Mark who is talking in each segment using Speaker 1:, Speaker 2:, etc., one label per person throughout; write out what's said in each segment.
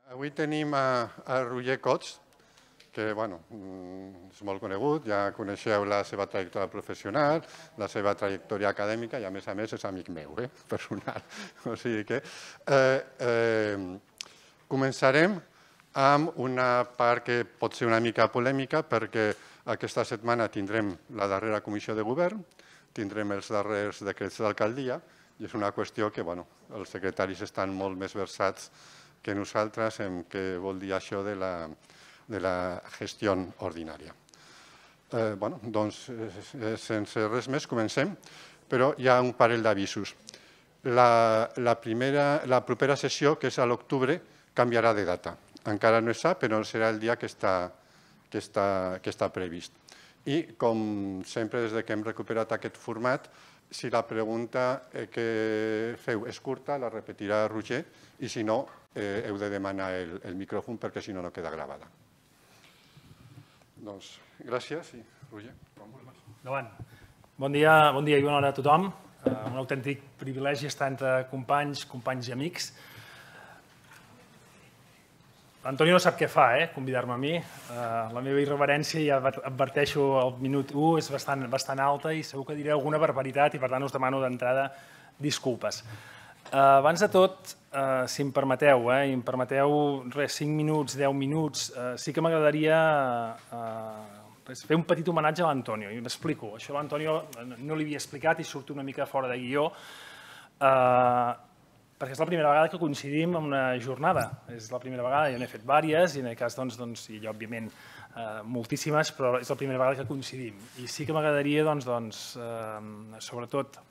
Speaker 1: Avui tenim a Roger Cots, que és molt conegut, ja coneixeu la seva trajectòria professional, la seva trajectòria acadèmica i a més és amic meu, personal. O sigui que començarem amb una part que pot ser una mica polèmica perquè aquesta setmana tindrem la darrera comissió de govern, tindrem els darrers decrets d'alcaldia i és una qüestió que els secretaris estan molt més versats que nosaltres en què vol dir això de la gestió ordinària. Doncs, sense res més, comencem, però hi ha un parell d'avisos. La propera sessió, que és a l'octubre, canviarà de data. Encara no es sap, però serà el dia que està previst. I, com sempre, des que hem recuperat aquest format, si la pregunta que feu és curta, la repetirà Roger, i si no, heu de demanar el micròfon perquè si no, no queda gravada. Doncs, gràcies i Roger.
Speaker 2: Endavant. Bon dia i bona hora a tothom. Un autèntic privilegi estar entre companys i amics. L'Antonio no sap què fa, convidar-me a mi. La meva irreverència, ja adverteixo, al minut 1 és bastant alta i segur que diré alguna barbaritat i per tant us demano d'entrada disculpes. Abans de tot, si em permeteu, 5 minuts, 10 minuts, sí que m'agradaria fer un petit homenatge a l'Antonio. I m'explico. Això a l'Antonio no li havia explicat i surto una mica fora de guió, perquè és la primera vegada que coincidim en una jornada. És la primera vegada, jo n'he fet diverses, i en aquest cas, i jo, òbviament, moltíssimes, però és la primera vegada que coincidim. I sí que m'agradaria, sobretot,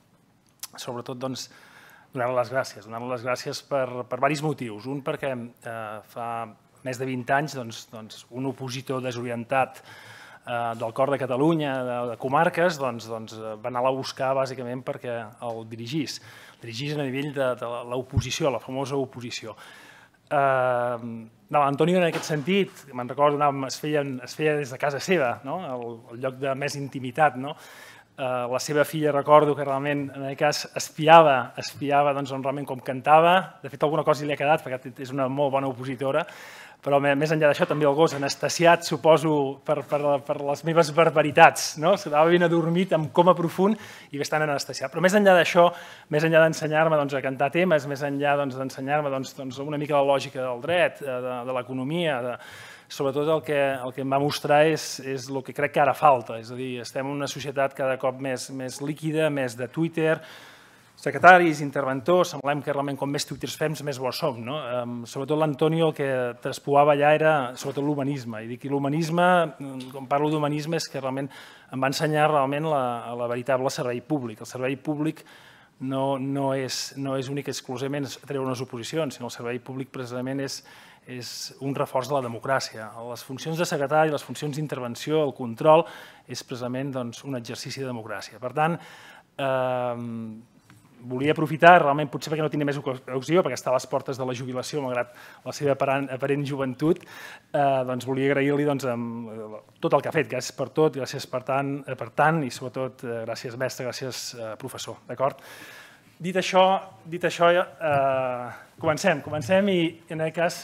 Speaker 2: donar-li les gràcies per diversos motius. Un, perquè fa més de 20 anys un opositor desorientat del cor de Catalunya, de comarques, va anar-la a buscar bàsicament perquè el dirigís a nivell de l'oposició, la famosa oposició. L'Antonio, en aquest sentit, me'n recordo, es feia des de casa seva, el lloc de més intimitat. La seva filla, recordo que realment, en aquest cas, espiava realment com cantava. De fet, alguna cosa li ha quedat, perquè és una molt bona opositora, però més enllà d'això, també el gos anestesiat, suposo, per les meves barbaritats. S'anava ben adormit, amb coma profund i bastant anestesiat. Però més enllà d'això, més enllà d'ensenyar-me a cantar temes, més enllà d'ensenyar-me una mica la lògica del dret, de l'economia, sobretot el que em va mostrar és el que crec que ara falta. És a dir, estem en una societat cada cop més líquida, més de Twitter, secretaris, interventors, semblem que realment com més twitters fem, més bons som. Sobretot l'Antonio el que traspuava allà era sobretot l'humanisme. I dic l'humanisme, quan parlo d'humanisme, és que realment em va ensenyar realment la veritable servei públic. El servei públic no és únic i exclusivament treure unes oposicions, sinó el servei públic precisament és un reforç de la democràcia. Les funcions de secretari, les funcions d'intervenció, el control, és precisament un exercici de democràcia. Per tant, volia aprofitar, realment potser perquè no tenia més ocasió, perquè està a les portes de la jubilació, malgrat la seva aparent joventut, volia agrair-li tot el que ha fet. Gràcies per tot, gràcies per tant i sobretot gràcies mestre, gràcies professor. D'acord? Dit això, comencem i en aquest cas,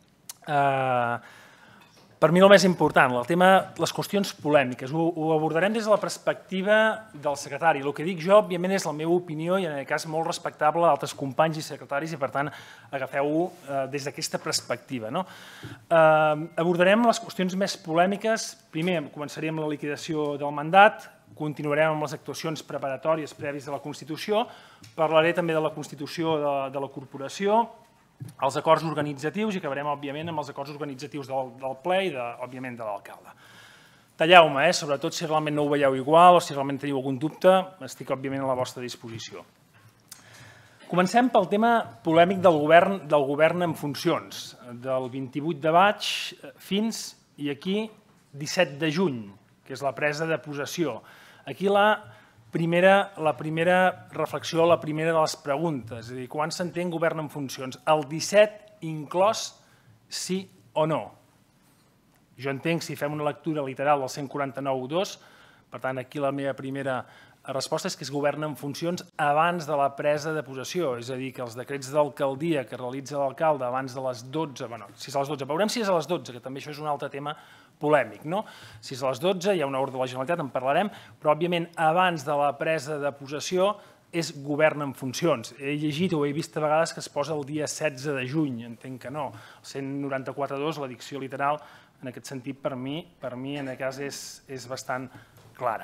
Speaker 2: per mi el més important, el tema, les qüestions polèmiques, ho abordarem des de la perspectiva del secretari. El que dic jo, òbviament, és la meva opinió i en aquest cas molt respectable d'altres companys i secretaris i, per tant, agafeu-ho des d'aquesta perspectiva. Abordarem les qüestions més polèmiques. Primer, començaríem amb la liquidació del mandat, continuarem amb les actuacions preparatòries prèvies de la Constitució, parlaré també de la Constitució de la corporació, els acords organitzatius i acabarem, òbviament, amb els acords organitzatius del ple i, òbviament, de l'alcalde. Talleu-me, sobretot si realment no ho veieu igual o si realment teniu algun dubte, estic, òbviament, a la vostra disposició. Comencem pel tema polèmic del govern en funcions, del 28 de maig fins, i aquí, 17 de juny, que és la presa de possessió. Aquí la primera reflexió, la primera de les preguntes, és a dir, quan s'entén govern en funcions? El 17 inclòs sí o no? Jo entenc, si fem una lectura literal del 149.2, Per tant, aquí la meva primera resposta és que es governa en funcions abans de la presa de possessió, és a dir, que els decrets d'alcaldia que realitza l'alcalde abans de les 12, bueno, si és a les 12, veurem si és a les 12, que també això és un altre tema polèmic, no? Si és a les 12, hi ha una ordre de la Generalitat, en parlarem, però, òbviament, abans de la presa de possessió és govern en funcions. He llegit o he vist a vegades que es posa el dia 16 de juny, entenc que no. El 194.2, la dicció literal, en aquest sentit, per mi, en aquest cas, és bastant clara.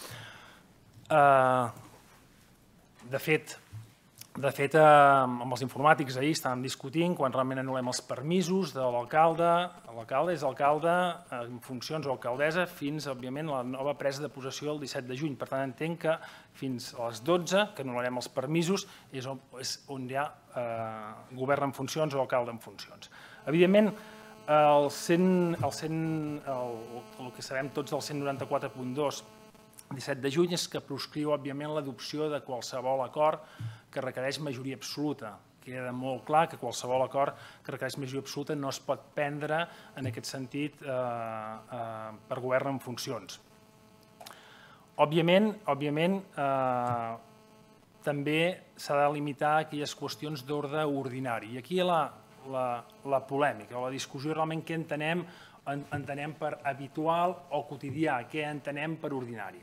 Speaker 2: De fet, amb els informàtics ahir estàvem discutint quan realment anul·lem els permisos de l'alcalde. L'alcalde és alcalde en funcions o alcaldessa fins, òbviament, la nova presa de possessió el 17 de juny. Per tant, entenc que fins a les 12, que anul·larem els permisos, és on hi ha govern en funcions o alcalde en funcions. Evidentment, el que sabem tots del 194.2 17 de juny és que proscriu, òbviament, l'adopció de qualsevol acord que requereix majoria absoluta. Queda molt clar que qualsevol acord que requereix majoria absoluta no es pot prendre, en aquest sentit, per govern en funcions. Òbviament, també s'ha de limitar aquelles qüestions d'ordre ordinari. I aquí hi ha la polèmica, o la discussió realment què entenem per habitual o quotidià, què entenem per ordinari.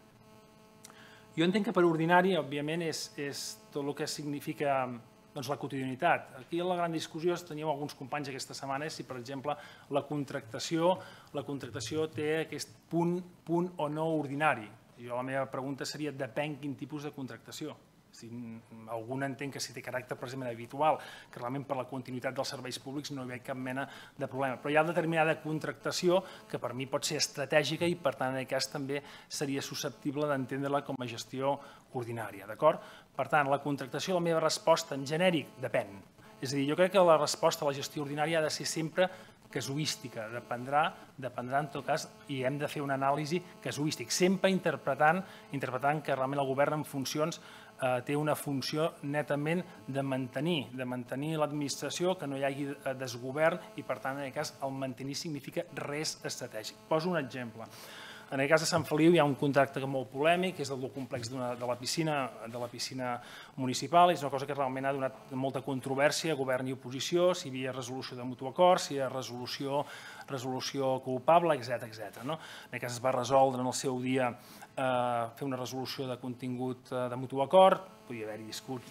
Speaker 2: Jo entenc que per ordinari, òbviament, és tot el que significa la quotidianitat. Aquí la gran discussió, teníem alguns companys aquesta setmana, és si, per exemple, la contractació té aquest punt o no ordinari. La meva pregunta seria, depèn quin tipus de contractació. Algun entenc que si té caràcter precisament habitual, que realment per la continuïtat dels serveis públics no hi ha cap mena de problema. Però hi ha determinada contractació que per mi pot ser estratègica i per tant en aquest cas també seria susceptible d'entendre-la com a gestió ordinària. Per tant, la contractació, la meva resposta en genèric, depèn. És a dir, jo crec que la resposta a la gestió ordinària ha de ser sempre casuística, dependrà en tot cas, i hem de fer una anàlisi casuística, sempre interpretant que realment el govern en funcions té una funció netament de mantenir l'administració, que no hi hagi desgovern i, per tant, en aquest cas, el mantenir significa res estratègic. Poso un exemple. En el cas de Sant Feliu hi ha un contracte molt polèmic, que és el del complex de la piscina municipal, és una cosa que realment ha donat molta controvèrsia, govern i oposició, si hi havia resolució de mutu acord, si hi ha resolució culpable, etc. En aquest cas es va resoldre en el seu dia fer una resolució de contingut de mutu acord, podem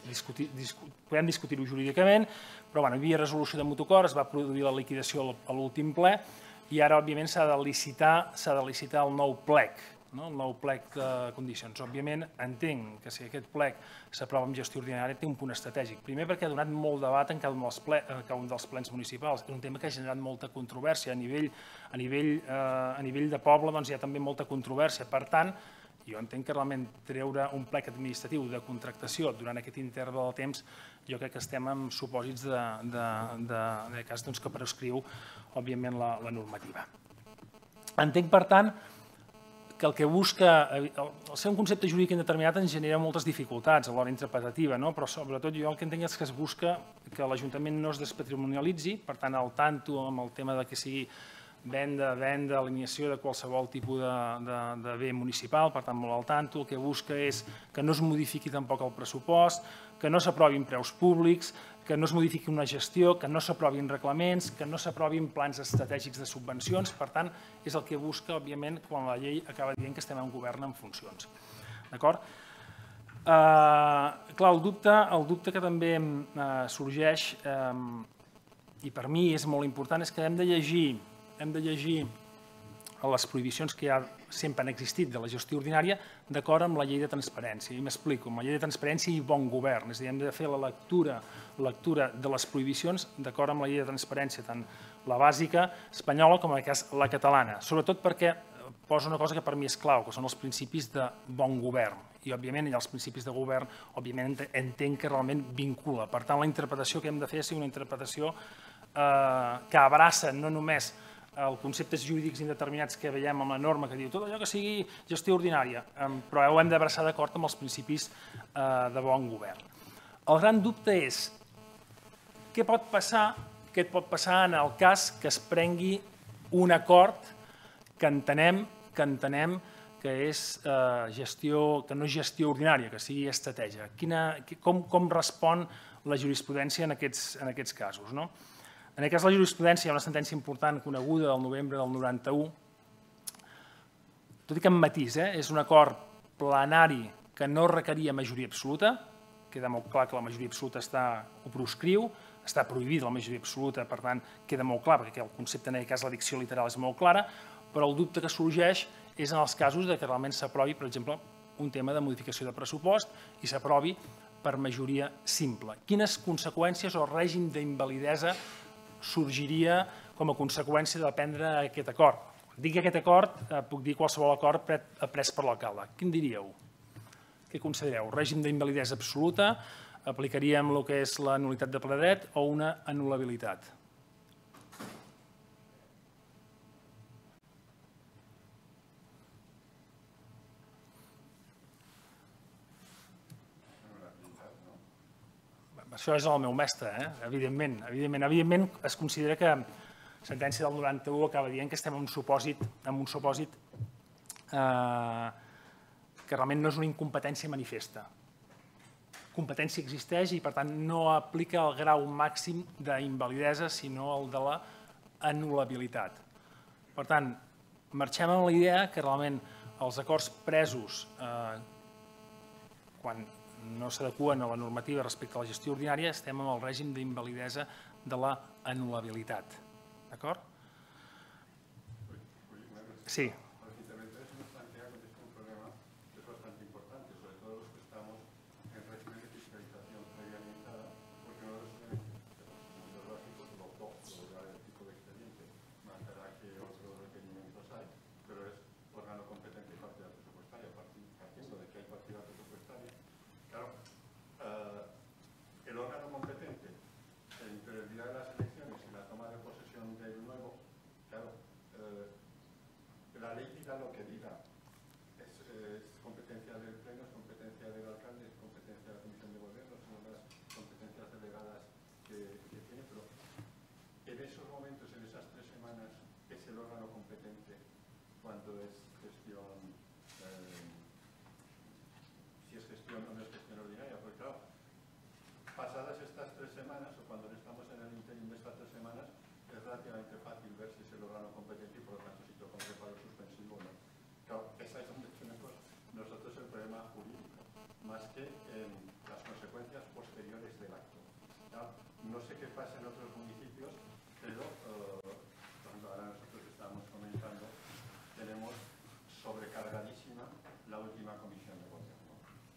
Speaker 2: discutir-ho jurídicament, però hi havia resolució de mutu acord, es va produir la liquidació a l'últim ple i ara, òbviament, s'ha de licitar el nou plec, el nou plec de condicions. Òbviament, entenc que si aquest plec s'aprova amb gestió ordinària té un punt estratègic. Primer perquè ha donat molt debat en cada un dels plens municipals. És un tema que ha generat molta controvèrsia. A nivell de poble hi ha també molta controvèrsia. Per tant, jo entenc que realment treure un plec administratiu de contractació durant aquest interval de temps, jo crec que estem en supòsits que prescriu, òbviament, la normativa. Entenc, per tant, que el que busca, el ser un concepte jurídic indeterminat ens genera moltes dificultats a l'hora interpretativa, però sobretot jo el que entenc és que es busca que l'Ajuntament no es despatrimonialitzi, per tant, al tanto amb el tema que sigui venda, eliminació de qualsevol tipus de bé municipal, per tant, molt al tanto. El que busca és que no es modifiqui tampoc el pressupost, que no s'aprovin preus públics, que no es modifiqui una gestió, que no s'aprovin reglaments, que no s'aprovin plans estratègics de subvencions. Per tant, és el que busca, òbviament, quan la llei acaba dient que estem en govern en funcions. D'acord? Clar, el dubte que també sorgeix, i per mi és molt important, és que hem de llegir les prohibicions que ja sempre han existit de la gestió ordinària d'acord amb la llei de transparència. I m'explico, amb la llei de transparència i bon govern. És a dir, hem de fer la lectura de les prohibicions d'acord amb la llei de transparència, tant la bàsica espanyola com en aquest cas la catalana. Sobretot perquè posa una cosa que per mi és clau, que són els principis de bon govern. I, òbviament, els principis de govern, òbviament, entenc que realment vincula. Per tant, la interpretació que hem de fer és una interpretació que abraça no només els conceptes jurídics indeterminats que veiem amb la norma que diu tot allò que sigui gestió ordinària, però ho hem d'abraçar d'acord amb els principis de bon govern. El gran dubte és què pot passar en el cas que es prengui un acord que entenem que que no és gestió ordinària, que sigui estratègia. Com respon la jurisprudència en aquests casos? En aquest cas, la jurisprudència, hi ha una sentència important coneguda del novembre del 91, tot i que amb matís, és un acord plenari que no requeria majoria absoluta, queda molt clar que la majoria absoluta ho proscriu, està prohibida la majoria absoluta, per tant, queda molt clar, perquè el concepte en aquest cas, la dicció literal és molt clara, però el dubte que sorgeix és en els casos que realment s'aprovi, per exemple, un tema de modificació de pressupost i s'aprovi per majoria simple. Quines conseqüències o règim d'invalidesa sorgiria com a conseqüència de prendre aquest acord? Quan dic aquest acord, puc dir qualsevol acord pres per l'alcalde. Quin diríeu? Què considereu? Règim d'invalidesa absoluta? Aplicaríem el que és la nul·litat de ple dret o una anul·labilitat? Això és el meu mestre, evidentment. Evidentment es considera que la sentència del 91 acaba dient que estem en un supòsit que realment no és una incompetència manifesta. Competència existeix i, per tant, no aplica el grau màxim d'invalidesa, sinó el de l'anul·labilitat. Per tant, marxem amb la idea que realment els acords presos quan no s'adeqüen a la normativa respecte a la gestió ordinària, estem en el règim d'invalidesa de l'anul·labilitat. D'acord? Sí.
Speaker 1: La ley diga lo que diga, es competencia del Pleno, es competencia del alcalde, es competencia de la Comisión de Gobierno, son las competencias delegadas que tiene, pero en esos momentos, en esas 3 semanas, es el órgano competente cuando es gestión, si es gestión o no es gestión ordinaria, porque claro, pasadas estas 3 semanas o cuando estamos en el interín de estas 3 semanas, es relativamente fácil ver si es el órgano competente y por lo tanto si toca un reparo suspensivo o no. Claro, esa es donde tenemos nosotros el problema jurídico, más que en las consecuencias posteriores del acto. Claro, no sé qué pasa en otros municipios, pero cuando ahora nosotros estábamos comentando, tenemos sobrecargadísima la última comisión de gobierno.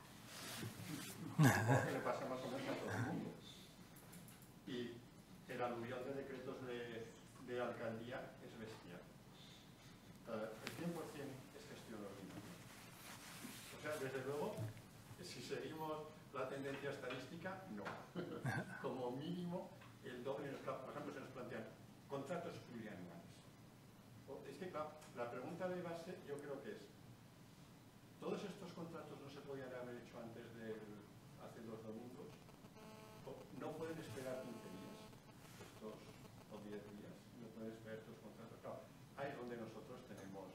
Speaker 1: Que le pasa más o menos a todo el mundo. Y el aluvión de decretos de alcaldía es bestial. El 100% es gestión ordinaria. O sea, desde luego, si seguimos la tendencia estadística, no. Como mínimo, el doble. Por ejemplo, se nos plantean contratos plurianuales. Es que, claro, la pregunta de base yo creo que es, ¿todos estos contratos no se podían haber hecho antes de hace 2 domingos? ¿No pueden esperar 15 días? O 10 días, no pueden esperar estos contratos. Claro, ahí es donde nosotros tenemos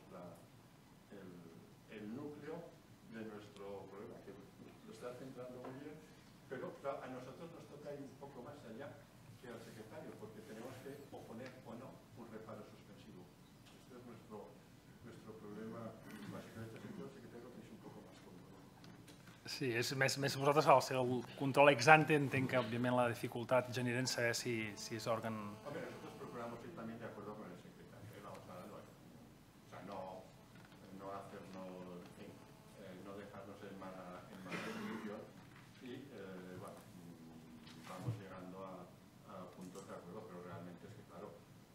Speaker 1: el núcleo de nuestro problema, que lo está centrando muy bien, pero claro, a nosotros nos toca ir un poco más allá que al secretario, porque tenemos que oponer o no un reparo suspensivo. Este es nuestro problema, bàsicament, el secretario lo tenéis un poco más cómodo.
Speaker 2: Sí, és més vosaltres al ser el control ex ante, entenc que òbviament la dificultat genera en saber si és òrgan...
Speaker 1: Hombre, nosotros procuramos ir también de acuerdo con el secretario, vamos a darlo. O sea, no hacernos, no dejarnos en mala posición y, bueno, vamos llegando a puntos de acuerdo, pero realmente es que, claro,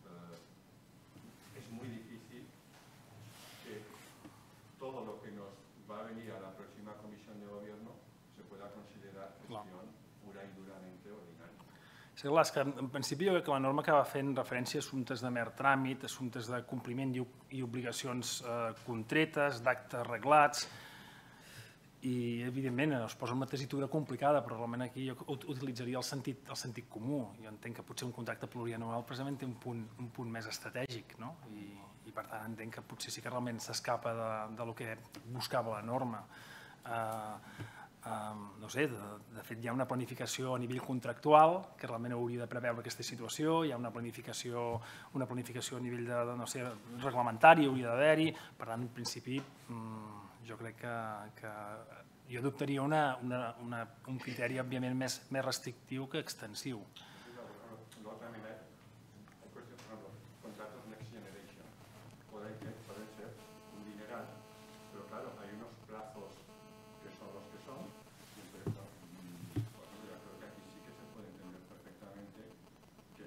Speaker 1: es muy difícil que todo lo que nos va a venir a la próxima comisión de gobierno se pueda considerar gestión pura y duramente ordinaria.
Speaker 2: Sí, clar, és que en principi jo crec que la norma acaba fent referència a assumptes de mer tràmit, assumptes de compliment i obligacions contretes, d'actes reglats, i evidentment es posa una tessitura complicada, però realment aquí jo utilitzaria el sentit comú. Jo entenc que potser un contracte plurianual precisament té un punt més estratègic, no? I per tant entenc que potser sí que realment s'escapa del que buscava la norma. No sé, de fet hi ha una planificació a nivell contractual que realment hauria de preveure aquesta situació, hi ha una planificació a nivell de reglamentari, hauria d'haver-hi, per tant, en principi, jo crec que jo adoptaria un criteri, òbviament, més restrictiu que extensiu.
Speaker 1: L'altra manera, contratos Next Generation, pueden ser un dineral, pero claro, hay unos plazos que son los que son, y entonces, yo creo que aquí sí que se puede entender perfectamente que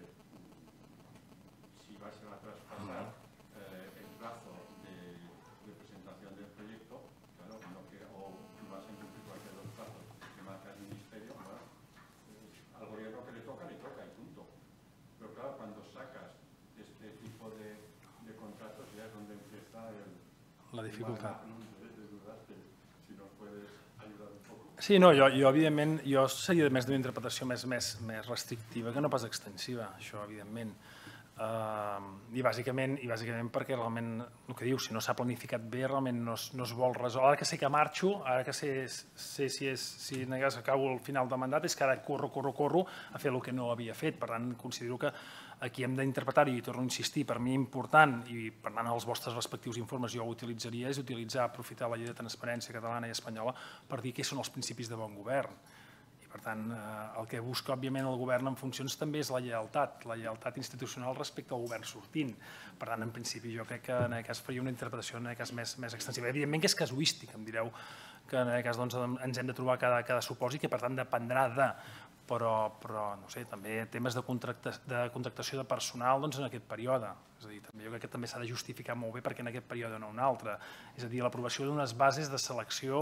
Speaker 1: si vas a traspasar el plazo de presentación del proyecto, claro, o vas a incumplir cualquier de los plazos que marca el ministerio, al gobierno que le toca y punto. Pero claro, cuando sacas este tipo de contratos ya es donde empieza
Speaker 2: la dificultat.
Speaker 1: Si nos puedes ayudar un poco.
Speaker 2: Sí, no, jo evidentment, jo seria més d'una interpretació més restrictiva que no pas extensiva, això evidentment. I bàsicament perquè realment, el que dius, si no s'ha planificat bé, realment no es vol resoldre. Ara que sé que marxo, ara que sé si acabo el final de mandat, és que ara corro a fer el que no havia fet. Per tant, considero que aquí hem d'interpretar, i torno a insistir, per mi important, i per tant els vostres respectius informes jo ho utilitzaria, és aprofitar la llei de transparència catalana i espanyola per dir què són els principis de bon govern. Per tant, el que busca, òbviament, el govern en funcions també és la lleialtat institucional respecte al govern sortint. Per tant, en principi, jo crec que en aquest cas faria una interpretació més extensiva. Evidentment que és casuístic, em direu que en aquest cas ens hem de trobar cada supòsit, que per tant dependrà de... Però, no sé, també temes de contractació de personal en aquest període. És a dir, jo crec que també s'ha de justificar molt bé perquè en aquest període no un altre. És a dir, l'aprovació d'unes bases de selecció,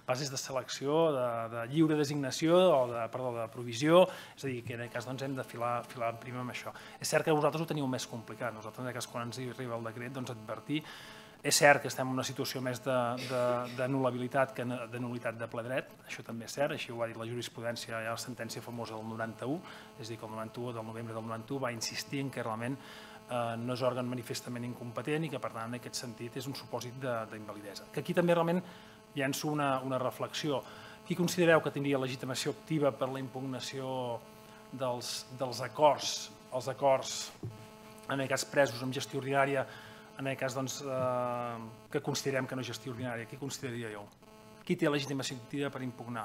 Speaker 2: de lliure designació o de provisió, és a dir, que en aquest cas hem de filar primer amb això. És cert que vosaltres ho teniu més complicat. Nosaltres, en aquest cas, quan ens arriba el decret, advertir. És cert que estem en una situació més de nul·labilitat que de nul·litat de ple dret, això també és cert, així ho va dir la jurisprudència, hi ha la sentència famosa del 91, és a dir, que el 91, del novembre del 91, va insistir en que realment no és òrgan manifestament incompetent i que, per tant, en aquest sentit és un supòsit d'invalidesa. Que aquí també realment llenço una reflexió. Qui considereu que tindria legitimació activa per la impugnació dels acords, els acords, en aquest cas presos amb gestió ordinària, en aquest cas que considerem que no és gestió ordinària? Qui consideraria jo? Qui té legitimació activa per impugnar?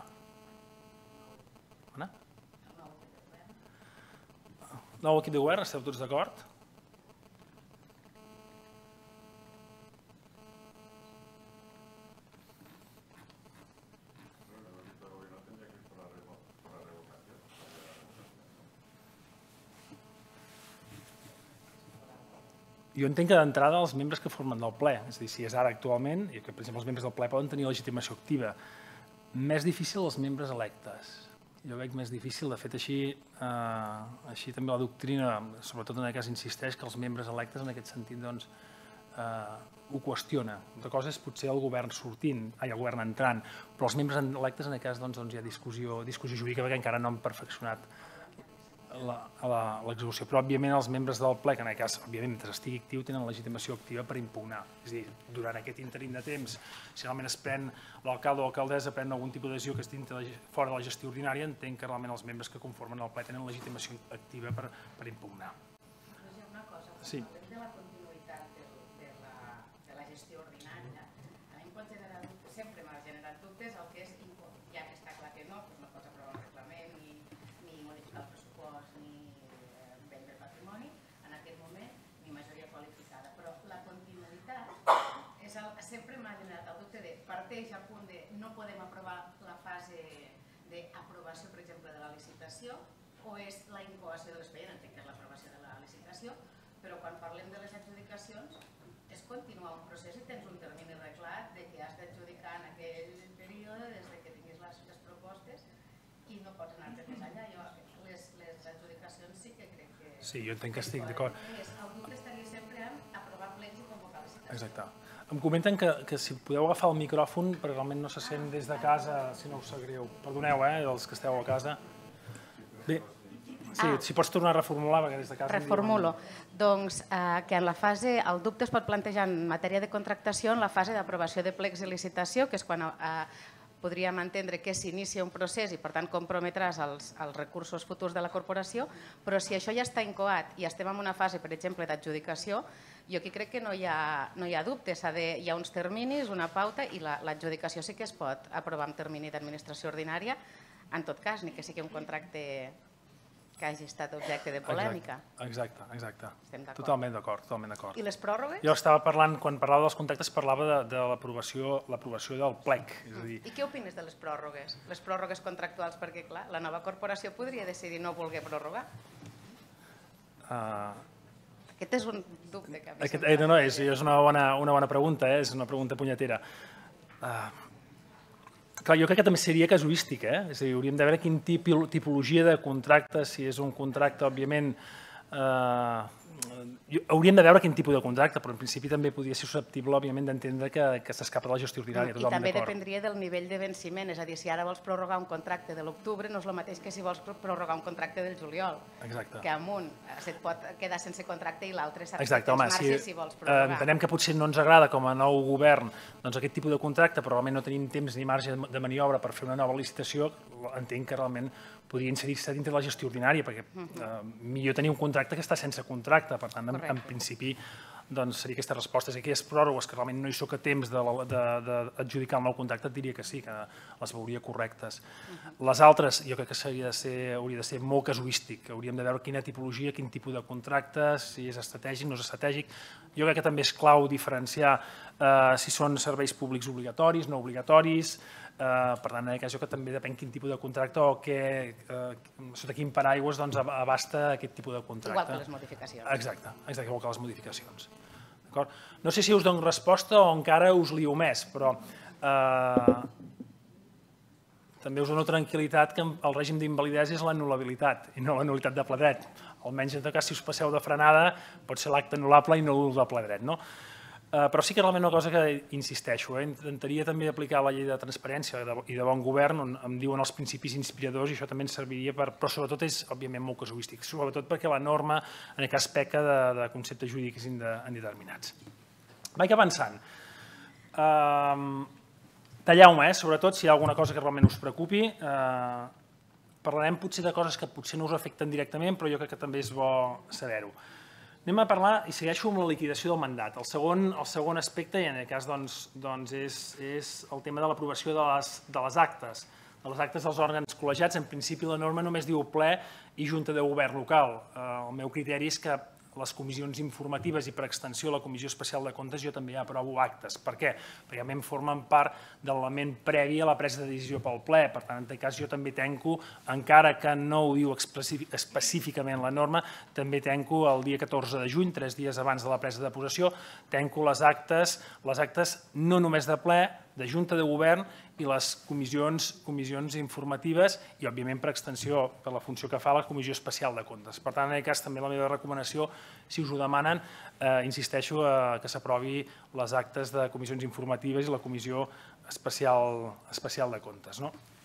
Speaker 2: Nou equip de govern, esteu tots d'acord? Jo entenc que d'entrada els membres que formen del ple, és a dir, si és ara actualment, i que per exemple els membres del ple poden tenir legitimació activa, més difícil els membres electes. Jo veig més difícil, de fet així també la doctrina, sobretot en aquest cas insisteix que els membres electes en aquest sentit ho qüestiona. Una cosa és potser el govern sortint, el govern entrant, però els membres electes en aquest cas hi ha discussió jurídica perquè encara no han perfeccionat l'execució, però òbviament els membres del ple, que en aquest cas, òbviament, mentre estigui actiu, tenen legitimació activa per impugnar. És a dir, durant aquest interim de temps, si realment es pren l'alcalde o l'alcaldessa pren algun tipus de decisió que estigui fora de la gestió ordinària, entenc que realment els membres que conformen el ple tenen legitimació activa per impugnar.
Speaker 3: Una cosa,
Speaker 2: sí.
Speaker 3: De la continuïtat de la gestió ordinària, a mi em pot generar dubtes, sempre m'ha generat dubtes el que és, ja que està clar que no pots aprovar un reglament, ni modificar el pressupost, ni vendre patrimoni, en aquest moment, ni majoria qualificada. Però la continuïtat sempre m'ha generat el dubte de parteix a punt de no podem aprovar la fase d'aprovació, per exemple, de la licitació, o és la incoació de l'expedient, entenc que és l'aprovació de la licitació, però quan parlem de les adjudicacions és continuar un procés i tens un termini reglat de que has d'adjudicar en aquell període des que tinguis les propostes i no pots anar-te més enllà. Les adjudicacions sí que crec que...
Speaker 2: Sí, jo entenc que estic d'acord.
Speaker 3: El dubte estaria sempre en aprovar plens i convocar licitacions.
Speaker 2: Exacte. Em comenten que si podeu agafar el micròfon, perquè realment no se sent des de casa, si no us sap greu. Perdoneu, els que esteu a casa. Bé, si pots tornar a reformular, perquè des de casa...
Speaker 3: Reformulo. Doncs que en la fase, el dubte es pot plantejar en matèria de contractació en la fase d'aprovació de plecs i licitació, que és quan podríem entendre que s'inicia un procés i per tant comprometràs els recursos futurs de la corporació, però si això ja està incoat i estem en una fase, per exemple, d'adjudicació, jo aquí crec que no hi ha dubtes, hi ha uns terminis, una pauta i l'adjudicació sí que es pot aprovar en termini d'administració ordinària, en tot cas, ni que sigui un contracte que hagi estat objecte de polèmica.
Speaker 2: Exacte.
Speaker 3: Estem d'acord.
Speaker 2: Totalment d'acord.
Speaker 3: I les pròrrogues?
Speaker 2: Jo estava parlant, quan parlava dels contractes, parlava de l'aprovació del plec.
Speaker 3: I què opines de les pròrrogues? Les pròrrogues contractuals, perquè clar, la nova corporació podria decidir no voler pròrrogar. Aquest és un dubte que a mi sempre...
Speaker 2: No, és una bona pregunta, és una pregunta punyetera. Clar, jo crec que també seria casuístic, és a dir, hauríem de veure quina tipologia de contracte, si és un contracte, òbviament, hauríem de veure quin tipus de contracte, però en principi també podria ser susceptible, òbviament, d'entendre que s'escapa de la gestió ordinària.
Speaker 3: I també dependria del nivell de venciment, és a dir, si ara vols prorrogar un contracte de l'octubre no és el mateix que si vols prorrogar un contracte del juliol.
Speaker 2: Exacte.
Speaker 3: Que amb un se't pot quedar sense contracte i l'altre saps que
Speaker 2: tens
Speaker 3: marge si vols prorrogar.
Speaker 2: Entenem que potser no ens agrada com a nou govern aquest tipus de contracte, però realment no tenim temps ni marge de maniobra per fer una nova licitació, entenc que realment podria inserir-se dintre de la gestió ordinària, perquè millor tenir un contracte que està sense contracte, per tant, en principi, seria aquesta resposta. Si aquelles pròrrogues que realment no hi soc a temps d'adjudicar el nou contracte, et diria que sí, que les veuria correctes. Les altres, jo crec que hauria de ser molt casuístic, hauríem de veure quina tipologia, quin tipus de contracte, si és estratègic, no és estratègic. Jo crec que també és clau diferenciar si són serveis públics obligatoris, no obligatoris. Per tant, en aquest cas, jo que també depèn quin tipus de contracte o sota quin paraigües abasta aquest tipus de contracte.
Speaker 3: Igual que les modificacions.
Speaker 2: Exacte, igual que les modificacions. No sé si us dono resposta o encara us lio més, però també us dono tranquil·litat que el règim d'invalidesa és l'anul·labilitat i no la nul·litat de ple dret. Almenys, en tot cas, si us passeu de frenada, pot ser l'acte anul·lable i no el de ple dret, no? Però sí que realment una cosa que insisteixo, intentaria també aplicar la llei de transparència i de bon govern, on em diuen els principis inspiradors, i això també ens serviria però sobretot és, òbviament, molt casuístic, sobretot perquè la norma, en aquest cas, peca de conceptes jurídics indeterminats. Vaig avançant. Talleu-me, sobretot, si hi ha alguna cosa que realment us preocupi. Parlarem potser de coses que potser no us afecten directament, però jo crec que també és bo saber-ho. Anem a parlar, i segueixo amb la liquidació del mandat. El segon aspecte, i en aquest cas és el tema de l'aprovació de les actes dels òrgans col·legiats. En principi la norma només diu ple i junta de govern local. El meu criteri és que les comissions informatives i per extensió la Comissió Especial de Comptes jo també aprovo actes. Per què? Perquè a mi em formen part de l'element previ a la presa de decisió pel ple. Per tant, en aquest cas jo també tanco, encara que no ho diu específicament la norma, també tanco el dia 14 de juny, 3 dies abans de la presa de possessió, tanco les actes no només de ple, de Junta de Govern i les comissions informatives i, òbviament, per extensió, per la funció que fa la Comissió Especial de Comptes. Per tant, en aquest cas, també la meva recomanació, si us ho demanen, insisteixo que s'aprovi les actes de comissions informatives i la Comissió Especial de Comptes.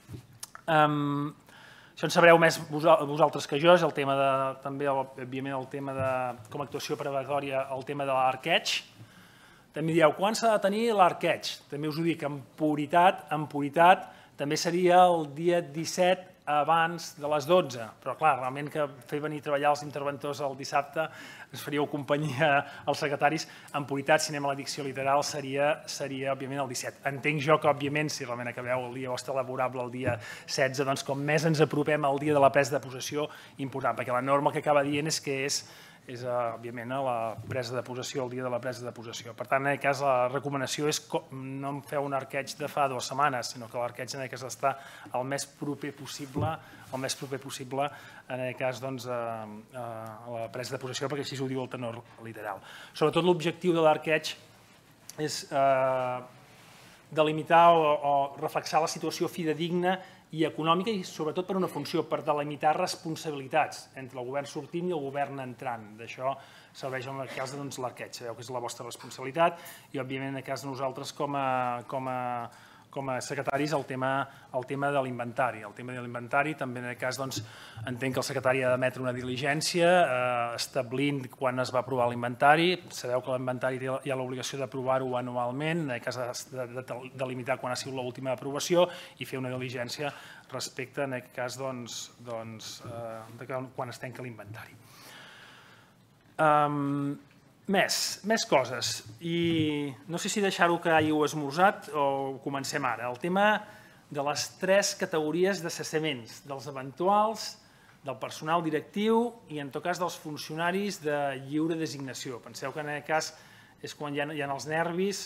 Speaker 2: Això en sabreu més vosaltres que jo, és el tema també, òbviament, el tema de, com a actuació preventiva, el tema de l'Arqueig. També dieu, quan s'ha de tenir l'Arqueig? També us ho dic, en puritat, també seria el dia 17 abans de les 12. Però, clar, realment que fer venir a treballar els interventors el dissabte, ens faríeu companyia als secretaris, en puritat, si anem a la dicció literal, seria, òbviament, el 17. Entenc jo que, òbviament, si realment acabeu el dia vostre laborable el dia 16, doncs com més ens apropem al dia de la presa de possessió, important, perquè la norma que acaba dient és que és, òbviament, la presa de possessió, el dia de la presa de possessió. Per tant, en aquest cas, la recomanació és no em feu un arqueig de fa 2 setmanes, sinó que l'arqueig en aquest cas està el més proper possible, en aquest cas, a la presa de possessió, perquè així ho diu el tenor literal. Sobretot l'objectiu de l'arqueig és delimitar o reflexar la situació fidedigna i econòmica i sobretot per una funció, per delimitar responsabilitats entre el govern sortint i el govern entrant. D'això serveix en el cas de l'Arquet, sabeu que és la vostra responsabilitat i òbviament en el cas de nosaltres com a secretaris el tema de l'inventari. El tema de l'inventari també en el cas entenc que el secretari ha d'emetre una diligència establint quan es va aprovar l'inventari. Sabeu que l'inventari hi ha l'obligació d'aprovar-ho anualment, en el cas de delimitar quan ha sigut l'última aprovació i fer una diligència respecte en el cas de quan es tanca l'inventari. Més coses, i no sé si deixar-ho que hàgiu esmorzat o comencem ara. El tema de les 3 categories de cessaments, dels eventuals, del personal directiu i en tot cas dels funcionaris de lliure designació. Penseu que en aquest cas és quan hi ha els nervis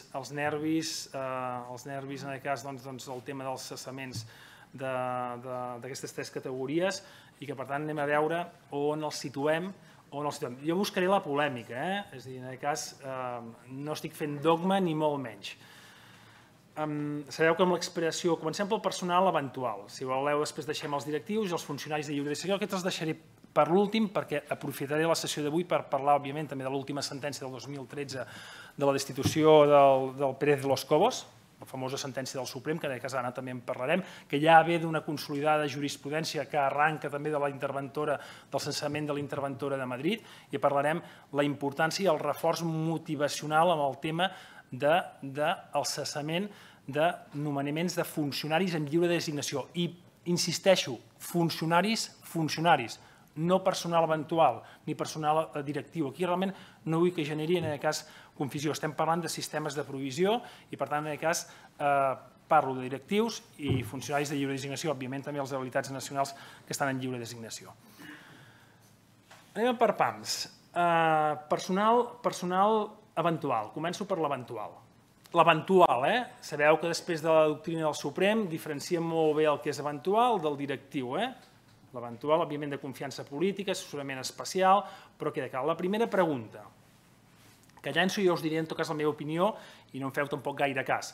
Speaker 2: en aquest cas el tema dels cessaments d'aquestes 3 categories i que per tant anem a veure on els situem. Jo buscaré la polèmica, és a dir, en aquest cas no estic fent dogma ni molt menys. Sabeu que amb l'expressió, comencem pel personal eventual, si voleu després deixem els directius i els funcionaris de lliure designació, aquests els deixaré per l'últim perquè aprofitaré la sessió d'avui per parlar, òbviament, també de l'última sentència del 2013 de la destitució del Pérez de los Cobos, la famosa sentència del Suprem, que en aquest cas ara també en parlarem, que ja ve d'una consolidada jurisprudència que arranca també de la interventora, del cessament de la interventora de Madrid, i parlarem la importància i el reforç motivacional amb el tema del cessament de nomenaments de funcionaris en lliure designació. I insisteixo, funcionaris, no personal eventual ni personal directiu. Aquí realment no vull que generi en aquest cas confusió. Estem parlant de sistemes de provisió i per tant en aquest cas parlo de directius i funcionaris de lliure designació, òbviament també els habilitats nacionals que estan en lliure designació. Anem per pams. Personal eventual. Començo per l'eventual. L'eventual, sabeu que després de la doctrina del Suprem diferenciem molt bé el que és eventual del directiu, L'eventual, òbviament, de confiança política, assessorament especial, però queda clar. La primera pregunta, que llenço i jo us diré en tot cas la meva opinió i no em feu tampoc gaire cas.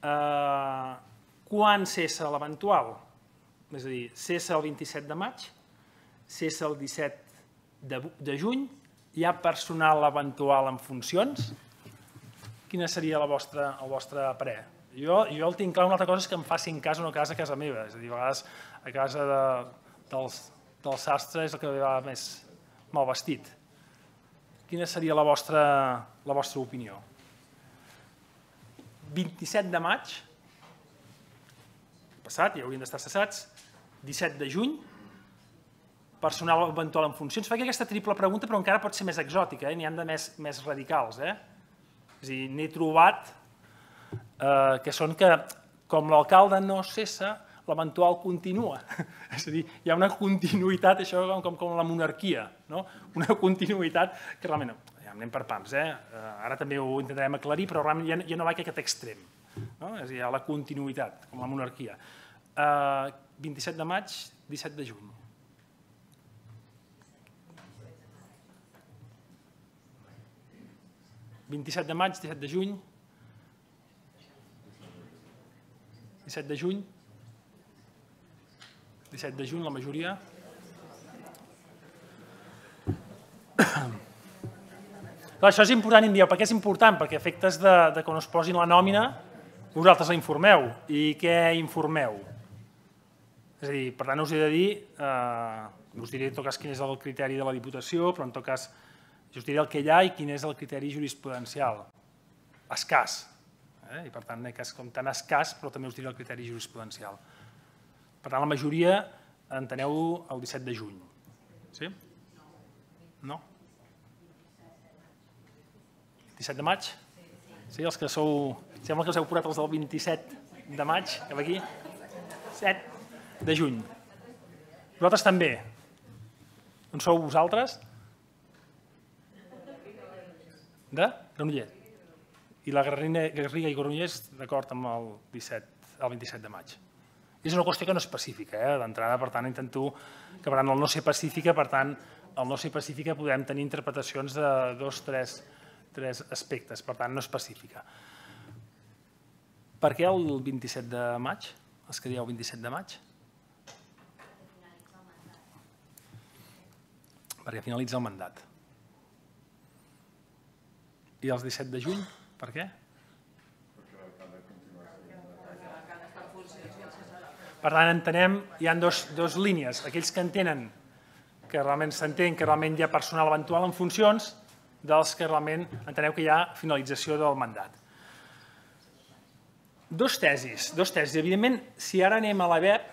Speaker 2: Quan cessa l'eventual? És a dir, cessa el 27 de maig, cessa el 17 de juny, hi ha personal eventual en funcions? Quina seria el vostre parer? Jo el tinc clar, una altra cosa és que em facin cas o no cas a casa meva, és a dir, a vegades a casa del sastre és el que va més mal vestit. Quina seria la vostra opinió? 27 de maig, passat, ja haurien d'estar cessats, 17 de juny, personal eventual en funcions. Faig aquesta triple pregunta, però encara pot ser més exòtica, n'hi ha de més radicals. És a dir, n'he trobat que són que, com l'alcalde no cessa, l'eventual continua. És a dir, hi ha una continuïtat, això com la monarquia, una continuïtat que realment, ja anem per pams, ara també ho intentarem aclarir, però realment ja no va a aquest extrem. És a dir, hi ha la continuïtat, com la monarquia. 27 de maig, 17 de juny. ...27 de maig, 17 de juny... ...17 de juny... ...17 de juny, la majoria... Això és important, em dieu, per què és important? Perquè a efectes de quan us posin la nòmina, vosaltres la informeu. I què informeu? És a dir, per tant, us he de dir, us diré en tot cas quin és el criteri de la Diputació, però en tot cas us diré el que hi ha i quin és el criteri jurisprudencial. Escàs. I per tant, com tan escàs, però també us diré el criteri jurisprudencial. Per tant, la majoria enteneu el 17 de juny. Sí? No? 17 de maig? Sí, els que sou... Sembla que us heu posat els del 27 de maig, cap aquí. 7 de juny. Vosaltres també. On sou vosaltres? De Granollers. I la Garriga i Granollers d'acord amb el 27 de maig. És una qüestió que no és pacífica, d'entrada, per tant, intento que per tant el no ser pacífica, per tant, el no ser pacífica podem tenir interpretacions de 2, 3 aspectes, per tant, no és pacífica. Per què el 27 de maig? Els que dieu 27 de maig? perquè finalitza el mandat. I els 17 de juny, per què? Per tant, entenem, hi ha dues línies. Aquells que entenen que realment s'entén que realment hi ha personal eventual en funcions, dels que realment enteneu que hi ha finalització del mandat. Dos tesis. Evidentment, si ara anem a la BEP,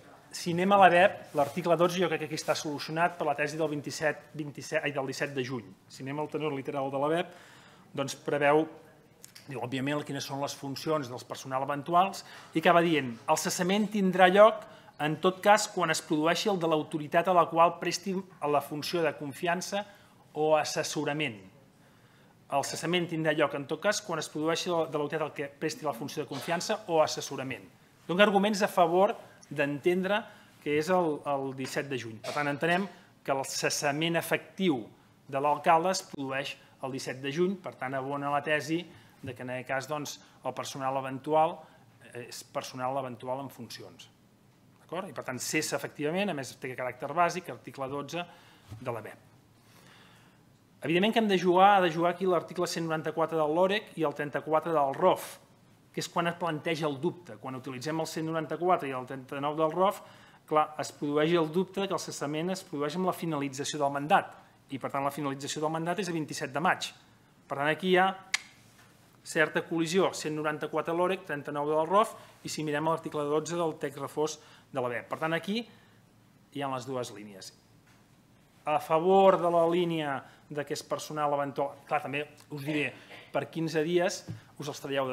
Speaker 2: l'article 12 jo crec que aquí està solucionat per la tesi del 17 de juny. Si anem al tenor literal de la BEP, doncs preveu, òbviament, quines són les funcions dels personal eventuals i acaba dient, el cessament tindrà lloc en tot cas quan es produeixi el de l'autoritat a la qual presti la funció de confiança o assessorament. El cessament tindrà lloc en tot cas quan es produeixi de l'autoritat al que presti la funció de confiança o assessorament. Dono arguments a favor d'entendre que és el 17 de juny. Per tant, entenem que el cessament efectiu de l'alcalde es produeix el 17 de juny, per tant, abona la tesi que en aquest cas el personal eventual és personal eventual en funcions. I per tant, cessa efectivament, a més té caràcter bàsic, article 12 de la BEP. Evidentment que ha de jugar aquí l'article 194 del LOREC i el 34 del ROF, que és quan es planteja el dubte. Quan utilitzem el 194 i el 39 del ROF, clar, es produeix el dubte que el cessament es produeix amb la finalització del mandat i, per tant, la finalització del mandat és el 27 de maig. Per tant, aquí hi ha certa col·lisió, 194 de l'OREC, 39 del ROF, i si mirem l'article 12 del text refós de la BEP. Per tant, aquí hi ha les dues línies. A favor de la línia que és personal eventual, clar, també us diré, per 15 dies us els traieu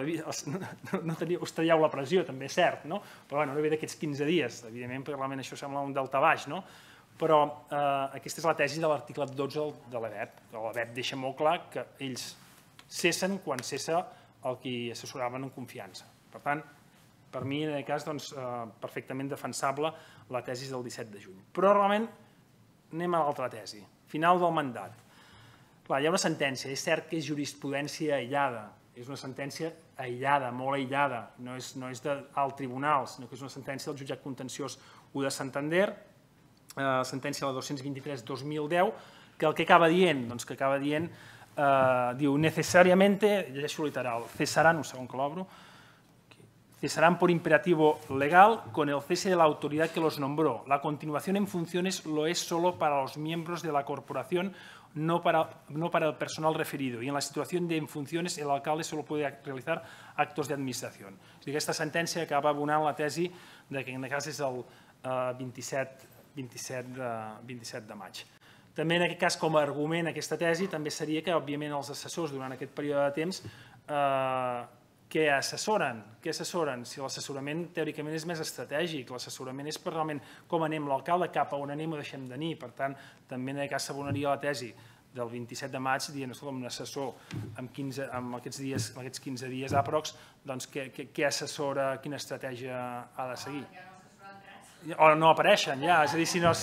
Speaker 2: la pressió, també és cert, però no ve d'aquests 15 dies, evidentment, perquè realment això sembla un daltabaix, però aquesta és la tesi de l'article 12 de la BEP. La BEP deixa molt clar que ells cessen quan cessa el qui assessoraven en confiança. Per tant, per mi, en aquest cas, perfectament defensable la tesi del 17 de juny. Però realment anem a l'altra tesi, final del mandat. Clar, hi ha una sentència, és cert que és jurisprudència aïllada, és una sentència aïllada, molt aïllada, no és d'alt tribunal, sinó que és una sentència del jutjat contenciós 1 de Santander, sentència la 223-2010, que el que acaba dient, diu, necesariamente, llegeixo literal, cesarán, un segon que l'obro, cesarán por imperativo legal con el cese de la autoridad que los nombró. La continuación en funciones lo es solo para los miembros de la corporación, no para el personal referido. Y en la situación de en funciones, el alcalde solo puede realizar actos de administración. Aquesta sentència acaba abonant la tesi que en aquest cas és el 27 de maig. També en aquest cas, com a argument, aquesta tesi també seria que, òbviament, els assessors durant aquest període de temps què assessoren? Si l'assessorament teòricament és més estratègic, l'assessorament és per realment com anem l'alcalde, cap a on anem o deixem d'anar. Per tant, també en aquest cas s'abonaria la tesi del 27 de maig dient, escolta, un assessor en aquests 15 dies aprox, doncs què assessora, quina estratègia ha de seguir? O no apareixen, ja, és a dir, si no...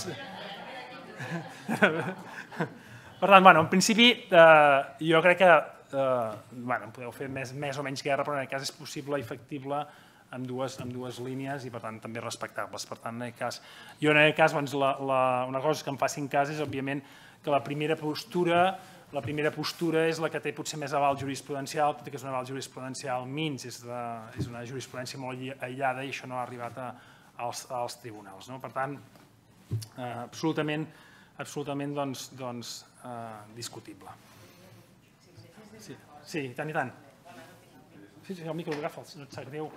Speaker 2: Per tant, en principi, jo crec que podeu fer més o menys guerra, però en aquest cas és possible i factible amb dues línies i, per tant, també respectables. Per tant, en aquest cas, una cosa que em facin cas és, òbviament, que la primera postura és la que té potser més aval jurisprudencial, tot i que és un aval jurisprudencial minç, és una jurisprudència molt aïllada i això no ha arribat als tribunals. Per tant, absolutament discutible. Sí, i tant, i tant. Sí, el micro, agafa'ls, no et sap greu.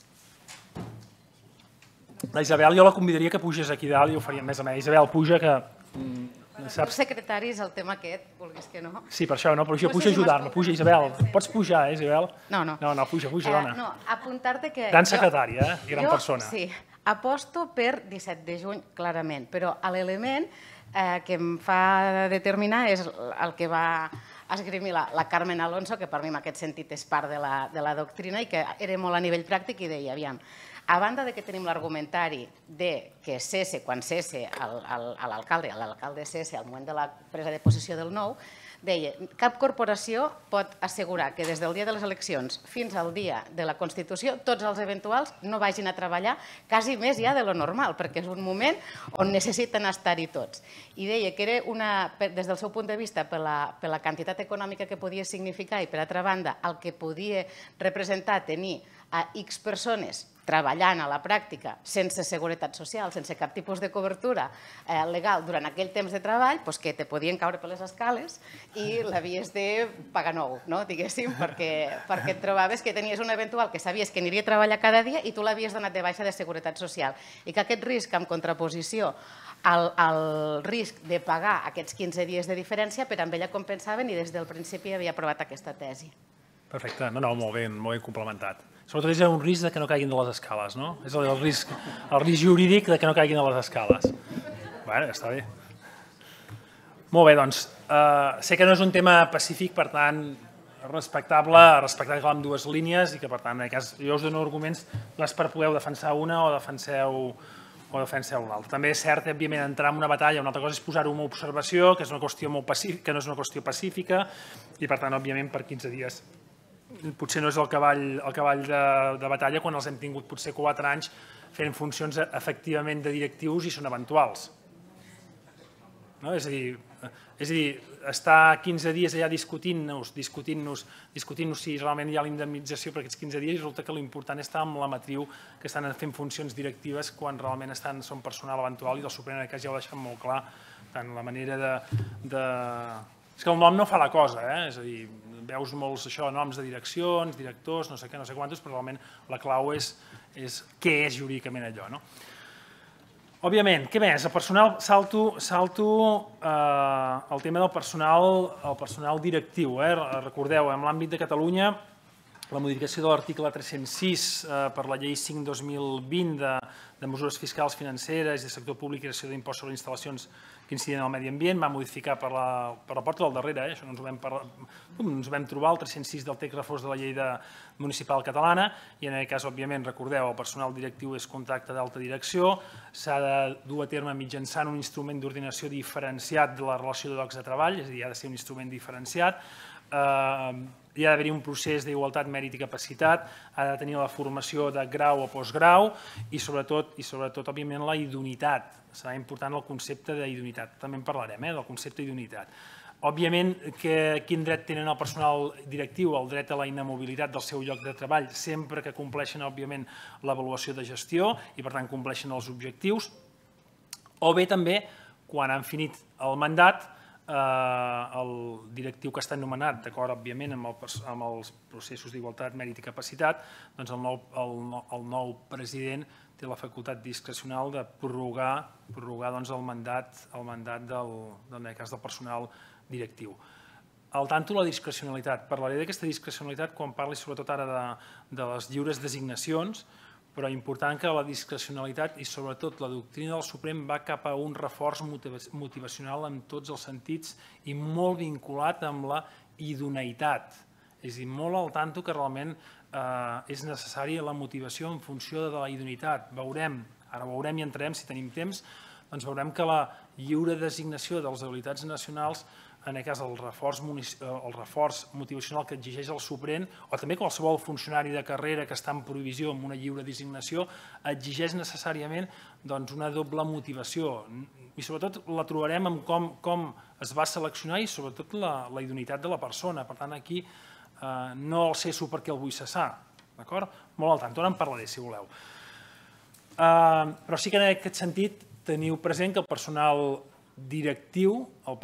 Speaker 2: La Isabel jo la convidaria que pugés aquí dalt i ho faríem més a més. Isabel, puja que...
Speaker 3: El secretari és el tema aquest, vulguis que no.
Speaker 2: Sí, per això, però jo puja a ajudar-me. Puja, Isabel. Pots pujar, Isabel?
Speaker 3: No.
Speaker 2: No, puja, dona.
Speaker 3: No, apuntar-te que...
Speaker 2: Gran secretari, gran persona.
Speaker 3: Sí, aposto per 17 de juny, clarament, però l'element que em fa determinar és el que va esgrimir la Carmen Alonso, que per mi en aquest sentit és part de la doctrina i que era molt a nivell pràctic i deia, aviam, a banda que tenim l'argumentari que cesse quan cesse l'alcalde cesse al moment de la presa de possessió del nou, deia, cap corporació pot assegurar que des del dia de les eleccions fins al dia de la Constitució tots els eventuals no vagin a treballar quasi més ja de lo normal, perquè és un moment on necessiten estar-hi tots. I deia que era, des del seu punt de vista, per la quantitat econòmica que podia significar i, per altra banda, el que podia representar tenir a X persones treballant a la pràctica sense seguretat social, sense cap tipus de cobertura legal durant aquell temps de treball, que te podien caure per les escales i l'havies de pagar nou, diguéssim, perquè et trobaves que tenies un eventual que sabies que aniria a treballar cada dia i tu l'havies donat de baixa de seguretat social. I que aquest risc, en contraposició al risc de pagar aquests 15 dies de diferència, per amb ella compensaven i des del principi havia aprovat aquesta tesi.
Speaker 2: Perfecte, molt ben complementat. Sobretot és un risc que no caiguin de les escales, no? És el risc jurídic que no caiguin de les escales. Bé, està bé. Molt bé, doncs, sé que no és un tema pacífic, per tant, respectable que va en dues línies i que, per tant, en aquest cas, jo us dono arguments per poder defensar una o defenseu l'altra. També és cert, òbviament, entrar en una batalla, una altra cosa és posar-ho en observació, que és una qüestió que no és una qüestió pacífica i, per tant, òbviament, per 15 dies potser no és el cavall de batalla quan els hem tingut potser 4 anys fent funcions efectivament de directius i són eventuals. És a dir, estar 15 dies allà discutint-nos si realment hi ha la indemnització per aquests 15 dies i resulta que l'important és estar amb la matriu que estan fent funcions directives quan realment són personal eventual i el Suprem en aquest cas ja ho ha deixat molt clar, tant la manera de... És que el nom no fa la cosa, és a dir, veus molts noms de direccions, directors, no sé què, no sé quantos, però realment la clau és què és jurídicament allò. Òbviament, què més? El personal, salto el tema del personal directiu. Recordeu, en l'àmbit de Catalunya, la modificació de l'article 306 per la llei 5/2020 de mesures fiscals, financeres i de sector públic i creació d'impost sobre instal·lacions que incidien en el medi ambient, va modificar per la porta del darrere, això no ens ho vam trobar, el 306 del text refós de la llei municipal catalana, i en aquest cas, òbviament, recordeu, el personal directiu és contracte d'alta direcció, s'ha de dur a terme mitjançant un instrument d'ordinació diferenciat de la relació de llocs de treball, és a dir, ha de ser un instrument diferenciat, hi ha d'haver-hi un procés d'igualtat, mèrit i capacitat, ha de tenir la formació de grau o postgrau i sobretot, òbviament, la idoneïtat. Serà important el concepte d'idoneïtat. També en parlarem, del concepte d'idoneïtat. Òbviament, quin dret tenen el personal directiu? El dret a la inamobilitat del seu lloc de treball, sempre que compleixen, òbviament, l'avaluació de gestió i, per tant, compleixen els objectius. O bé, també, quan han finit el mandat, el directiu que està nomenat, d'acord, òbviament, amb els processos d'igualtat, mèrit i capacitat, doncs el nou president té la facultat discrecional de prorrogar el mandat del personal directiu. Al tanto, la discrecionalitat. Parlaré d'aquesta discrecionalitat quan parli sobretot ara de les lliures designacions, però important que la discrecionalitat i sobretot la doctrina del Suprem va cap a un reforç motivacional en tots els sentits i molt vinculat amb la idoneïtat. És a dir, molt al tanto que realment és necessària la motivació en funció de la idoneïtat. Ara veurem i entrarem, si tenim temps, doncs veurem que la lliure designació de les habilitats nacionals, en aquest cas el reforç motivacional que exigeix el Suprem, o també qualsevol funcionari de carrera que està en provisió amb una lliure designació, exigeix necessàriament una doble motivació. I sobretot la trobarem en com es va seleccionar i sobretot la idoneïtat de la persona. Per tant, aquí no el cesso perquè el vull cessar. Molt al tant, ara en parlaré, si voleu. Però sí que en aquest sentit teniu present que el personal directiu,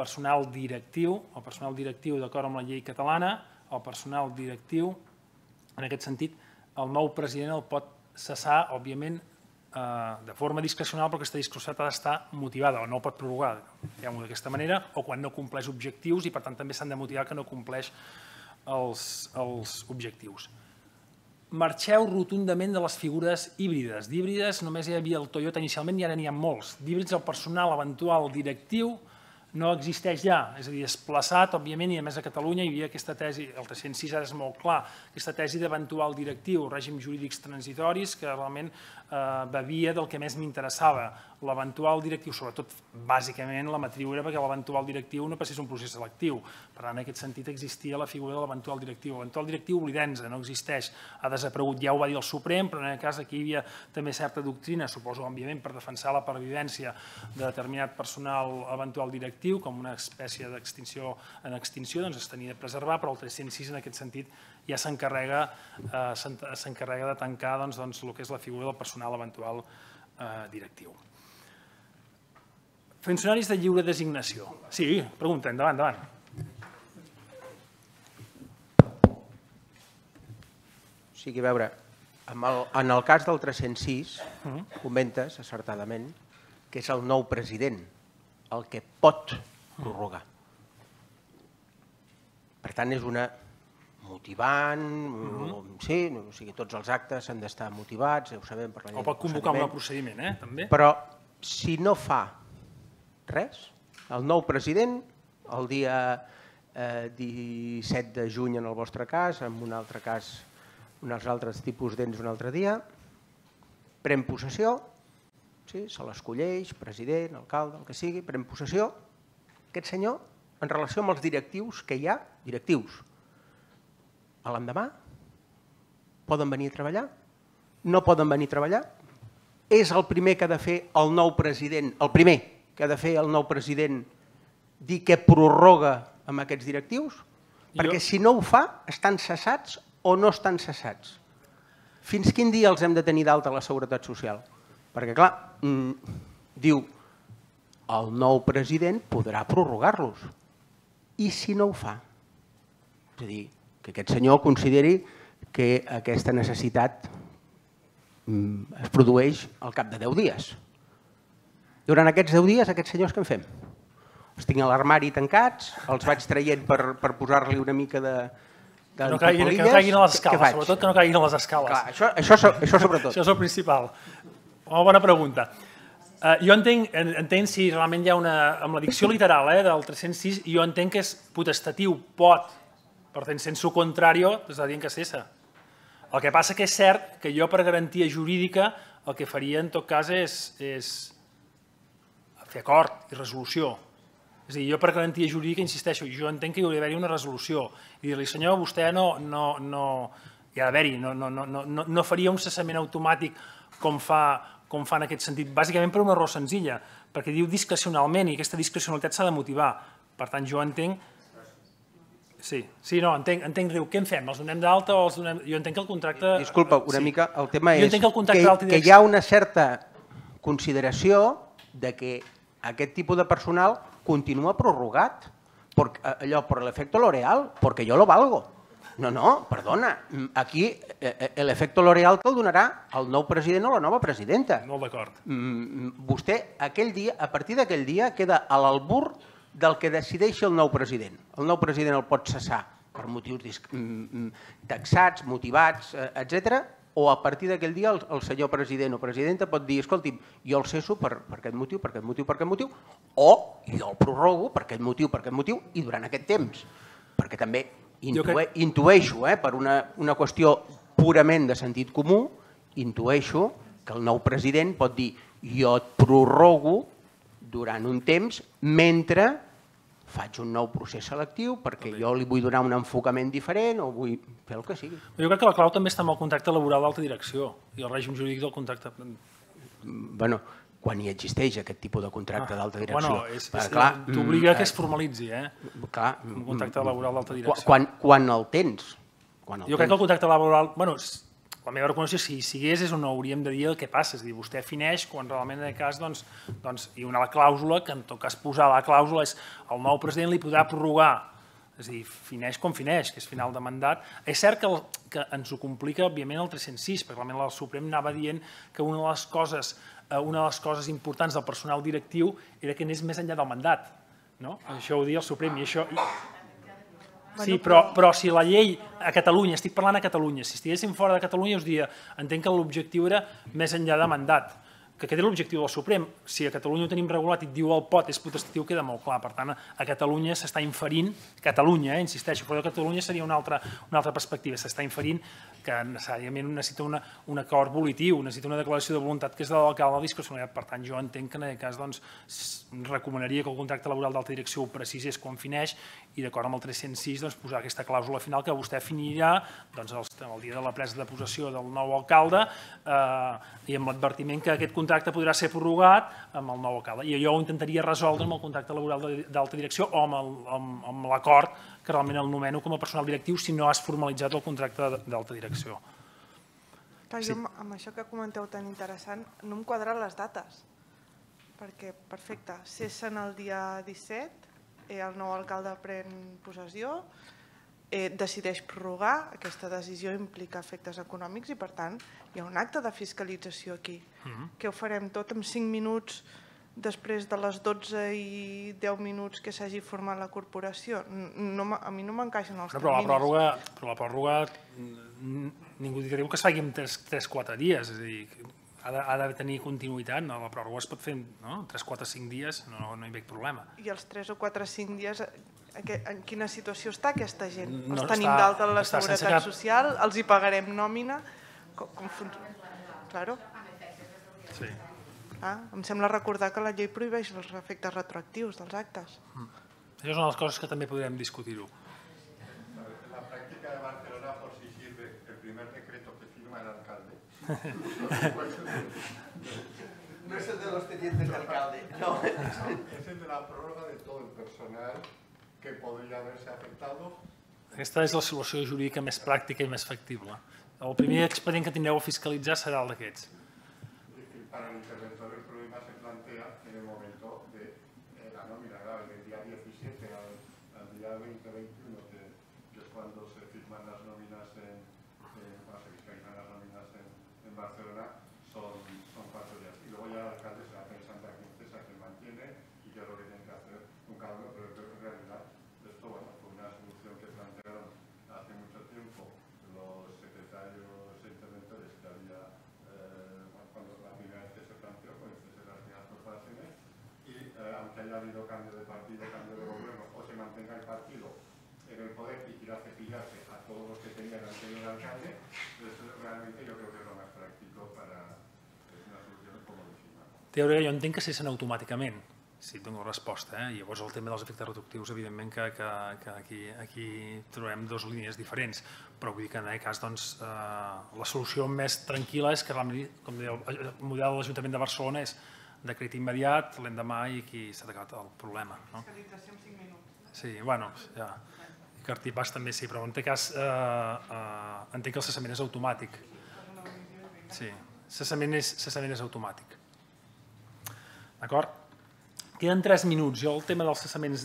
Speaker 2: d'acord amb la llei catalana, el personal directiu, en aquest sentit, el nou president el pot cessar, òbviament, de forma discrecional, però aquesta discrecionalitat ha d'estar motivada, o no el pot prorrogar, diguem-ho d'aquesta manera, o quan no compleix objectius i, per tant, també s'han de motivar que no compleix els objectius. Marxeu rotundament de les figures híbrides. D'híbrides només hi havia el Toyota inicialment i ara n'hi ha molts. D'híbrids el personal eventual directiu no existeix ja, és a dir, desplaçat, òbviament, i a més a Catalunya hi havia aquesta tesi, el 306 ara és molt clar, aquesta tesi d'eventual directiu, règims jurídics transitoris, que realment bevia del que més m'interessava. L'eventual directiu, sobretot, bàsicament, la matriu era perquè l'eventual directiu no passés un procés selectiu. Per tant, en aquest sentit existia la figura de l'eventual directiu. L'eventual directiu, oblidem-se, no existeix, ha desaparegut, ja ho va dir el Suprem, però en aquest cas aquí hi havia també certa doctrina, suposo, òbviament, per defensar la pervivència de determinat personal eventual directiu, com una espècie d'extinció en extinció, doncs es tenia de preservar, però el 306 en aquest sentit ja s'encarrega de tancar el que és la figura del personal eventual directiu. Funcionaris de lliure designació. Sí, pregunta, endavant, endavant.
Speaker 4: O sigui, a veure, en el cas del 306, comentes, acertadament, que és el nou president el que pot prorrogar. Per tant, és una motivant, sí, o sigui, tots els actes han d'estar motivats, ja ho sabem per la llei del procediment.
Speaker 2: O pot convocar un nou procediment, també.
Speaker 4: Però si no fa res, el nou president, el dia 17 de juny en el vostre cas, en un altre cas, uns altres tipus d'ens un altre dia, pren possessió, se l'escolleix, president, alcalde, el que sigui, pren possessió, aquest senyor, en relació amb els directius que hi ha, directius, a l'endemà, poden venir a treballar? No poden venir a treballar? És el primer que ha de fer el nou president, el primer que ha de fer el nou president dir que prorroga amb aquests directius? Perquè si no ho fa, estan cessats o no estan cessats? Fins quin dia els hem de tenir d'alta la Seguretat Social? Perquè, clar, diu, el nou president podrà prorrogar-los. I si no ho fa? És a dir, que aquest senyor consideri que aquesta necessitat es produeix al cap de 10 dies. Durant aquests 10 dies, aquests senyors què en fem? Els tinc a l'armari tancats, els vaig traient per posar-li una mica de...
Speaker 2: Que no caiguin a les escales, sobretot que no caiguin a les escales.
Speaker 4: Clar, això sobretot.
Speaker 2: Això és el principal. Una bona pregunta. Jo entenc si realment hi ha una... Amb la dicció literal del 306, jo entenc que és potestatiu, pot, per tant, sense contrari, t'està dient que cessa. El que passa que és cert que jo, per garantia jurídica, el que faria en tot cas és fer acord i resolució. És a dir, jo per garantia jurídica, insisteixo, jo entenc que hi hauria d'haver-hi una resolució i dir-li, senyor, vostè no hi ha d'haver-hi, no faria un cessament automàtic com fa en aquest sentit, bàsicament per una raó senzilla, perquè diu discrecionalment i aquesta discrecionalitat s'ha de motivar. Per tant, jo entenc... Sí, no, entenc, Riu, què en fem? Els donem d'alta o els donem... Jo entenc que el contracte...
Speaker 4: Disculpa, una mica, el tema és que hi ha una certa consideració de que aquest tipus de personal continua prorrogat, allò per l'efecte L'Oreal, perquè jo lo valgo. No, perdona, aquí l'efecte L'Oreal te'l donarà el nou president o la nova presidenta.
Speaker 2: Molt d'acord.
Speaker 4: Vostè, a partir d'aquell dia, queda a l'albur del que decideixi el nou president. El nou president el pot cessar per motius taxats, motivats, etc. O a partir d'aquell dia el senyor president o presidenta pot dir, escolti'm, jo el cesso per aquest motiu, per aquest motiu, per aquest motiu, o jo el prorrogo per aquest motiu i durant aquest temps. Perquè també intueixo, per una qüestió purament de sentit comú, intueixo que el nou president pot dir jo et prorrogo durant un temps mentre faig un nou procés selectiu perquè jo li vull donar un enfocament diferent o vull fer el que sigui.
Speaker 2: Jo crec que la clau també està en el contracte laboral d'alta direcció i el règim jurídic del contracte.
Speaker 4: Bueno, quan hi existeix aquest tipus de contracte d'alta direcció.
Speaker 2: T'obliga que es formalitzi, un contracte laboral d'alta direcció.
Speaker 4: Quan el tens?
Speaker 2: Jo crec que el contracte laboral... La meva recomanació, si hi sigués, és on hauríem de dir el que passa. És a dir, vostè fineix quan realment en aquest cas hi ha una clàusula, que en tot cas posar la clàusula és el nou president li podrà prorrogar. És a dir, fineix com fineix, que és final de mandat. És cert que ens ho complica, òbviament, el 306, perquè realment el Suprem anava dient que una de les coses importants del personal directiu era que anés més enllà del mandat. Això ho dia el Suprem i això... Sí, però si la llei a Catalunya, estic parlant a Catalunya, si estiguéssim fora de Catalunya us diria, entenc que l'objectiu era més enllà de mandat, que aquest és l'objectiu del Suprem. Si a Catalunya ho tenim regulat i et diu el pot és potestatiu, queda molt clar. Per tant, a Catalunya s'està inferint, Catalunya, insisteixo, però de Catalunya seria una altra perspectiva, s'està inferint que necessàriament necessita un acord volitiu, necessita una declaració de voluntat que és de l'alcalde de discrecionalitat. Per tant, jo entenc que en aquest cas recomanaria que el contracte laboral d'alta direcció ho precisés quan fineix i d'acord amb el 306 posar aquesta clàusula final que vostè definirà el dia de la presa de possessió del nou alcalde i amb l'advertiment que aquest contracte podrà ser prorrogat amb el nou alcalde. I jo ho intentaria resoldre amb el contracte laboral d'alta direcció o amb l'acord que realment el nomeno com a personal directiu si no has formalitzat el contracte d'alta direcció.
Speaker 5: Jo amb això que comenteu tan interessant no em quadren les dates, perquè, perfecte, cessen el dia 17, el nou alcalde pren possessió, decideix prorrogar, aquesta decisió implica efectes econòmics i per tant hi ha un acte de fiscalització aquí. Què ho farem tot en 5 minuts després de les 12 i 10 minuts que s'hagi format la corporació? A mi no m'encaixen els terminis.
Speaker 2: Però la pròrroga ningú diu que es faci en 3-4 dies, és a dir, ha de tenir continuïtat, la pròrroga es pot fer en 3, 4, 5 dies, no hi veig problema.
Speaker 5: I els 3 o 4, 5 dies, en quina situació està aquesta gent? Els tenim d'alta a la Seguretat Social, els hi pagarem nòmina? Com funciona? Claro.
Speaker 2: Sí.
Speaker 5: Em sembla recordar que la llei prohibeix els efectes retroactius dels actes.
Speaker 2: Això és una de les coses que també podrem discutir-ho.
Speaker 1: La práctica de Barcelona, por si sirve, el primer decreto que firma el alcalde.
Speaker 6: No es el de los tenientes de alcalde, no.
Speaker 1: Es el de la prórroga de todo el personal que podria haver-se afectado.
Speaker 2: Aquesta és la solució jurídica més pràctica i més factible. El primer expedient que tindreu a fiscalitzar serà el d'aquests.
Speaker 1: Para el interventor el problema se plantea en el momento de la nómina, del día 17 al día 20-21, que es cuando se firman las nóminas cuando se fiscalizan las nóminas en Barcelona, son 4 días. Y luego ya el alcalde se va pensando a quién cesa, que mantiene y qué es lo que tiene que hacer un cambio, pero creo que en realidad esto fue una solución que plantearon hace mucho tiempo los secretarios e interventores que había cuando la primera vez que se planteó, pues en las primeras corporaciones, y aunque haya habido cambio de partido, cambio de gobierno, o se mantenga el partido en el poder y quiera cepillarse a todos los que tenía el anterior alcalde, pues realmente yo creo que es lo más práctico para una solución comodísima.
Speaker 2: Teòrica, jo entenc que cessen automàticament, si et dono resposta. Llavors el tema dels efectes retroactius, evidentment que aquí trobem dues línies diferents, però vull dir que en aquest cas la solució més tranquil·la és que, com deia, el model de l'Ajuntament de Barcelona és decret immediat, l'endemà i aquí s'ha acabat el problema.
Speaker 5: Fiscalització en 5 minuts.
Speaker 2: Sí, bueno, ja. Cartipàs també sí, però en aquest cas entenc que el cessament és automàtic. Sí, cessament és automàtic. D'acord? Queden 3 minuts. Jo el tema dels cessaments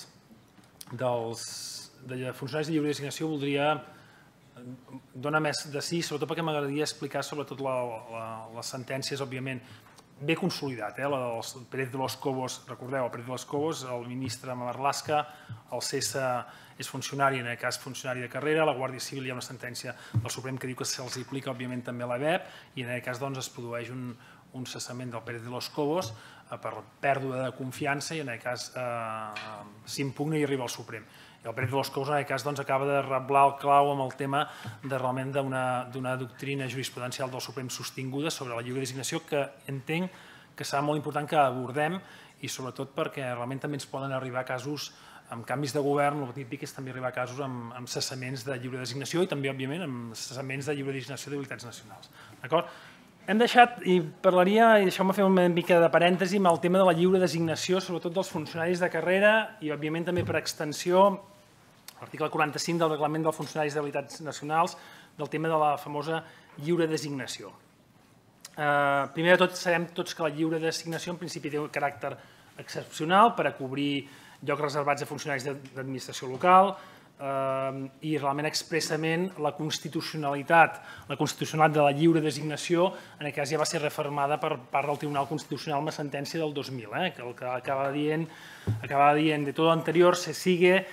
Speaker 2: de funcionaris de lliure designació voldria donar més de sí, sobretot perquè m'agradaria explicar sobretot les sentències, òbviament, bé consolidat, la del Pérez de los Cobos, recordeu, el Pérez de los Cobos, el ministre Marlaska, el CESA és funcionari, en aquest cas funcionari de carrera, la Guàrdia Civil hi ha una sentència del Suprem que diu que se'ls aplica, òbviament, també a la BEP, i en aquest cas es produeix un cessament del Pérez de los Cobos per pèrdua de confiança i en aquest cas s'impugna i arriba al Suprem. I el Pérez de los Cobos en aquest cas acaba de reblar el clau amb el tema de realment d'una doctrina jurisprudencial del Suprem sostinguda sobre la lliure designació que entenc que serà molt important que abordem i sobretot perquè realment també ens poden arribar casos amb canvis de govern, el típic és també arribar a casos amb cessaments de lliure designació i també, òbviament, amb cessaments de lliure designació d'habilitats nacionals. D'acord? Hem deixat, i parlaria, i deixeu-me fer una mica de parèntesi, amb el tema de la lliure designació, sobretot dels funcionaris de carrera i, òbviament, també per extensió, l'article 45 del Reglament dels Funcionaris d'Habilitats Nacionals, del tema de la famosa lliure designació. Primer de tot, sabem tots que la lliure designació en principi té un caràcter excepcional per a cobrir llocs reservats a funcionaris d'administració local i realment expressament la constitucionalitat de la lliure designació en aquest cas ja va ser reformada per part del Tribunal Constitucional amb la sentència del 2000, que el que acaba dient de tot lo anterior se sigue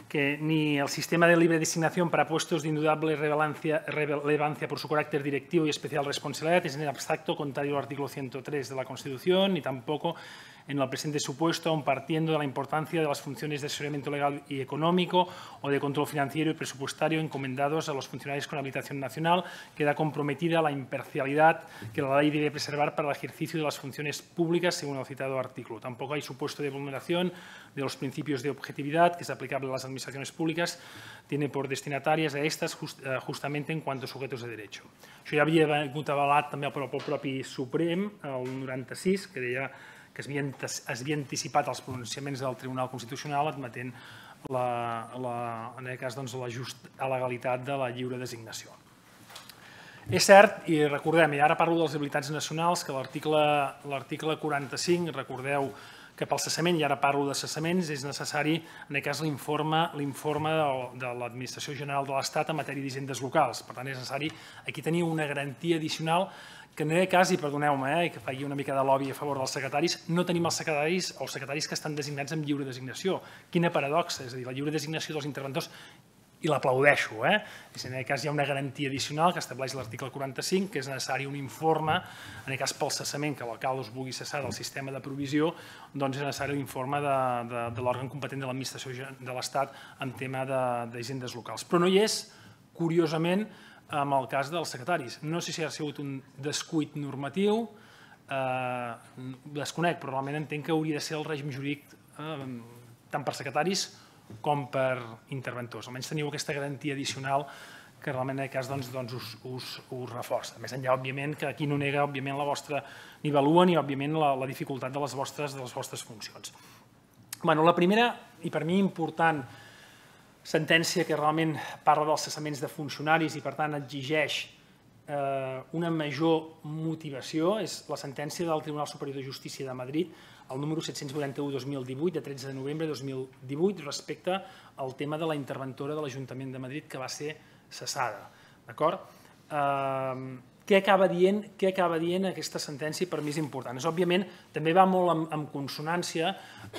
Speaker 2: que ni el sistema de libre designación para puestos de indudable relevancia por su carácter directivo y especial responsabilidad es en abstracto contrario al artículo 103 de la Constitución, ni tampoco en el presente supuesto, aun partiendo de la importancia de las funciones de asesoramiento legal y económico o de control financiero y presupuestario encomendados a los funcionarios con habilitación nacional, queda comprometida la imparcialidad que la ley debe preservar para el ejercicio de las funciones públicas según el citado artículo. Tampoco hay supuesto de vulneración de los principios de objetividad que es aplicable a las administraciones públicas, tiene por destinatàries a estas justament en quant a sujetos de derecho. Això ja havia vingut avalat també pel propi Suprem, el 96, que deia que es havia anticipat els pronunciaments del Tribunal Constitucional admetent, en aquest cas, la justa legalitat de la lliure designació. És cert, i recordem, i ara parlo de les habilitats nacionals, que l'article 45, recordeu que pel cessament, i ara parlo de cessaments, és necessari, en aquest cas, l'informe de l'Administració General de l'Estat en matèria d'hisendes locals. Per tant, és necessari aquí tenir una garantia addicional que en aquest cas, i perdoneu-me, que faci una mica de lobby a favor dels secretaris, no tenim els secretaris que estan designats amb lliure designació. Quina paradoxa, és a dir, la lliure designació dels interventors, i l'aplaudeixo, en aquest cas hi ha una garantia addicional que estableix l'article 45, que és necessari un informe, en aquest cas pel cessament, que l'alcalde es vulgui cessar del sistema de provisió, doncs és necessari l'informe de l'òrgan competent de l'administració de l'Estat en tema d'hisendes locals. Però no hi és, curiosament, en el cas dels secretaris. No sé si ha sigut un descuit normatiu, desconec, però realment entenc que hauria de ser el règim jurídic tant per secretaris com per interventors. Almenys teniu aquesta garantia addicional que realment en aquest cas us reforça. Més enllà, òbviament, que aquí no nega òbviament la vostra, ni valua ni òbviament la dificultat de les vostres funcions. La primera, i per mi important, sentència que realment parla dels cessaments de funcionaris i per tant exigeix una major motivació és la sentència del Tribunal Superior de Justícia de Madrid, el número 741/2018, de 13 de novembre de 2018, respecte al tema de la interventora de l'Ajuntament de Madrid que va ser cessada. D'acord? Què acaba dient aquesta sentència? Per mi és important. Òbviament, també va molt en consonància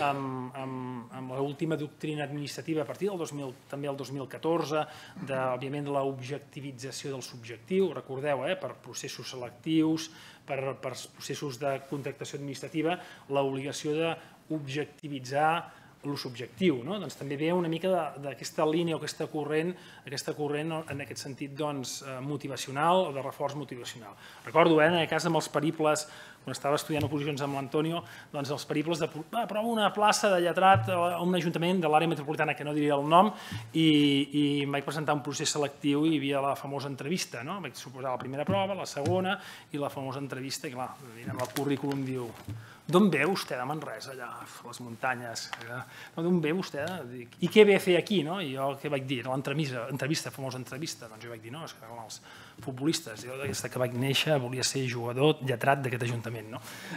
Speaker 2: amb l'última doctrina administrativa a partir també del 2014, òbviament de l'objectivització del subjectiu, recordeu, per processos selectius, per processos de contractació administrativa, l'obligació d'objectivitzar el subjectiu. També ve una mica d'aquesta línia o aquesta corrent en aquest sentit motivacional o de reforç motivacional. Recordo, en aquest cas, amb els periples, quan estava estudiant oposicions amb l'Antonio, els periples de prova una plaça de lletrat a un ajuntament de l'àrea metropolitana, que no diria el nom, i em vaig presentar un procés selectiu i hi havia la famosa entrevista. Vaig suposar la primera prova, la segona, i la famosa entrevista, i clar, en el currículum diu: d'on ve vostè de Manresa, allà, a les muntanyes? D'on ve vostè? I què ve a fer aquí? I jo què vaig dir? L'entrevista, famosa entrevista. Doncs jo vaig dir, no, és que com els futbolistes. Jo, des que vaig néixer, volia ser jugador lletrat d'aquest ajuntament.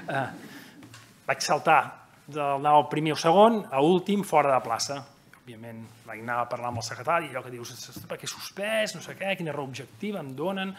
Speaker 2: Vaig saltar del primer o segon a últim, fora de plaça. Òbviament, vaig anar a parlar amb el secretari, allò que dius, per què suspès, no sé què, quina raó objectiva em donen.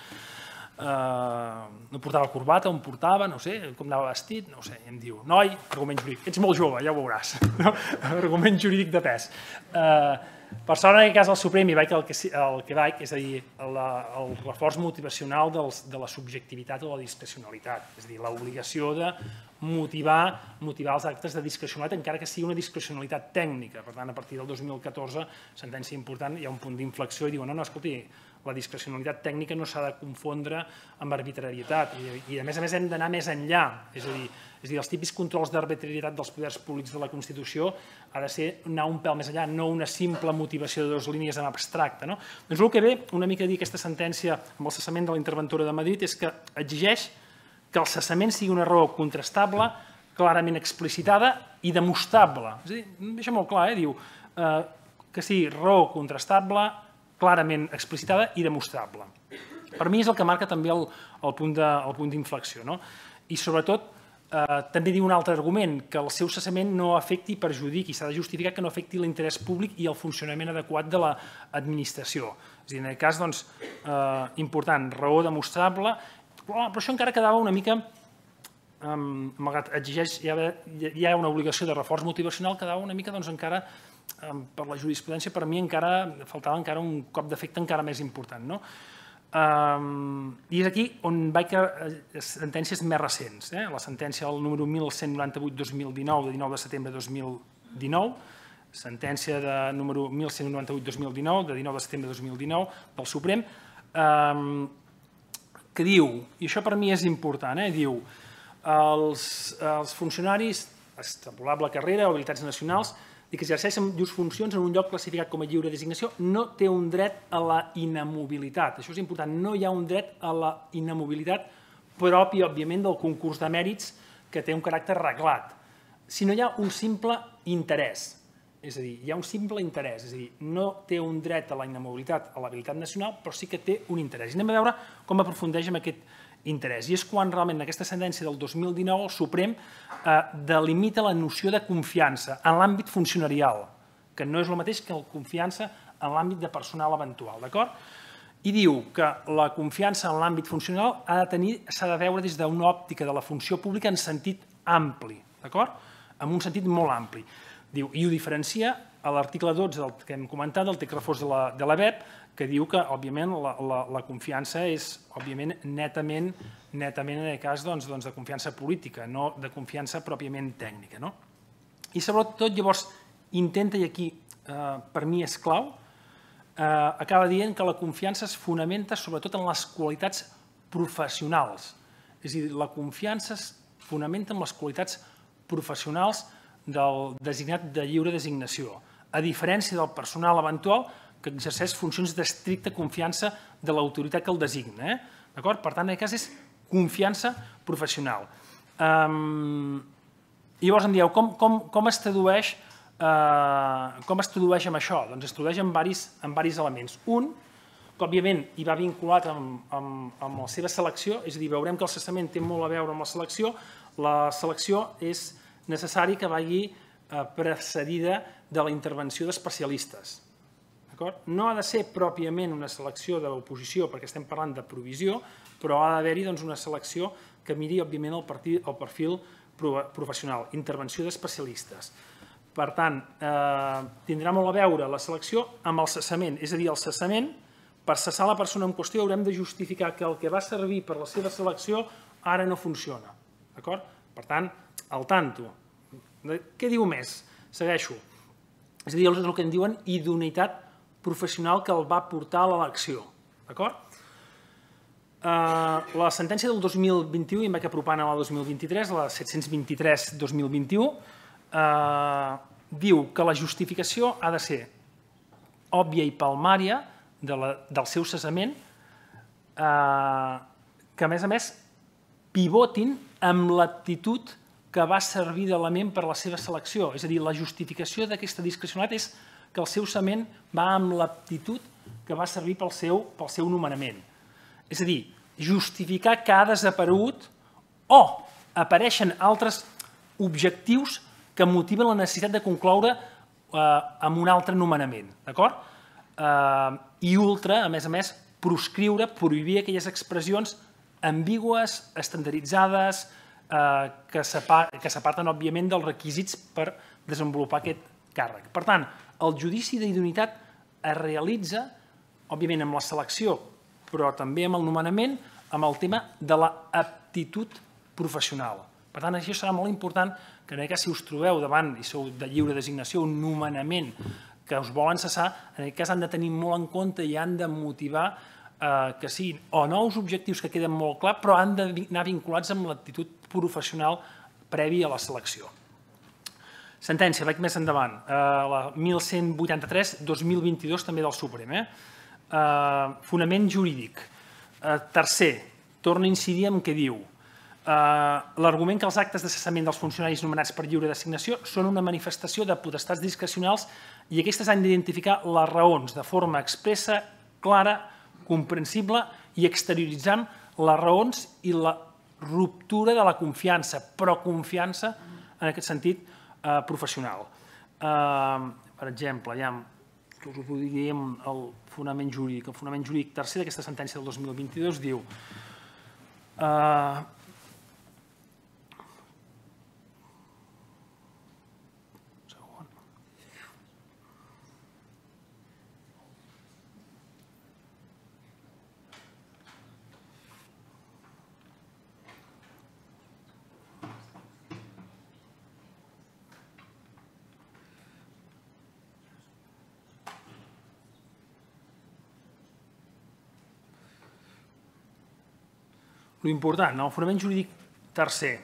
Speaker 2: No portava corbata, on portava, no sé, com anava vestit, no sé, i em diu: noi, argument jurídic, ets molt jove, ja ho veuràs, argument jurídic de pes. Per sort, en aquest cas, al Suprem hi vaig el que vaig, és a dir, el reforç motivacional de la subjectivitat o la discrecionalitat, és a dir, l'obligació de motivar els actes de discrecionalitat, encara que sigui una discrecionalitat tècnica. Per tant, a partir del 2014, sentència important, hi ha un punt d'inflexió i diuen: no, escolti, la discrecionalitat tècnica no s'ha de confondre amb arbitrarietat i, a més hem d'anar més enllà. És a dir, els típics controls d'arbitrarietat dels poders públics de la Constitució ha de ser anar un pèl més enllà, no una simple motivació de dues línies en abstracte. Doncs el que ve una mica a dir aquesta sentència amb el cessament de la interventora de Madrid és que exigeix que el cessament sigui una raó contrastable, clarament explicitada i demostrable. És a dir, deixa molt clar, diu que sigui raó contrastable, clarament explicitada i demostrable. Per mi és el que marca també el punt d'inflexió. I sobretot també diu un altre argument, que el seu cessament no afecti i perjudiqui, s'ha de justificar que no afecti l'interès públic i el funcionament adequat de l'administració. És a dir, en aquest cas, important, raó demostrable, però això encara quedava una mica, malgrat exigeix, hi ha una obligació de reforç motivacional, quedava una mica encara per la jurisprudència, per mi faltava encara un cop d'efecte encara més important. I és aquí on vaig a sentències més recents. La sentència del número 1198-2019, de 19 de setembre de 2019, sentència de número 1198-2019, de 19 de setembre de 2019, del Suprem, que diu, i això per mi és important, diu els funcionaris, extrapolable carrera o habilitats nacionals, i que exerceixen llurs funcions en un lloc classificat com a lliure designació, no té un dret a la inamobilitat. Això és important, no hi ha un dret a la inamobilitat propi, òbviament, del concurs de mèrits que té un caràcter reglat, sinó hi ha un simple interès. És a dir, hi ha un simple interès, és a dir, no té un dret a la inamobilitat, a l'habilitat nacional, però sí que té un interès. I anem a veure com aprofundeix en aquest interès. I és quan realment en aquesta sentència del 2019 el Suprem delimita la noció de confiança en l'àmbit funcionarial, que no és el mateix que la confiança en l'àmbit de personal eventual, d'acord? I diu que la confiança en l'àmbit funcionarial s'ha de veure des d'una òptica de la funció pública en sentit ampli, d'acord? En un sentit molt ampli. Diu, i ho diferencia a l'article 12 del que hem comentat, del text refós de la BEP, que diu que, òbviament, la confiança és, òbviament, netament, en aquest cas, de confiança política, no de confiança pròpiament tècnica. I, sobretot, llavors, intenta, i aquí per mi és clau, acaba dient que la confiança es fonamenta sobretot en les qualitats professionals. És a dir, la confiança es fonamenta en les qualitats professionals del designat de lliure designació, a diferència del personal eventual que exerceix funcions d'estricta confiança de l'autoritat que el designa. Per tant, en aquest cas és confiança professional. Llavors em dieu, com es tradueix amb això? Doncs es tradueix amb diversos elements. Un, que òbviament hi va vinculat amb la seva selecció, és a dir, veurem que el cessament té molt a veure amb la selecció és necessari que vagi precedida de la intervenció d'especialistes. No ha de ser pròpiament una selecció de l'oposició, perquè estem parlant de provisió, però ha d'haver-hi una selecció que miri, òbviament, el perfil professional, intervenció d'especialistes. Per tant, tindrà molt a veure la selecció amb el cessament, és a dir, el cessament, per cessar la persona en qüestió haurem de justificar que el que va servir per la seva selecció ara no funciona. Per tant, al tanto. Què diu més? Segueixo. És a dir, és el que en diuen idoneïtat professional que el va portar a l'elecció. La sentència del 2021, i em vaig apropant a la 2023, la 723-2021, diu que la justificació ha de ser òbvia i palmària del seu cessament, que a més pivotin amb l'actitud que va servir d'element per a la seva selecció. És a dir, la justificació d'aquesta discrecionalitat és que el seu cessament va amb l'aptitud que va servir pel seu nomenament. És a dir, justificar que ha desaparegut o apareixen altres objectius que motiven la necessitat de concloure amb un altre nomenament. I ultra, a més, proscriure, prohibir aquelles expressions ambigües, estandarditzades, que s'aparten, òbviament, dels requisits per desenvolupar aquest càrrec. Per tant, el judici d'idoneïtat es realitza, òbviament, amb la selecció, però també amb el nomenament, amb el tema de l'aptitud professional. Per tant, això serà molt important que, en aquest cas, si us trobeu davant, i sou de lliure designació, un nomenament que us volen cessar, en aquest cas han de tenir molt en compte i han de motivar que siguin o nous objectius que queden molt clar, però han d'anar vinculats amb l'actitud professional previ a la selecció. Sentència, vaig més endavant, la 1183-2022, també del Suprem. Fonament jurídic. Tercer, torna a incidir en què diu. L'argument que els actes de cessament dels funcionaris nomenats per lliure designació són una manifestació de potestats discrecionals i aquestes han d'identificar les raons de forma expressa, clara, comprensible i exterioritzant les raons i la ruptura de la confiança, però confiança en aquest sentit professional. Per exemple, us ho diríem el fonament jurídic. El fonament jurídic tercer d'aquesta sentència del 2022 diu L'important, el fonament jurídic tercer.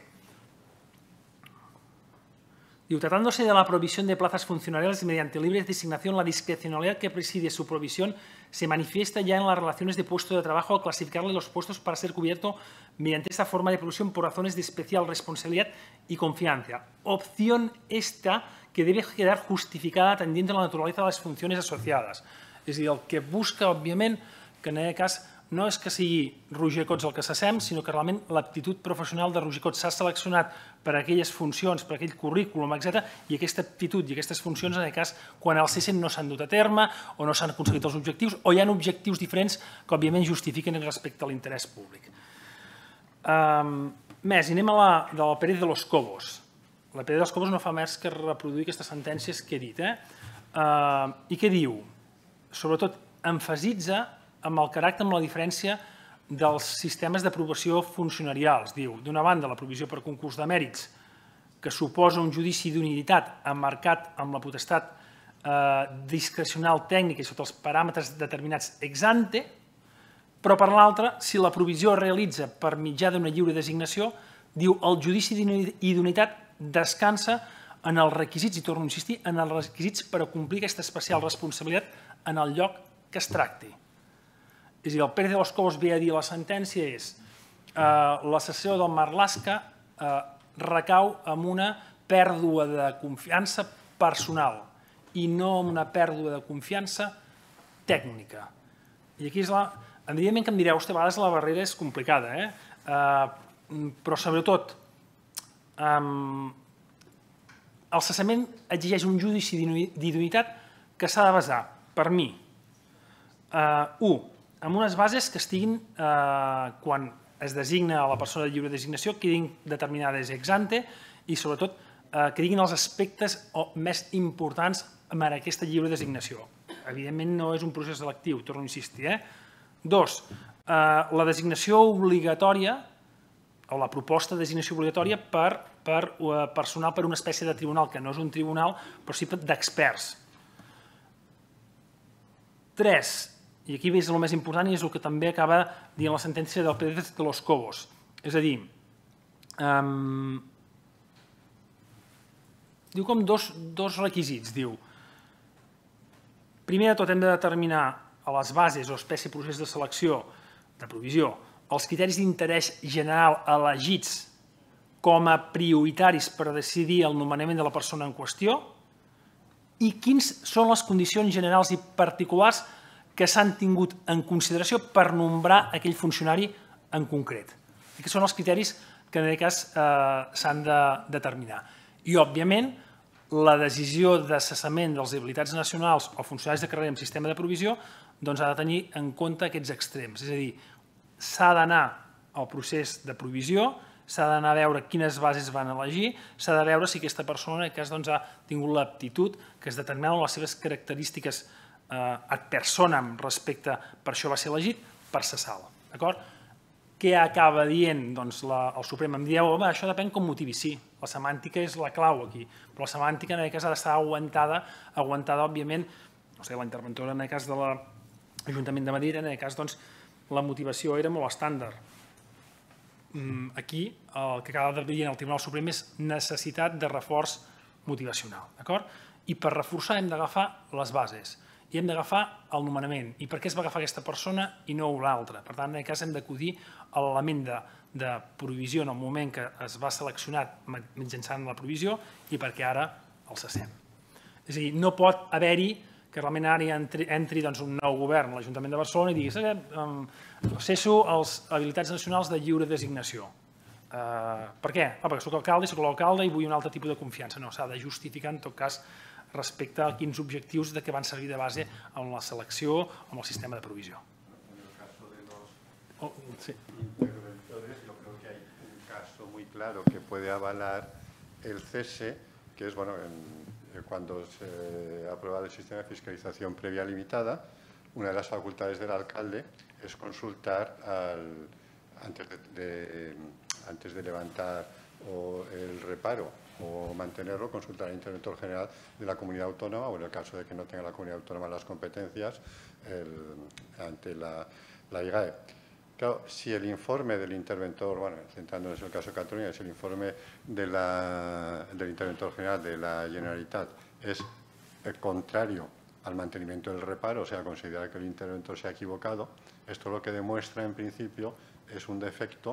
Speaker 2: Diu, tratándose de la provisión de plazas funcionariales mediante libre designación, la discrecionalidad que preside su provisión se manifiesta ya en las relaciones de puesto de trabajo al clasificarle los puestos para ser cubierto mediante esta forma de provisión por razones de especial responsabilidad y confianza. Opción esta que debe quedar justificada atendiendo a la naturaleza de las funciones asociadas. És a dir, el que busca, òbviament, que en aquest cas no és que sigui Roger Cots el que s'assem, sinó que realment l'aptitud professional de Roger Cots s'ha seleccionat per a aquelles funcions, per a aquell currículum, etc. I aquesta aptitud i aquestes funcions, en aquest cas, quan el CESEN no s'han dut a terme o no s'han aconseguit els objectius o hi ha objectius diferents que, òbviament, justifiquen respecte a l'interès públic. Més, anem a la de la Pérez de los Cobos. La Pérez de los Cobos no fa més que reproduir aquestes sentències que he dit. I què diu? Sobretot, emfasitza amb el caràcter, amb la diferència dels sistemes d'aprovació funcionarials. Diu, d'una banda, la provisió per concurs de mèrits, que suposa un judici d'unitat emmarcat amb la potestat discrecional tècnica i sota els paràmetres determinats ex ante, però per l'altra, si la provisió es realitza per mitjà d'una lliure designació, diu, el judici d'unitat descansa en els requisits, i torno a insistir, en els requisits per a complir aquesta especial responsabilitat en el lloc que es tracti. És a dir, el Pérez de los Cobos ve a dir la sentència és la cessió del Marlaska recau en una pèrdua de confiança personal i no en una pèrdua de confiança tècnica. I aquí és la... Evidentment que em direu, a vegades la barrera és complicada, però sobretot el cessament exigeix un judici d'idoneïtat que s'ha de basar, per mi, amb unes bases que estiguin, quan es designa a la persona de lliure designació, quedin determinades ex ante i, sobretot, que diguin els aspectes més importants en aquesta lliure designació. Evidentment, no és un procés selectiu, torno a insistir. 2. La designació obligatòria, o la proposta de designació obligatòria per personal per una espècie de tribunal, que no és un tribunal, però sí d'experts. 3. I aquí és el més important i és el que també acaba dient la sentència del Pérez de los Cobos. És a dir, diu com dos requisits. Diu, primer de tot hem de determinar a les bases o espècie de procés de selecció, de provisió, els criteris d'interès general elegits com a prioritaris per decidir el nomenament de la persona en qüestió i quins són les condicions generals i particulars que s'han tingut en consideració per nombrar aquell funcionari en concret. Aquests són els criteris que en aquest cas s'han de determinar. I, òbviament, la decisió de cessament dels habilitats nacionals o funcionaris de carrera en sistema de provisió ha de tenir en compte aquests extrems. És a dir, s'ha d'anar al procés de provisió, s'ha d'anar a veure quines bases van elegir, s'ha de veure si aquesta persona en aquest cas ha tingut l'aptitud que es determinen les seves característiques ad personam respecte, per això va ser elegit, per cessar-lo. Què acaba dient el Suprem? Em dieu, home, això depèn com motivi. Sí, la semàntica és la clau aquí, però la semàntica en aquest cas ha d'estar aguantada, òbviament, no sé, la interventora en aquest cas de l'Ajuntament de Madrid, en aquest cas, la motivació era molt estàndard. Aquí, el que acaba de dir el Tribunal Suprem és necessitat de reforç motivacional. I per reforçar hem d'agafar les bases. I hem d'agafar el nomenament. I per què es va agafar aquesta persona i no l'altra? Per tant, en aquest cas hem d'acudir a l'element de provisió en el moment que es va seleccionar mitjançant la provisió i perquè ara el cessem. És a dir, no pot haver-hi que realment ara entri un nou govern a l'Ajuntament de Barcelona i digui cesso els habilitats nacionals de lliure designació. Per què? Perquè soc alcalde, soc l'alcalde i vull un altre tipus de confiança. No, s'ha de justificar en tot cas respecte a quins objectius que van servir de base en la selecció o en el sistema de provisió.
Speaker 1: En el caso de los interventores, yo creo que hay un caso muy claro que puede avalar el cese, que es cuando se ha aprobado el sistema de fiscalización previa limitada, una de las facultades del alcalde es consultar antes de levantar el reparo o mantenerlo, consultar al interventor general de la comunidad autónoma o en el caso de que no tenga la comunidad autónoma las competencias ante la IGAE. Claro, si el informe del interventor, bueno, centrándonos en el caso de Cataluña, si el informe del interventor general de la Generalitat es contrario al mantenimiento del reparo, o sea, considera que el interventor se ha equivocado, esto lo que demuestra en principio es un defecto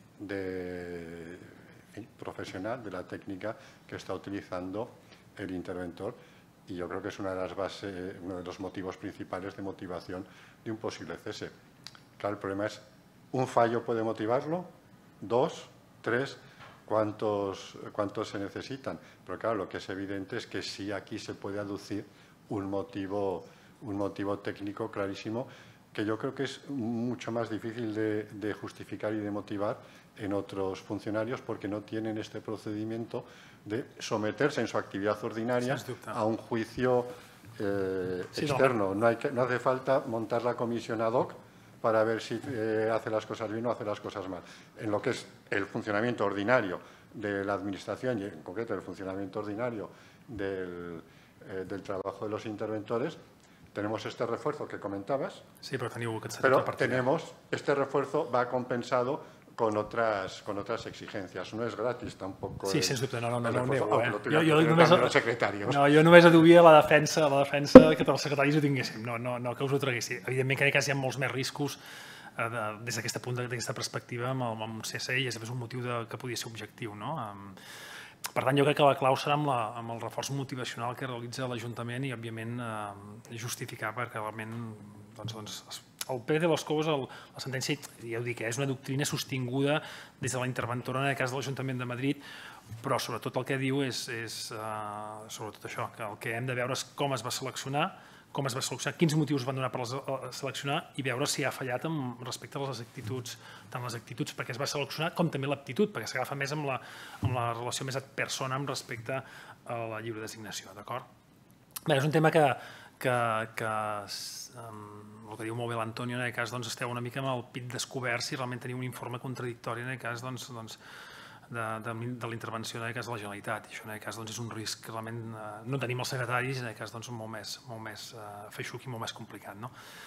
Speaker 1: profesional de la técnica que está utilizando el interventor, y yo creo que es una de las bases, uno de los motivos principales de motivación de un posible cese. Claro, el problema es, ¿un fallo puede motivarlo? ¿2? ¿3? ¿Cuántos se necesitan? Pero claro, lo que es evidente es que sí aquí se puede aducir un motivo técnico clarísimo, que yo creo que es mucho más difícil de justificar y de motivar en otros funcionarios, porque no tienen este procedimiento de someterse en su actividad ordinaria a un juicio externo. No hace falta montar la comisión ad hoc para ver si hace las cosas bien o hace las cosas mal. En lo que es el funcionamiento ordinario de la Administración y en concreto el funcionamiento ordinario del trabajo de los interventores, tenemos este refuerzo que comentabas,
Speaker 2: Sí,
Speaker 1: pero este refuerzo va compensado con otras exigencias. No es gratis tampoc.
Speaker 2: Sí, sens dubte, no ho nego.
Speaker 1: Jo
Speaker 2: només adubia la defensa que els secretaris ho tinguéssim, no que us ho traguéssim. Evidentment, crec que hi ha molts més riscos des d'aquest punt, d'aquesta perspectiva, amb un cese, i és un motiu que podia ser objectiu. Per tant, jo crec que la clau serà amb el reforç motivacional que realitza l'Ajuntament i, òbviament, justificar perquè realment el pez de los cobos, la sentència, ja ho dic, és una doctrina sostinguda des de la interventora, en el cas de l'Ajuntament de Madrid, però sobretot el que diu és sobretot això, que el que hem de veure és com es va seleccionar, quins motius van donar per seleccionar i veure si ha fallat respecte a les actituds, tant les actituds perquè es va seleccionar com també l'aptitud, perquè s'agafa més amb la relació més ad persona respecte a la lliure designació, d'acord? Bé, és un tema que el que diu molt bé l'Antonio, en aquest cas esteu una mica amb el pit descobert si realment teniu un informe contradictori en aquest cas de la intervenció en aquest cas de la Generalitat. I això en aquest cas és un risc que realment no tenim els secretaris, en aquest cas molt més feixuc i molt més complicat.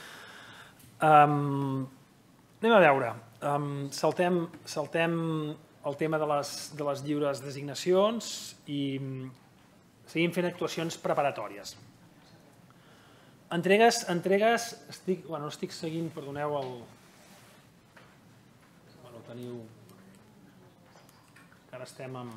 Speaker 2: Anem a veure, saltem el tema de les lliures designacions i seguim fent actuacions preparatòries. Entregues, estic seguint, perdoneu, teniu, que ara estem amb...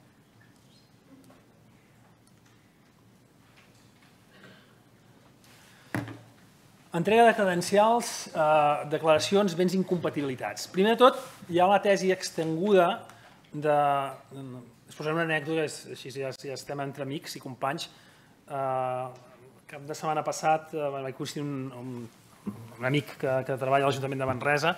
Speaker 2: Entrega de credencials, declaracions, béns i incompatibilitats. Primer de tot, hi ha la tesi extenguda de... Us posaré una anècdota, així ja estem entre amics i companys. Cap de setmana passat vaig coincidir un amic que treballa a l'Ajuntament de Manresa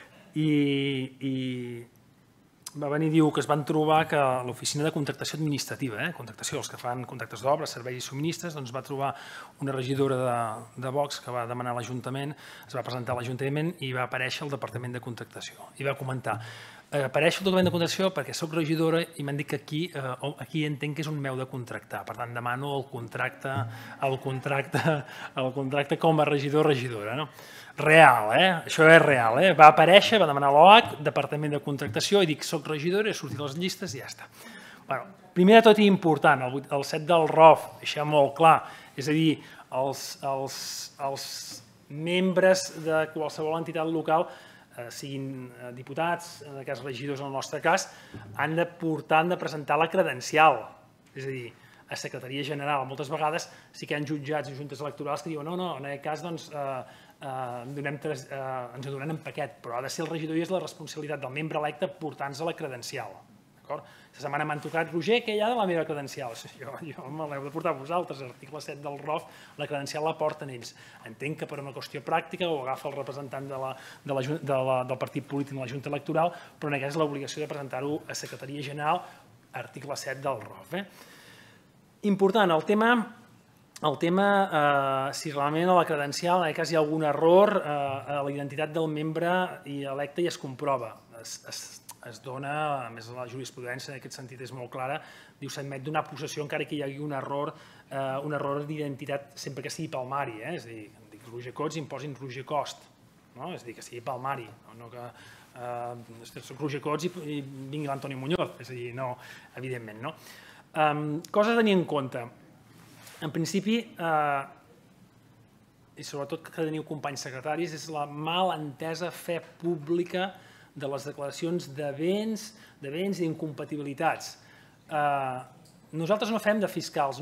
Speaker 2: i va venir i diu que es van trobar que l'oficina de contractació administrativa, contractació, els que fan contractes d'obra, serveis i subministres, va trobar una regidora de Vox que va demanar a l'Ajuntament, es va presentar a l'Ajuntament i va aparèixer al Departament de Contractació. I va comentar: apareixo al Departament de Contractació perquè soc regidora i m'han dit que aquí entenc que és un meu de contractar. Per tant, demano el contracte com a regidor o regidora. Real, això és real. Va aparèixer, va demanar l'OAC, Departament de Contractació, i dic, soc regidora, he sortit a les llistes i ja està. Primer de tot i important, el 7 del ROF, deixem molt clar, és a dir, els membres de qualsevol entitat local, siguin diputats, en aquest cas regidors en el nostre cas, han de presentar la credencial. És a dir, a Secretaria General, moltes vegades sí que hi ha jutjats i juntes electorals que diuen no, en aquest cas ens adonem en paquet, però ha de ser el regidor i és la responsabilitat del membre electe portar-nos la credencial. Aquesta setmana m'han tocat: Roger, què hi ha de la meva credencial? Jo me l'heu de portar a vosaltres, article 7 del ROF, la credencial la porten ells. Entenc que per una qüestió pràctica ho agafa el representant del partit polític en la Junta Electoral, però en aquest cas l'obligació de presentar-ho a Secretaria General, article 7 del ROF. Important, el tema si realment a la credencial en aquest cas hi ha algun error a la identitat del membre electe i es comprova. Es dona, a més la jurisprudència en aquest sentit és molt clara, diu s'admet donar possessió encara que hi hagi un error d'identitat sempre que sigui palmari, és a dir, dic Roger Cots i em posin Roger Cost. és a dir, que sigui palmari, no que soc Roger Cots i vingui l'Antoni Muñoz, és a dir, no, evidentment, no. Cosa a tenir en compte. En principi, i sobretot que teniu companys secretaris, és la mal entesa fe pública de les declaracions de béns i d'incompatibilitats. Nosaltres no fem de fiscals,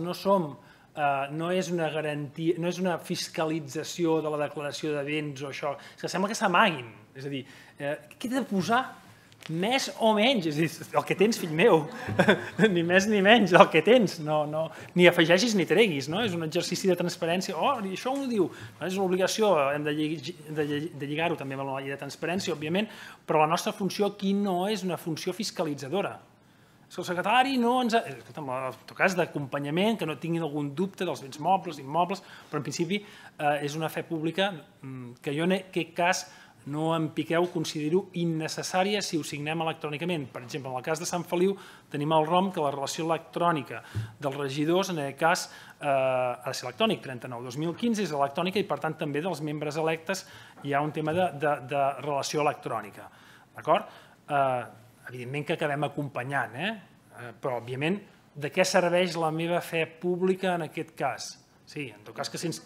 Speaker 2: no és una garantia, no és una fiscalització de la declaració de béns o això, és que sembla que s'amaguin, és a dir, què he de posar? Més o menys, és a dir, el que tens, fill meu, ni més ni menys, el que tens, ni afegeixis ni treguis, és un exercici de transparència, i això ho diu, és una obligació, hem de lligar-ho també amb la llei de transparència, òbviament, però la nostra funció aquí no és una funció fiscalitzadora. És que el secretari no ens ha... En tot cas, d'acompanyament, que no tinguin algun dubte dels béns mobles, immobles, però en principi és una fe pública que jo en aquest cas no en piqueu, considero innecessària si ho signem electrònicament. Per exemple, en el cas de Sant Feliu tenim el ROM que la relació electrònica dels regidors, en aquest cas, ha de ser electrònic, 39/2015 és electrònica i per tant també dels membres electes hi ha un tema de relació electrònica. D'acord? Evidentment que acabem acompanyant, però òbviament de què serveix la meva fe pública en aquest cas? Sí, en tot cas que sense...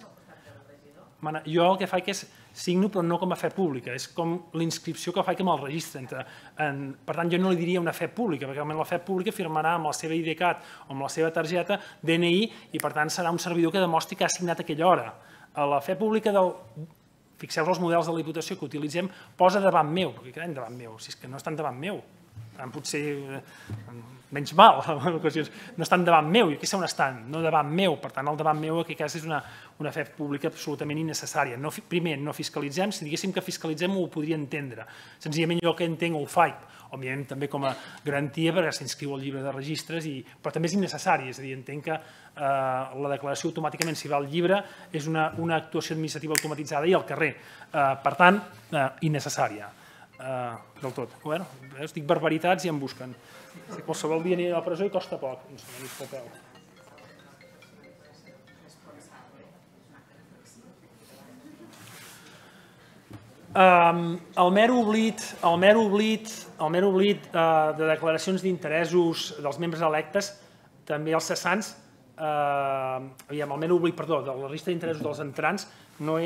Speaker 2: Jo el que faig és signo, però no com a fe pública, és com l'inscripció que faig amb el registre. Per tant, jo no li diria una fe pública, perquè la fe pública firmarà amb la seva IDCAT o amb la seva targeta DNI i per tant serà un servidor que demostri que ha signat aquella hora. La fe pública del... Fixeu-vos els models de la Diputació que utilitzem, posa davant meu, perquè queden davant meu, si és que no estan davant meu. Potser menys mal, en ocasions, no estan davant meu, i aquí on estan, no davant meu, per tant el davant meu en aquest cas és una fe pública absolutament innecessària. Primer, no fiscalitzem, si diguéssim que fiscalitzem ho podria entendre, senzillament jo que entenc ho faig, òbviament també com a garantia perquè s'inscriu al llibre de registres, però també és innecessari, és a dir, entenc que la declaració automàticament si va al llibre és una actuació administrativa automatitzada i al carrer, per tant, innecessària. Del tot. Us dic barbaritats i em busquen. Si qualsevol dia aniré a la presó i costa poc. No sé, no disculpeu. El mer oblit de declaracions d'interessos dels membres electes, també els cessants, el mer oblit, perdó, de la llista d'interessos dels entrants no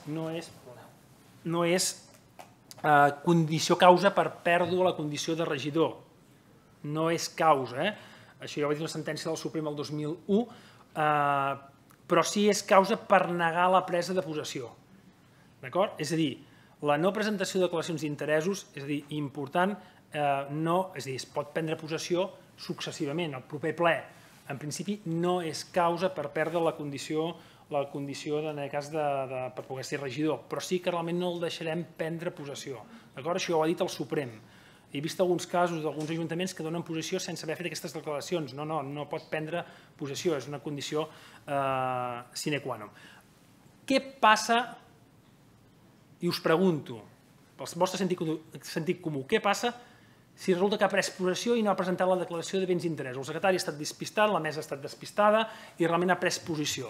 Speaker 2: és condició causa per pèrdua la condició de regidor. No és causa. Això ja ho va dir una sentència del Suprem el 2001, però sí és causa per negar la presa de possessió. D'acord? És a dir, la no presentació de declaracions d'interessos, és a dir, important, es pot prendre possessió successivament, el proper ple. En principi no és causa per perdre la condició en aquest cas per poder ser regidor, però sí que realment no el deixarem prendre possessió. D'acord? Això ho ha dit el Suprem. He vist alguns casos d'alguns ajuntaments que donen possessió sense haver fet aquestes declaracions. No pot prendre possessió, és una condició sine qua non. Què passa, i us pregunto, pel vostre sentit comú, què passa si resulta que ha pres possessió i no ha presentat la declaració de béns i interessos? El secretari ha estat despistat, la mesa ha estat despistada i realment ha pres posició.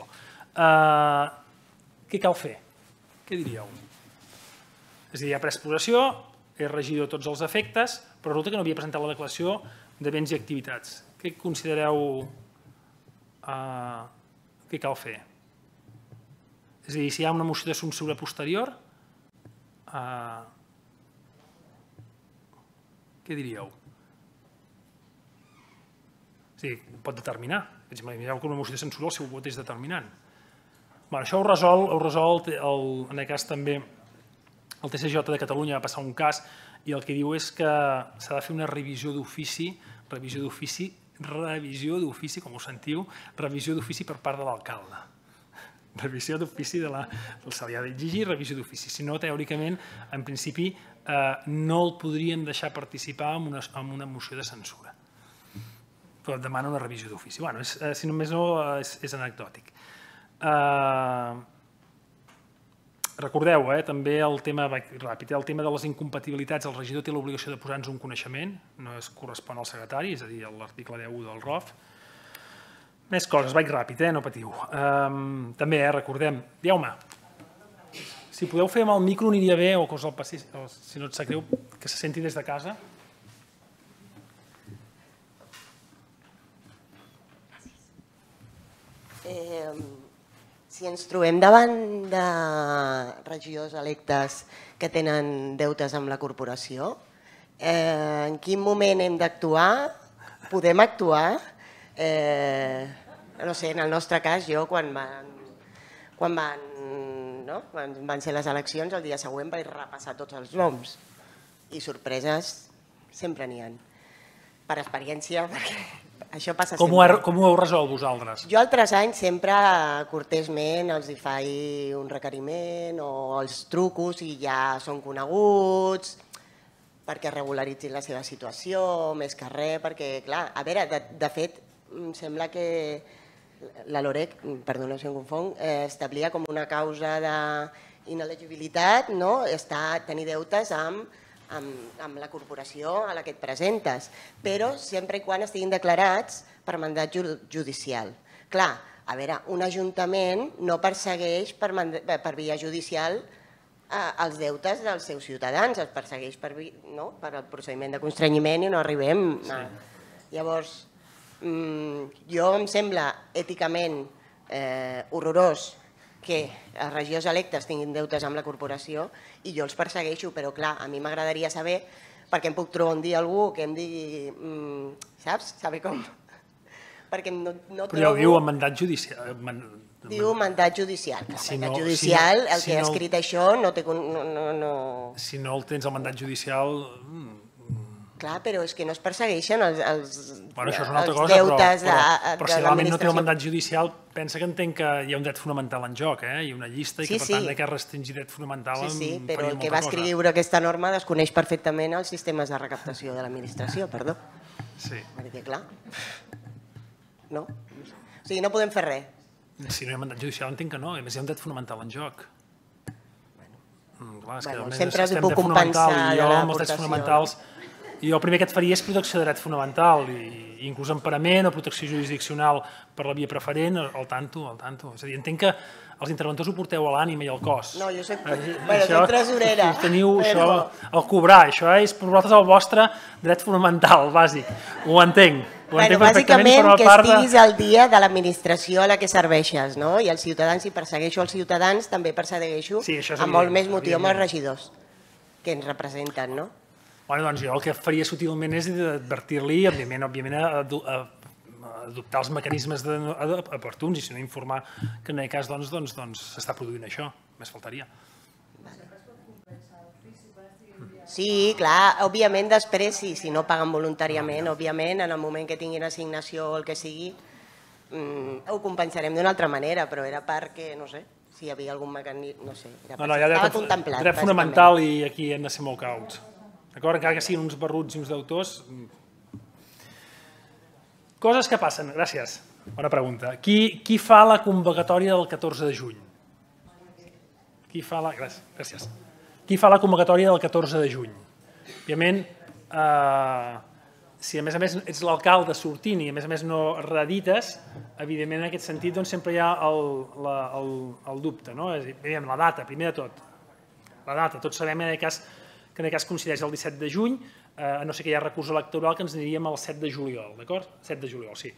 Speaker 2: Què cal fer? Què diríeu? És a dir, ha pres possessió, és regidor a tots els efectes, però resulta que no havia presentat la declaració de béns i activitats. Què considereu que cal fer? És a dir, si hi ha una moció de censura posterior, què diríeu? És a dir, pot determinar. Imagineu que una moció de censura el seu vot és determinant. Això ho resol, en aquest cas també, el TCJ de Catalunya va passar un cas i el que diu és que s'ha de fer una revisió d'ofici, com ho sentiu, revisió d'ofici per part de l'alcalde. Revisió d'ofici, se li ha d'exigir revisió d'ofici. Si no, teòricament, en principi, no el podríem deixar participar en una moció de censura. Però demana una revisió d'ofici. Si només no, és anecdòtic. Recordeu, també el tema, ràpid, el tema de les incompatibilitats, el regidor té l'obligació de posar-nos un coneixement, no es correspon al secretari, és a dir, l'article 10.1 del ROF. Més coses, vaig ràpid, no patiu. També, recordem, dieu-me. Si podeu fer amb el micro aniria bé, o que us el passi, si no et sap greu, que se senti des de casa.
Speaker 7: Si ens trobem davant de regidors electes que tenen deutes amb la corporació, en quin moment hem d'actuar? Podem actuar? No sé, en el nostre cas, jo, quan van ser les eleccions, el dia següent vaig repassar tots els noms. I sorpreses sempre n'hi ha. Per experiència, perquè això passa sempre.
Speaker 2: Com ho heu resolt vosaltres?
Speaker 7: Jo altres anys sempre cortésment els hi faig un requeriment o els trucos i ja són coneguts perquè regularitzin la seva situació, més que res, perquè, clar, a veure, de fet, em sembla que la LOREC, perdoneu si em confong, establia com una causa d'inelegibilitat, tenir deutes amb la corporació a la que et presentes, però sempre i quan estiguin declarats per mandat judicial. Clar, a veure, un ajuntament no persegueix per via judicial els deutes dels seus ciutadans, els persegueix per el procediment de constrenyiment i no arribem. Llavors, jo em sembla èticament horrorós que els regidors electes tinguin deutes amb la corporació i jo els persegueixo, però clar, a mi m'agradaria saber, perquè em puc trobar un dia algú que em digui, saps? Saber com? Perquè no trobo...
Speaker 2: Però ja ho diu en mandat judicial.
Speaker 7: Diu mandat judicial. El mandat judicial, el que ha escrit això, no té...
Speaker 2: Si no el tens al mandat judicial...
Speaker 7: Clar, però és que no es persegueixen els
Speaker 2: deutes de l'administració. Però si realment no té el mandat judicial, pensa que entenc que hi ha un dret fonamental en joc, i una llista, i que per tant que restringir dret fonamental...
Speaker 7: Sí, però el que va escriure aquesta norma desconeix perfectament els sistemes de recaptació de l'administració, perdó.
Speaker 2: Sí.
Speaker 7: Perquè, clar, no? O sigui, no podem fer res.
Speaker 2: Si no hi ha mandat judicial entenc que no, a més hi ha un dret fonamental en joc.
Speaker 7: Sempre es puc compensar de l'aportació.
Speaker 2: Jo el primer que et faria és protecció de dret fonamental, i inclús emparament o protecció jurisdiccional per la via preferent, al tanto. És a dir, entenc que els interventors ho porteu a l'ànima i al cos.
Speaker 7: No, jo soc tresorera.
Speaker 2: Teniu això, el cobrar, això és per vosaltres el vostre dret fonamental, bàsic. Ho entenc.
Speaker 7: Bàsicament que estiguis al dia de l'administració a la que serveixes, i els ciutadans, si persegueixo els ciutadans, també persegueixo amb molt més motiu amb els regidors que ens representen, no?
Speaker 2: Bé, doncs jo el que faria sutilment és advertir-li, òbviament, adoptar els mecanismes oportuns i si no informar que en aquest cas s'està produint això, més faltaria.
Speaker 7: Sí, clar, òbviament després, si no paguen voluntàriament, òbviament, en el moment que tinguin assignació o el que sigui, ho compensarem d'una altra manera, però era perquè, no sé, si hi havia algun mecanisme, no sé, estava contemplat.
Speaker 2: Dret fonamental i aquí hem de ser molt cauts. D'acord? Encara que siguin uns barruts i uns deutors. Coses que passen. Gràcies. Bona pregunta. Qui fa la convocatòria del 14 de juny? Gràcies. Qui fa la convocatòria del 14 de juny? Òbviament, si a més ets l'alcalde sortint i a més no reedites, evidentment en aquest sentit sempre hi ha el dubte. La data, primer de tot. La data, tots sabem que en aquest cas coincideix el 17 de juny, a no ser que hi ha recurs electoral que ens aniríem al 7 de juliol, d'acord? 7 de juliol, sí.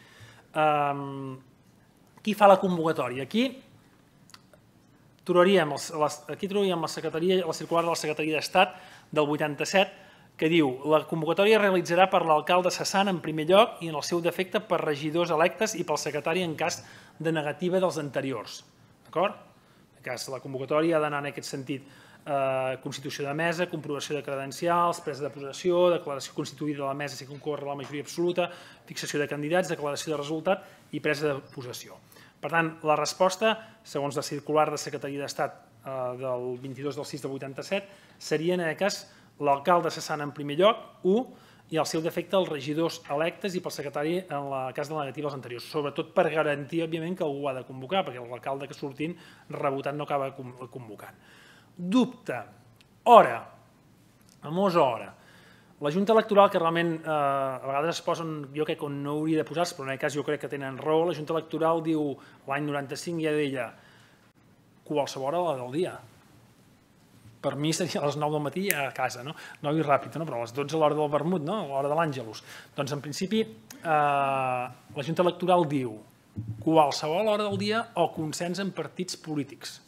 Speaker 2: Qui fa la convocatòria? Aquí trobaríem la circular de la Secretaria d'Estat del 87 que diu la convocatòria es realitzarà per l'alcalde cessant en primer lloc i en el seu defecte per regidors electes i pel secretari en cas de negativa dels anteriors. D'acord? La convocatòria ha d'anar en aquest sentit constitució de mesa, comprovació de credencials, presa de possessió, declaració constituïda de la mesa si concorre la majoria absoluta, fixació de candidats, declaració de resultat i presa de possessió. Per tant, la resposta, segons la circular de Secretaria d'Estat del 22 del 6 del 87, seria en aquest cas l'alcalde cessant en primer lloc, 1, i al seu defecte els regidors electes i pel secretari en el cas de la negativa als anteriors, sobretot per garantir, òbviament, que algú ha de convocar, perquè l'alcalde que sortint rebotant no acaba convocant. Dubte, hora, famosa hora. La Junta Electoral, que realment a vegades es posen, jo crec que no hauria de posar-se, però en aquest cas jo crec que tenen raó, la Junta Electoral diu, l'any 95 ja deia, qualsevol hora del dia. per mi seria a les 9 del matí a casa, 9 i ràpid, però a les 12 a l'hora del vermut, a l'hora de l'Àngelus. Doncs, en principi, la Junta Electoral diu qualsevol hora del dia o consens en partits polítics.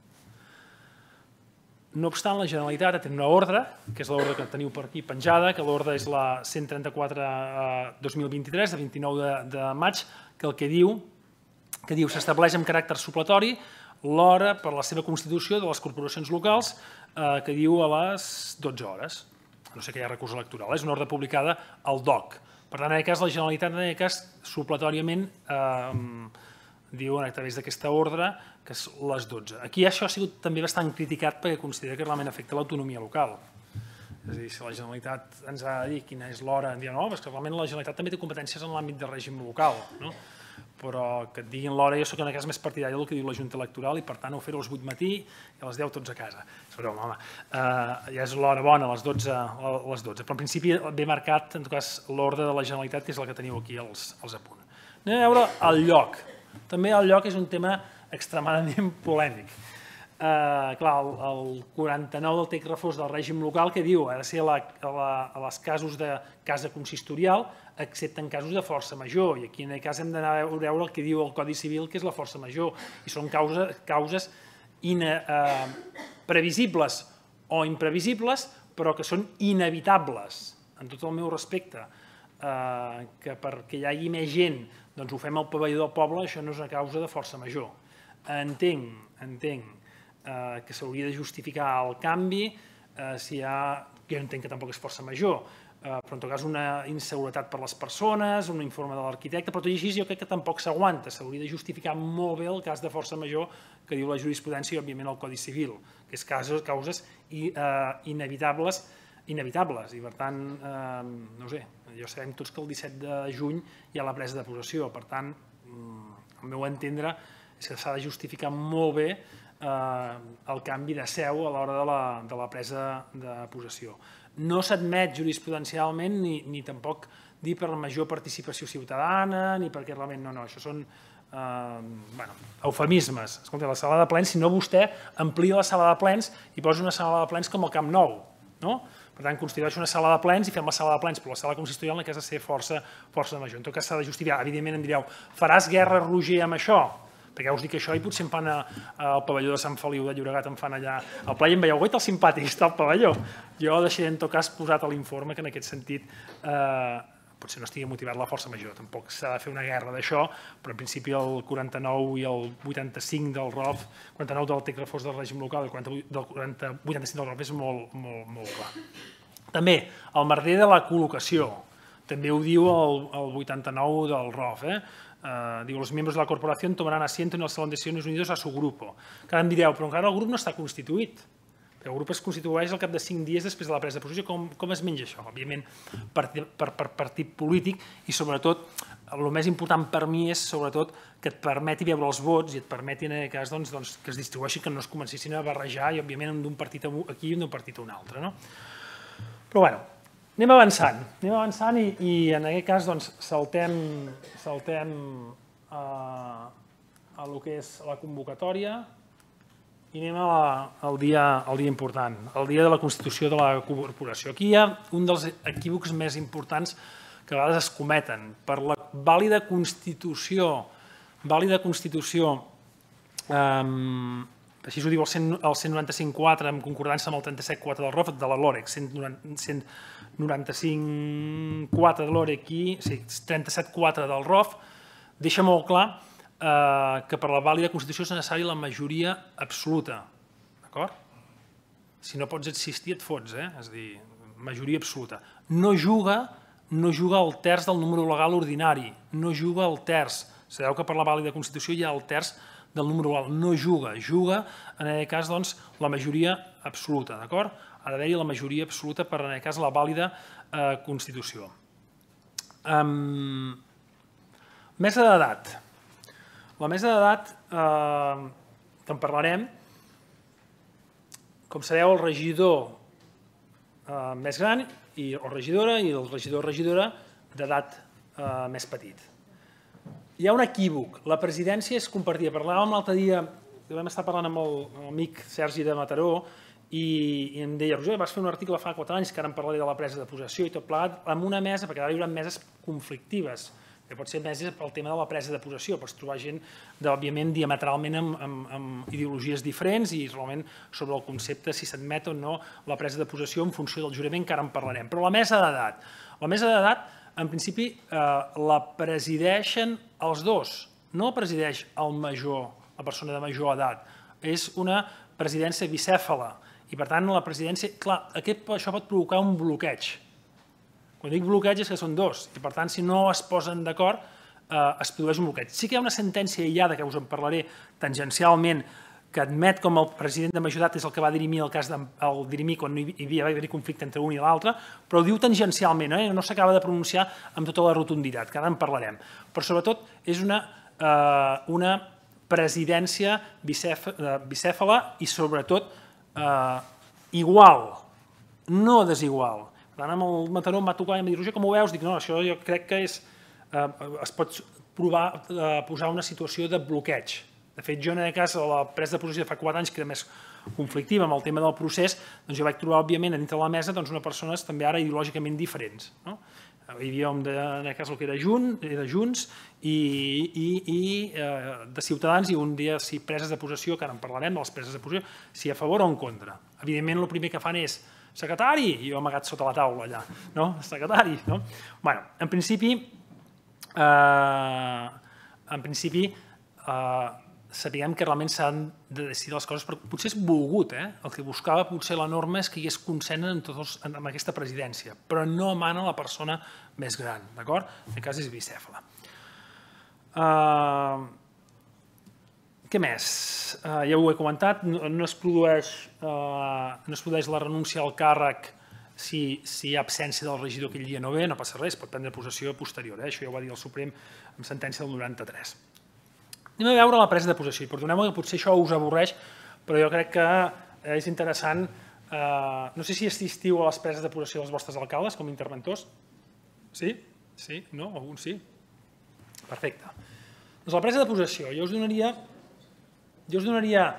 Speaker 2: No obstant, la Generalitat té una ordre, que és l'ordre que teniu per aquí penjada, que l'ordre és la 134-2023, de 29 de maig, que el que diu s'estableix amb caràcter supletori l'hora per la seva constitució de les corporacions locals, que diu a les 12 hores. No sé que hi ha recurs electoral, és una ordre publicada al DOC. Per tant, en aquest cas, la Generalitat, en aquest cas, supletòriament, diu a través d'aquesta ordre que és les 12. Aquí això ha sigut també bastant criticat perquè considera que realment afecta l'autonomia local. És a dir, si la Generalitat ens ha de dir quina és l'hora, en dia no, perquè realment la Generalitat també té competències en l'àmbit de règim local, però que et diguin l'hora, jo soc en aquest cas més partidari del que diu la Junta Electoral i per tant ho fer a les 8 matí i a les 10 tots a casa. Home, ja és l'hora bona, a les 12, però en principi ve marcat, en tot cas, l'ordre de la Generalitat, que és la que teniu aquí als apunts. Anem a veure el lloc. També el lloc és un tema extremadament polèmic. Clar, el 49 del text refós del règim local que diu ha de ser a les casos de casa consistorial, excepte en casos de força major, i aquí en aquest cas hem d'anar a veure el que diu el Codi Civil, que és la força major, i són causes previsibles o imprevisibles, però que són inevitables, en tot el meu respecte, que perquè hi hagi més gent doncs ho fem al pavelló del poble, això no és una causa de força major. Entenc que s'hauria de justificar el canvi si hi ha, jo entenc que tampoc és força major, però en tot cas una inseguretat per les persones, un informe de l'arquitecte, però tot i així jo crec que tampoc s'aguanta, s'hauria de justificar molt bé el cas de força major que diu la jurisprudència i òbviament el Codi Civil, que és causes inevitables, i per tant, no sé, ja sabem tots que el 17 de juny hi ha la presa de possessió, per tant, al meu entendre, és que s'ha de justificar molt bé el canvi de seu a l'hora de la presa de possessió. No s'admet jurisprudencialment ni tampoc dir per la major participació ciutadana, ni perquè realment no, això són eufemismes. Escolta, la sala de plens, si no vostè amplia la sala de plens i posa una sala de plens com el Camp Nou, no? Per tant, constitueix una sala de plens i fem la sala de plens, però la sala consistorial en què has de ser força major. En tot cas s'ha de justificar. Evidentment em direu, faràs guerra, Roger, amb això? Perquè us dic això i potser em fan al pavelló de Sant Feliu de Llobregat, em fan allà al ple i em veieu, oi, tal simpàtic, està al pavelló. Jo deixaré en tot cas posat a l'informe que en aquest sentit potser no estigui motivat la força major, tampoc s'ha de fer una guerra d'això, però en principi el 49 i el 85 del ROF, 49 del text refós del règim local i el 85 del ROF és molt clar. També, el merder de la col·locació, també ho diu el 89 del ROF, diu, los miembros de la corporación tomarán asiento en el Salón de Sesiones unidos a su grupo. Encara em direu, però encara el grup no està constituït. El grup es constitueix al cap de 5 dies després de la presa de possessió. Com es menja això? Òbviament, per partit polític i, sobretot, el més important per mi és, sobretot, que et permeti veure els vots i et permeti, en aquest cas, que es distribueixi, que no es comencessin a barrejar i, òbviament, d'un partit aquí i d'un partit a un altre. Però, bé, anem avançant i en aquest cas saltem a el que és la convocatòria i anem al dia important, el dia de la constitució de la corporació. Aquí hi ha un dels equívocs més importants que a vegades es cometen. Per la vàlida constitució, així ho diu el 195.4 en concordança amb el 37.4 del ROF, de la LOREC, 195.4 de l'OREC i 37.4 del ROF, deixa molt clar que per la vàlida constitució és necessària la majoria absoluta. D'acord? Si no pots existir et fots, és a dir, majoria absoluta. No juga el terç del número legal ordinari, no juga el terç. Sabeu que per la vàlida constitució hi ha el terç del número legal, no juga, en aquest cas, doncs, la majoria absoluta, d'acord? Ha d'haver-hi la majoria absoluta per, en aquest cas, la vàlida constitució. Mesa d'edat. La mesa d'edat, que en parlarem, com sabeu, el regidor més gran o regidora i el regidor o regidora d'edat més petit. Hi ha un equívoc. La presidència és compartida. Parlàvem l'altre dia, vam estar parlant amb l'amic Sergi de Mataró i em deia, Roger, vas fer un article fa 4 anys que ara em parlaré de la presa de possessió i tot plegat, amb una mesa, perquè ara hi haurà meses conflictives, que pot ser meses pel tema de la presa de possessió, pots trobar gent, òbviament, diametralment amb ideologies diferents i realment sobre el concepte si s'admet o no la presa de possessió en funció del jurament, que ara en parlarem. Però la mesa d'edat. La mesa d'edat, en principi, la presideixen els dos. No presideix el major, la persona de major edat. És una presidència bicèfala. I, per tant, la presidència... Clar, això pot provocar un bloqueig. Quan dic bloqueig és que són dos. I, per tant, si no es posen d'acord, es produeix un bloqueig. Sí que hi ha una sentència aïllada, que us en parlaré tangencialment, que admet com el president de major edat és el que va dirimir el cas dirimir quan hi havia haver conflicte entre un i l'altre, però ho diu tangencialment, no s'acaba de pronunciar amb tota la rotunditat, que ara en parlarem. Però, sobretot, és una presidència bicèfala i, sobretot, igual, no desigual. Per tant, amb el Mataró em va tocar i em va dir, Roger, com ho veus? Dic, no, això jo crec que es pot posar una situació de bloqueig. De fet, jo en aquest cas, la presa de possessió de fa 4 anys, que era més conflictiva amb el tema del procés, doncs jo vaig trobar, òbviament, dintre de la mesa, una persones també ara ideològicament diferents. Hi havia en aquest cas el que era Junts i de Ciutadans, i un dia si preses de possessió, que ara en parlarem de les preses de possessió, si a favor o en contra. Evidentment, el primer que fan és secretari, i jo amagat sota la taula allà, no? Secretari, no? Bé, en principi, sapiguem que realment s'han de decidir les coses, però potser és volgut, el que buscava potser la norma és que hi hagués consens en aquesta presidència, però no mana la persona més gran, d'acord? En aquest cas és bicèfala. Què més? Ja ho he comentat, no es produeix la renúncia al càrrec si hi ha absència del regidor aquell dia no ve, no passa res, pot prendre possessió posterior, això ja ho va dir el Suprem amb sentència del 93. Anem a veure la presa de possessió, i perdoneu-me que potser això us avorreix, però jo crec que és interessant, no sé si assistiu a les preses de possessió dels vostres alcaldes com a interventors. Sí? Sí? No? Alguns sí? Perfecte. Doncs la presa de possessió, jo us donaria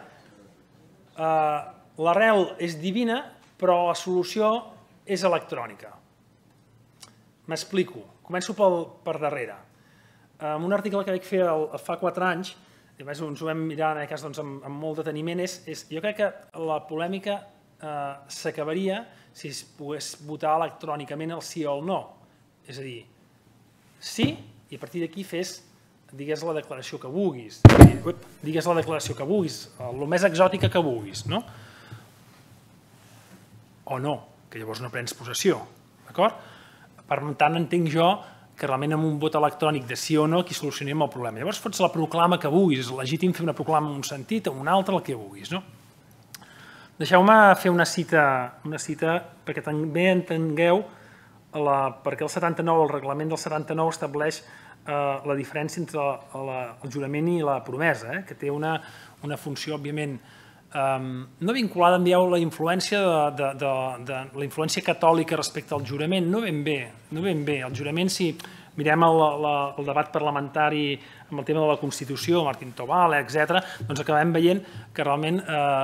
Speaker 2: l'arrel és divina, però la solució és electrònica. M'explico. Començo per darrere. En un article que vaig fer fa 4 anys, i ens ho vam mirar en aquest cas amb molt deteniment, jo crec que la polèmica s'acabaria si es pogués votar electrònicament el sí o el no. És a dir, sí, i a partir d'aquí digues la declaració que vulguis. Digues la declaració que vulguis, el més exòtica que vulguis, no? O no, que llavors no prens possessió, d'acord? Per tant, entenc jo que realment amb un vot electrònic de sí o no aquí solucionem el problema. Llavors fots la proclama que vulguis, és legítim fer una proclama en un sentit o en un altre, el que vulguis. Deixeu-me fer una cita perquè també entengueu perquè el 79, el reglament del 79 estableix la diferència entre el jurament i la promesa, que té una funció, òbviament, no vinculada amb la influència catòlica respecte al jurament, no ben bé. El jurament, si mirem el debat parlamentari amb el tema de la Constitució, Martín Tobal, etc., doncs acabem veient que realment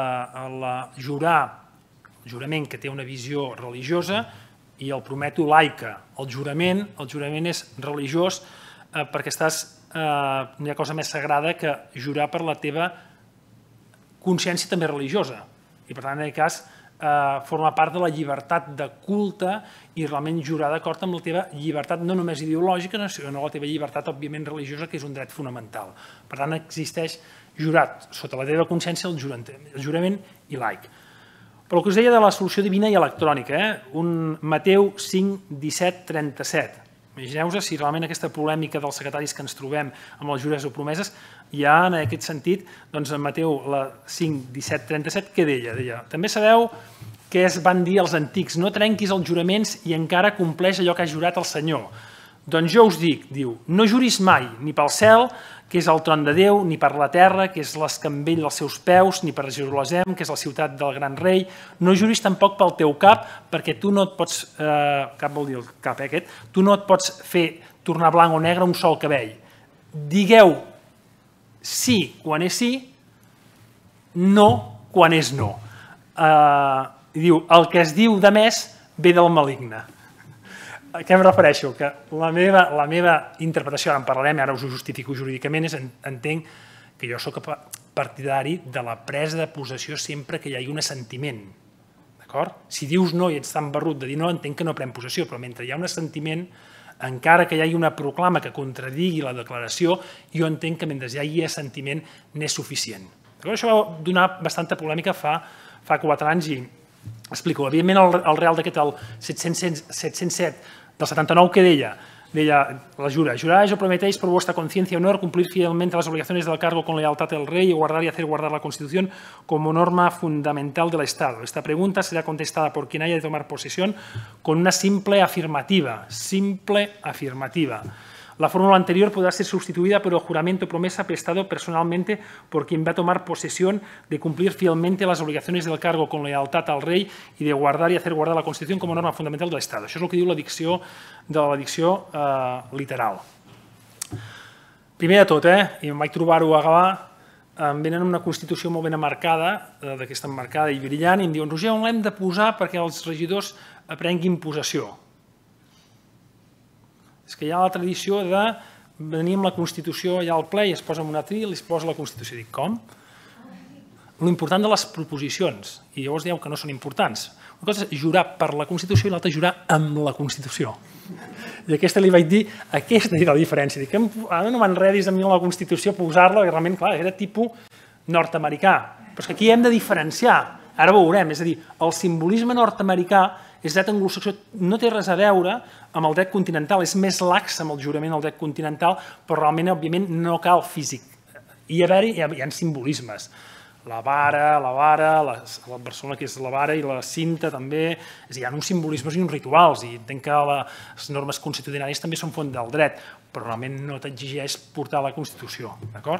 Speaker 2: el jurament que té una visió religiosa i el prometo laica. El jurament és religiós perquè no hi ha cosa més sagrada que jurar per la teva consciència també religiosa i per tant en aquest cas forma part de la llibertat de culte i realment jurar d'acord amb la teva llibertat no només ideològica sinó la teva llibertat òbviament religiosa que és un dret fonamental. Per tant existeix jurat sota la teva consciència el jurament i laic. Però el que us deia de la solució divina i electrònica, un Mateu 5, 17, 37. Imagineu-vos si realment aquesta polèmica dels secretaris que ens trobem amb els jurats o promeses hi ha en aquest sentit, doncs en Mateu 5, 17, 37, què deia? Deia, també sabeu què es van dir els antics, no trenquis els juraments i encara compleix allò que ha jurat el Senyor. Doncs jo us dic, diu, no juris mai, ni pel cel, que és el tron de Déu, ni per la terra, que és l'escambell dels seus peus, ni per Jerusalem, que és la ciutat del gran rei. No juris tampoc pel teu cap, perquè tu no et pots, cap vol dir el cap aquest, tu no et pots fer tornar blanc o negre un sol cabell. Digueu sí quan és sí, no quan és no. diu, el que es diu de més ve del maligne. A què em refereixo? Que la meva interpretació, ara en parlarem, ara us ho justifico jurídicament, és entenc que jo sóc partidari de la presa de possessió sempre que hi hagi un assentiment. Si dius no i ets tan barrut de dir no, entenc que no pren possessió, però mentre hi ha un assentiment, encara que hi hagi una proclama que contradigui la declaració, jo entenc que mentre hi hagi assentiment n'és suficient. Això va donar bastanta polèmica fa 4 anys i explico. Evidentment, el Real Decret, el 707 del 79, que deia, la jura, juráis o prometéis por vuestra conciencia y honor cumplir fielmente las obligaciones del cargo con lealtad del rey y guardar y hacer guardar la Constitución como norma fundamental del Estado. Esta pregunta será contestada por quien haya de tomar posesión con una simple afirmativa. Simple afirmativa. La fórmula anterior podrá ser sustituida por el juramento o promesa prestado personalmente por quien va a tomar posesión de cumplir fielmente las obligaciones del cargo con lealtad al rey y de guardar y hacer guardar la Constitución como norma fundamental del Estado. Això és el que diu la dicció literal. Primer de tot, i em vaig trobar-ho a Gavà, em venen una Constitució molt ben marcada, d'aquesta emmarcada i brillant, i em diuen, Roger, on l'hem de posar perquè els regidors prenguin possessió? És que hi ha la tradició de venir amb la Constitució allà al ple i es posa en un atril i es posa la Constitució. Dic, com? L'important de les proposicions, i llavors dieu que no són importants. Una cosa és jurar per la Constitució i l'altra jurar amb la Constitució. I aquesta li vaig dir, aquesta és la diferència. Dic, ara no m'enredis a mi la Constitució, posar-la, i realment, clar, era tipus nord-americà. Però és que aquí hem de diferenciar, ara ho veurem, és a dir, el simbolisme nord-americà és dret anglosaxó, no té res a veure amb el dret continental, és més lax amb el jurament del dret continental, però realment, òbviament, no cal físic. Hi ha simbolismes. La vara, la persona que és la vara i la cinta també, hi ha uns simbolismes i uns rituals, i entenc que les normes constitucionals també són font del dret, però realment no t'exigeix portar la Constitució, d'acord?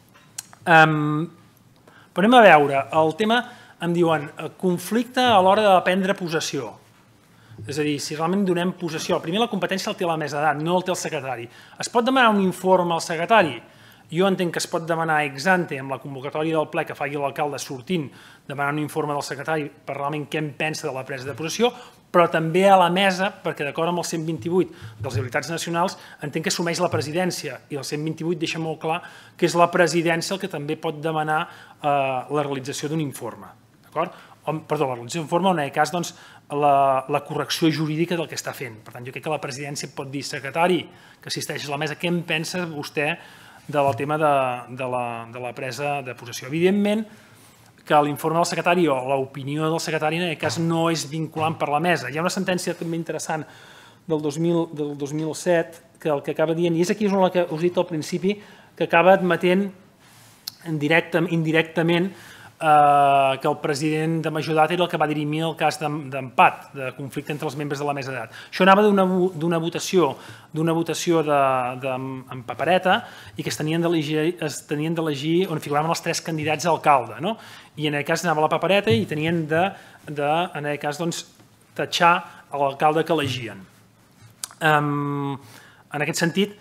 Speaker 2: Però anem a veure, el tema, em diuen, conflicte a l'hora de prendre possessió. És a dir, si realment donem possessió, primer la competència el té la mesa d'edat, no el té el secretari. Es pot demanar un informe al secretari? Jo entenc que es pot demanar ex ante amb la convocatòria del ple que faci l'alcalde sortint, demanar un informe del secretari per realment què en pensa de la presa de possessió, però també a la mesa, perquè d'acord amb el 128 dels habilitats nacionals, entenc que assumeix la presidència, i el 128 deixa molt clar que és la presidència el que també pot demanar la realització d'un informe. Perdó, la realització d'un informe, en aquest cas, doncs, la correcció jurídica del que està fent. Per tant, jo crec que la presidència pot dir, secretari, que assisteix a la mesa, què en pensa vostè del tema de la presa de possessió? Evidentment que l'informe del secretari o l'opinió del secretari en aquest cas no és vinculant per la mesa. Hi ha una sentència també interessant del 2007 que el que acaba dient, i és aquí on us he dit al principi, que acaba admetent indirectament que el president de Majorat era el que va dirimir el cas d'empat, de conflicte entre els membres de la mesa d'edat. Això anava d'una votació en papereta i que es tenien d'elegir on figuraven els 3 candidats a alcalde. I en aquest cas anava la papereta i tenien de, en aquest cas, tatxar l'alcalde que elegien. En aquest sentit,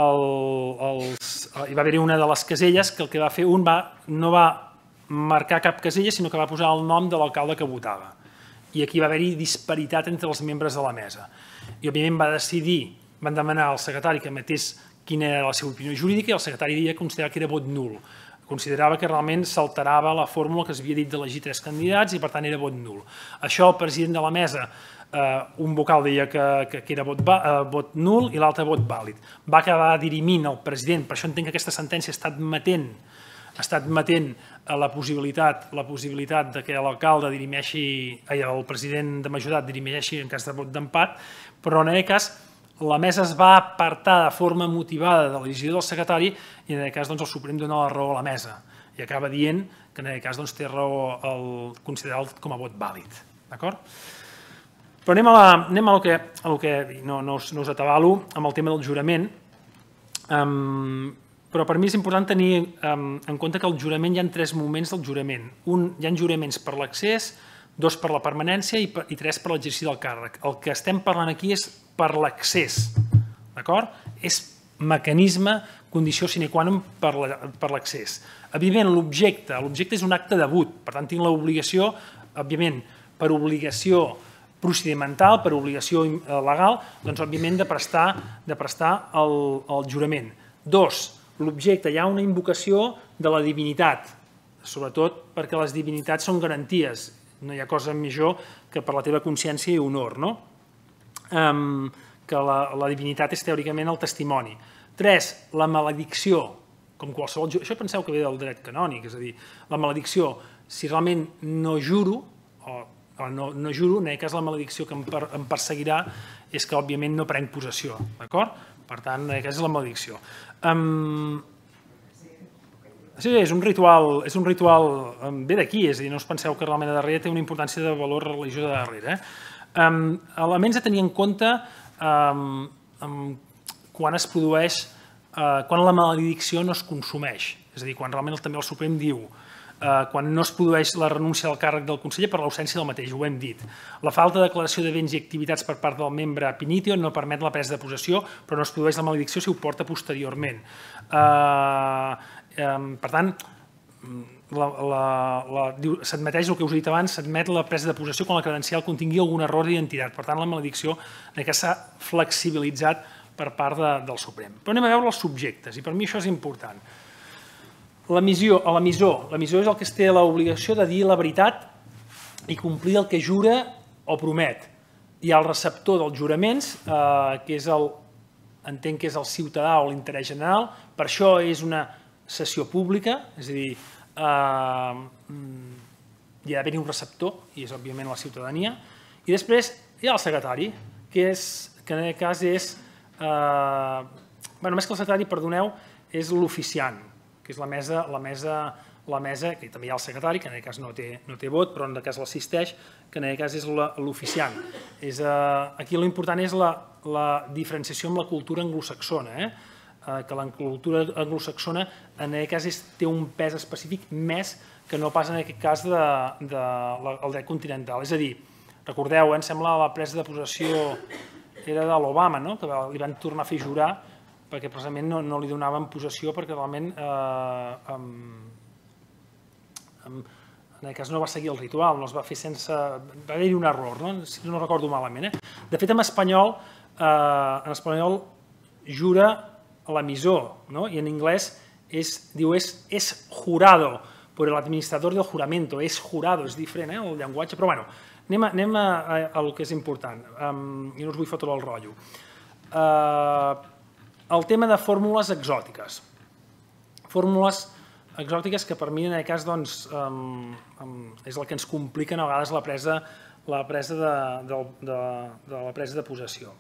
Speaker 2: hi va haver-hi una de les caselles que el que va fer no va marcar cap casella, sinó que va posar el nom de l'alcalde que votava. I aquí va haver-hi disparitat entre els membres de la mesa. I, òbviament, van demanar al secretari que emetés quina era la seva opinió jurídica i el secretari considerava que era vot nul. Considerava que realment s'alterava la fórmula que s'havia dit d'elegir 3 candidats i, per tant, era vot nul. Això el president de la mesa, un vocal deia que era vot nul i l'altre vot vàlid. Va acabar dirimint el president, per això entenc que aquesta sentència ha estat admetent la possibilitat de que l'alcalde dirimeixi, el president de Majorat dirimeixi en cas de vot d'empat, però en aquest cas la mesa es va apartar de forma motivada de la decisió del secretari i en aquest cas el Suprem dona la raó a la mesa i acaba dient que en aquest cas té raó el considerar com a vot vàlid. D'acord? Però anem a lo que no us atabalo, amb el tema del jurament. Però per mi és important tenir en compte que el jurament hi ha 3 moments del jurament. Hi ha juraments per l'accés, 2 per la permanència i 3 per l'exercici del càrrec. El que estem parlant aquí és per l'accés, d'acord? És mecanisme, condició sine qua non per l'accés. Evidentment, l'objecte és un acte de vot, per tant tinc l'obligació òbviament, per obligació procedimental, per obligació legal, doncs, òbviament, de prestar el jurament. 2. L'objecte, hi ha una invocació de la divinitat, sobretot perquè les divinitats són garanties. No hi ha cosa millor que per la teva consciència i honor, no? Que la divinitat és teòricament el testimoni. 3. La maledicció, com qualsevol... Això penseu que ve del dret canònic, és a dir, la maledicció, si realment no juro, no juro, en aquest cas la maledicció que em perseguirà és que, òbviament, no prenc possessió, d'acord? Per tant, en aquest cas és la maledicció. Sí, és un ritual, ve d'aquí, és a dir, no us penseu que realment a darrere té una importància de valor religiós a darrere. Elements a tenir en compte quan es produeix, quan la maledicció no es consumeix, és a dir, quan realment també el Suprem diu quan no es produeix la renúncia del càrrec del conseller per l'ausència del mateix, ho hem dit. La falta de declaració de béns i activitats per part del membre penitio no permet la presa de possessió, però no es produeix la maledicció si ho porta posteriorment. Per tant, s'admeteix el que us he dit abans, s'admet la presa de possessió quan la credencial contingui algun error d'identitat. Per tant, la maledicció s'ha flexibilitzat per part del Suprem. Però anem a veure els subjectes, i per mi això és important. L'emissor és el que té l'obligació de dir la veritat i complir el que jura o promet. Hi ha el receptor dels juraments, que entenc que és el ciutadà o l'interès general, per això és una sessió pública, és a dir, hi ha d'haver-hi un receptor, i és òbviament la ciutadania, i després hi ha el secretari, que en aquest cas és, més que el secretari, perdoneu, és l'oficiant, que és la mesa, que també hi ha el secretari, que en aquest cas no té vot, però en aquest cas l'assisteix, que en aquest cas és l'oficiant. Aquí l'important és la diferenciació amb la cultura anglosaxona, que la cultura anglosaxona en aquest cas té un pes específic més que no pas en aquest cas del dret continental. És a dir, recordeu, em sembla la presa de possessió era de l'Obama, que li van tornar a fer jurar perquè precisament no li donaven possessió perquè realment en aquest cas no va seguir el ritual, no es va fer sense... va haver-hi un error, si no recordo malament. De fet, en espanyol jura l'emissor, i en anglès diu és jurado por el administrador del juramento, és jurado, és diferent el llenguatge, però bueno, anem al que és important i no us vull fotre el rotllo. El tema de fórmules exòtiques. Fórmules exòtiques que per mi en aquest cas és el que ens compliquen a vegades la presa de possessió.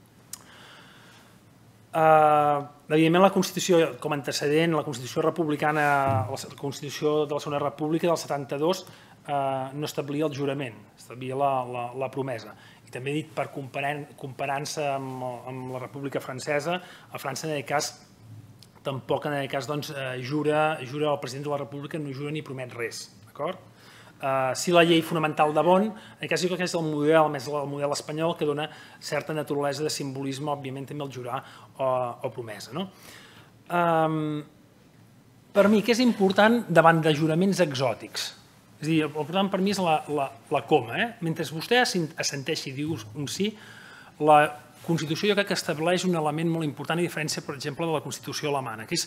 Speaker 2: Evidentment la Constitució com a antecedent, la Constitució republicana, la Constitució de la Segona República del 72 no establia el jurament, establia la promesa. I també he dit, comparant-se amb la República Francesa, a França en aquest cas tampoc jura el president de la República, no jura ni promet res, d'acord? Si la llei fonamental de Bonn, en aquest cas jo crec que és el model espanyol que dona certa naturalesa de simbolisme, òbviament també el jurar o promesa. Per mi, què és important davant de juraments exòtics? És a dir, el important per mi és la coma. Mentre vostè assenteixi i diu un sí, la Constitució jo crec que estableix un element molt important i diferència, per exemple, de la Constitució alemana, que és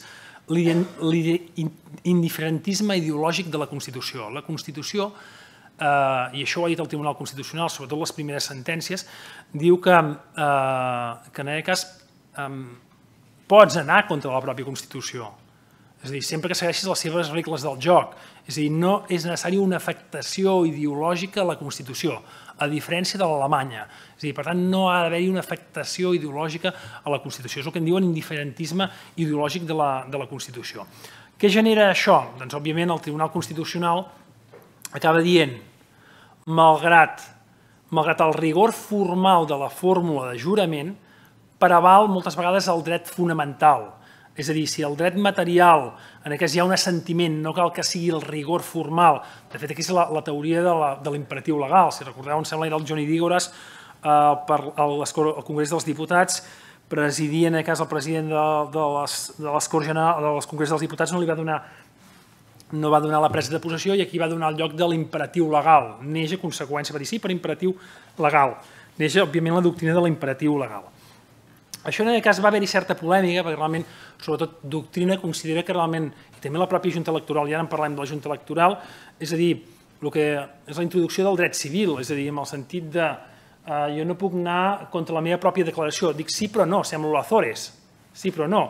Speaker 2: l'indiferentisme ideològic de la Constitució. La Constitució, i això ho ha dit el Tribunal Constitucional, sobretot les primeres sentències, diu que en aquest cas pots anar contra la pròpia Constitució. És a dir, sempre que segueixis les seves regles del joc. És a dir, no és necessària una afectació ideològica a la Constitució, a diferència de l'Alemanya. És a dir, per tant, no ha d'haver-hi una afectació ideològica a la Constitució. És el que en diuen indiferentisme ideològic de la Constitució. Què genera això? Doncs, òbviament, el Tribunal Constitucional acaba dient, malgrat el rigor formal de la fórmula de jurament, preval moltes vegades el dret fonamental. És a dir, si el dret material, en aquest cas hi ha un assentiment, no cal que sigui el rigor formal. De fet, aquí és la teoria de l'imperatiu legal. Si recordeu, em sembla que era el Johnny Dígoras al Congrés dels Diputats, presidia, en aquest cas, el president de les Congrés dels Diputats no li va donar no va donar la presa de possessió i aquí va donar el lloc de l'imperatiu legal. Neix a conseqüència, va dir sí, per imperatiu legal. Neix, òbviament, la doctrina de l'imperatiu legal. Això en aquest cas va haver-hi certa polèmica, perquè realment, sobretot, doctrina considera que realment, i també la pròpia Junta Electoral, i ara en parlem de la Junta Electoral, és a dir, el que és la introducció del dret civil, és a dir, en el sentit de jo no puc anar contra la meva pròpia declaració, dic sí però no, sembla l'Azores, sí però no.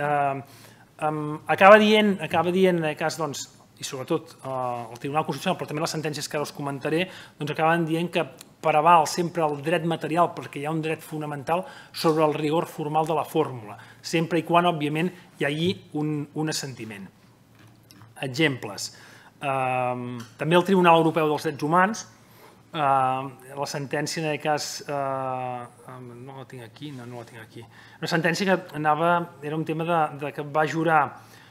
Speaker 2: Acaba dient, en aquest cas, doncs, i sobretot el Tribunal Constitucional, però també les sentències que ara us comentaré, doncs acaben dient que preval sempre el dret material, perquè hi ha un dret fonamental sobre el rigor formal de la fórmula, sempre i quan, òbviament, hi hagi un assentiment. Exemples. També el Tribunal Europeu dels Drets Humans, la sentència en aquest cas, no la tinc aquí, no la tinc aquí, una sentència que era un tema que va jurar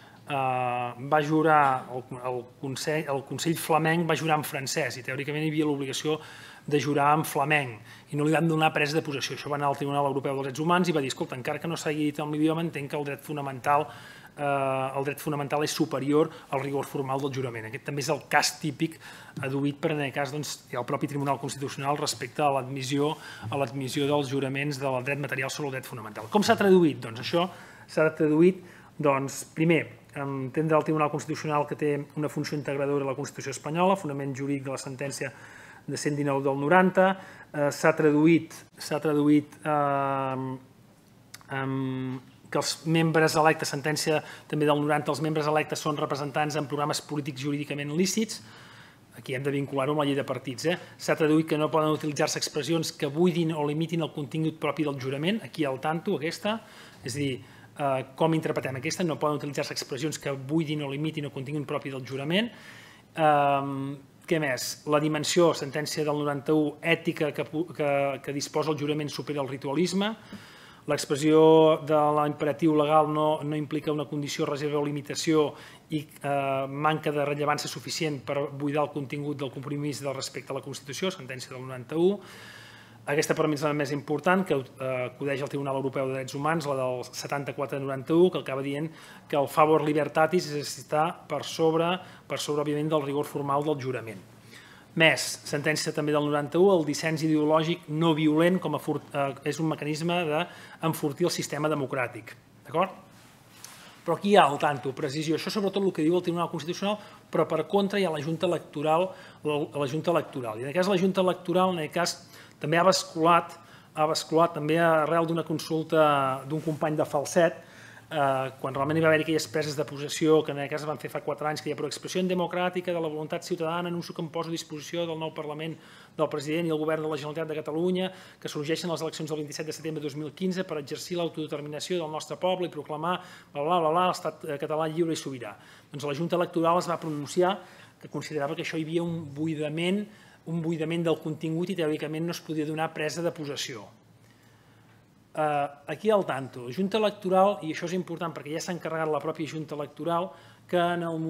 Speaker 2: el Consell Flamenc, va jurar en francès i teòricament hi havia l'obligació de jurar en flamenc i no li van donar presa de possessió. Això va anar al Tribunal Europeu dels Drets Humans i va dir, escolta, encara que no s'hagi dit en l'idioma, entenc que el dret fonamental és superior al rigor formal del jurament. Aquest també és el cas típic aduït per, en aquest cas, el propi Tribunal Constitucional respecte a l'admissió dels juraments del dret material sobre el dret fonamental. Com s'ha traduït? Doncs això s'ha traduït, primer, entendre el Tribunal Constitucional que té una funció integradora a la Constitució espanyola, fonament jurídic de la sentència de 119 del 90, s'ha traduït que els membres electes, sentència també del 90, els membres electes són representants en programes polítics jurídicament lícits, aquí hem de vincular-ho amb la llei de partits, s'ha traduït que no poden utilitzar-se expressions que buidin o limitin el contingut propi del jurament, aquí al tanto, aquesta, és a dir, com interpretem aquesta, no poden utilitzar-se expressions que buidin o limitin el contingut propi del jurament. Què més? La dimensió, sentència del 91, ètica que disposa el jurament supera el ritualisme. L'expressió de l'imperatiu legal no implica una condició, reserva o limitació i manca de rellevància suficient per buidar el contingut del compromís del respecte a la Constitució, sentència del 91. Aquesta per mi és la més important, que acudeix al Tribunal Europeu de Drets Humans, la del 74-91, que acaba dient que el favor libertatis està per sobre, òbviament, del rigor formal del jurament. Més, sentència també del 91, el dissens ideològic no violent és un mecanisme d'enfortir el sistema democràtic. D'acord? Però aquí hi ha, al tanto, precisió. Això sobretot el que diu el Tribunal Constitucional, però per contra hi ha la Junta Electoral. I en aquest cas la Junta Electoral, en aquest cas, també ha basculat també arrel d'una consulta d'un company de Falset, quan realment hi va haver aquelles preses de possessió que en aquest cas van fer fa 4 anys, que hi ha expressió democràtica de la voluntat ciutadana, anuncio que em poso a disposició del nou Parlament del president i el govern de la Generalitat de Catalunya, que sorgeixen les eleccions del 27 de setembre de 2015 per exercir l'autodeterminació del nostre poble i proclamar l'estat català lliure i sobirà. Doncs la Junta Electoral es va pronunciar que considerava que això hi havia un buidament del contingut i teòricament no es podia donar presa de possessió. Aquí al tanto, la Junta Electoral, i això és important perquè ja s'ha encarregat la pròpia Junta Electoral, que en el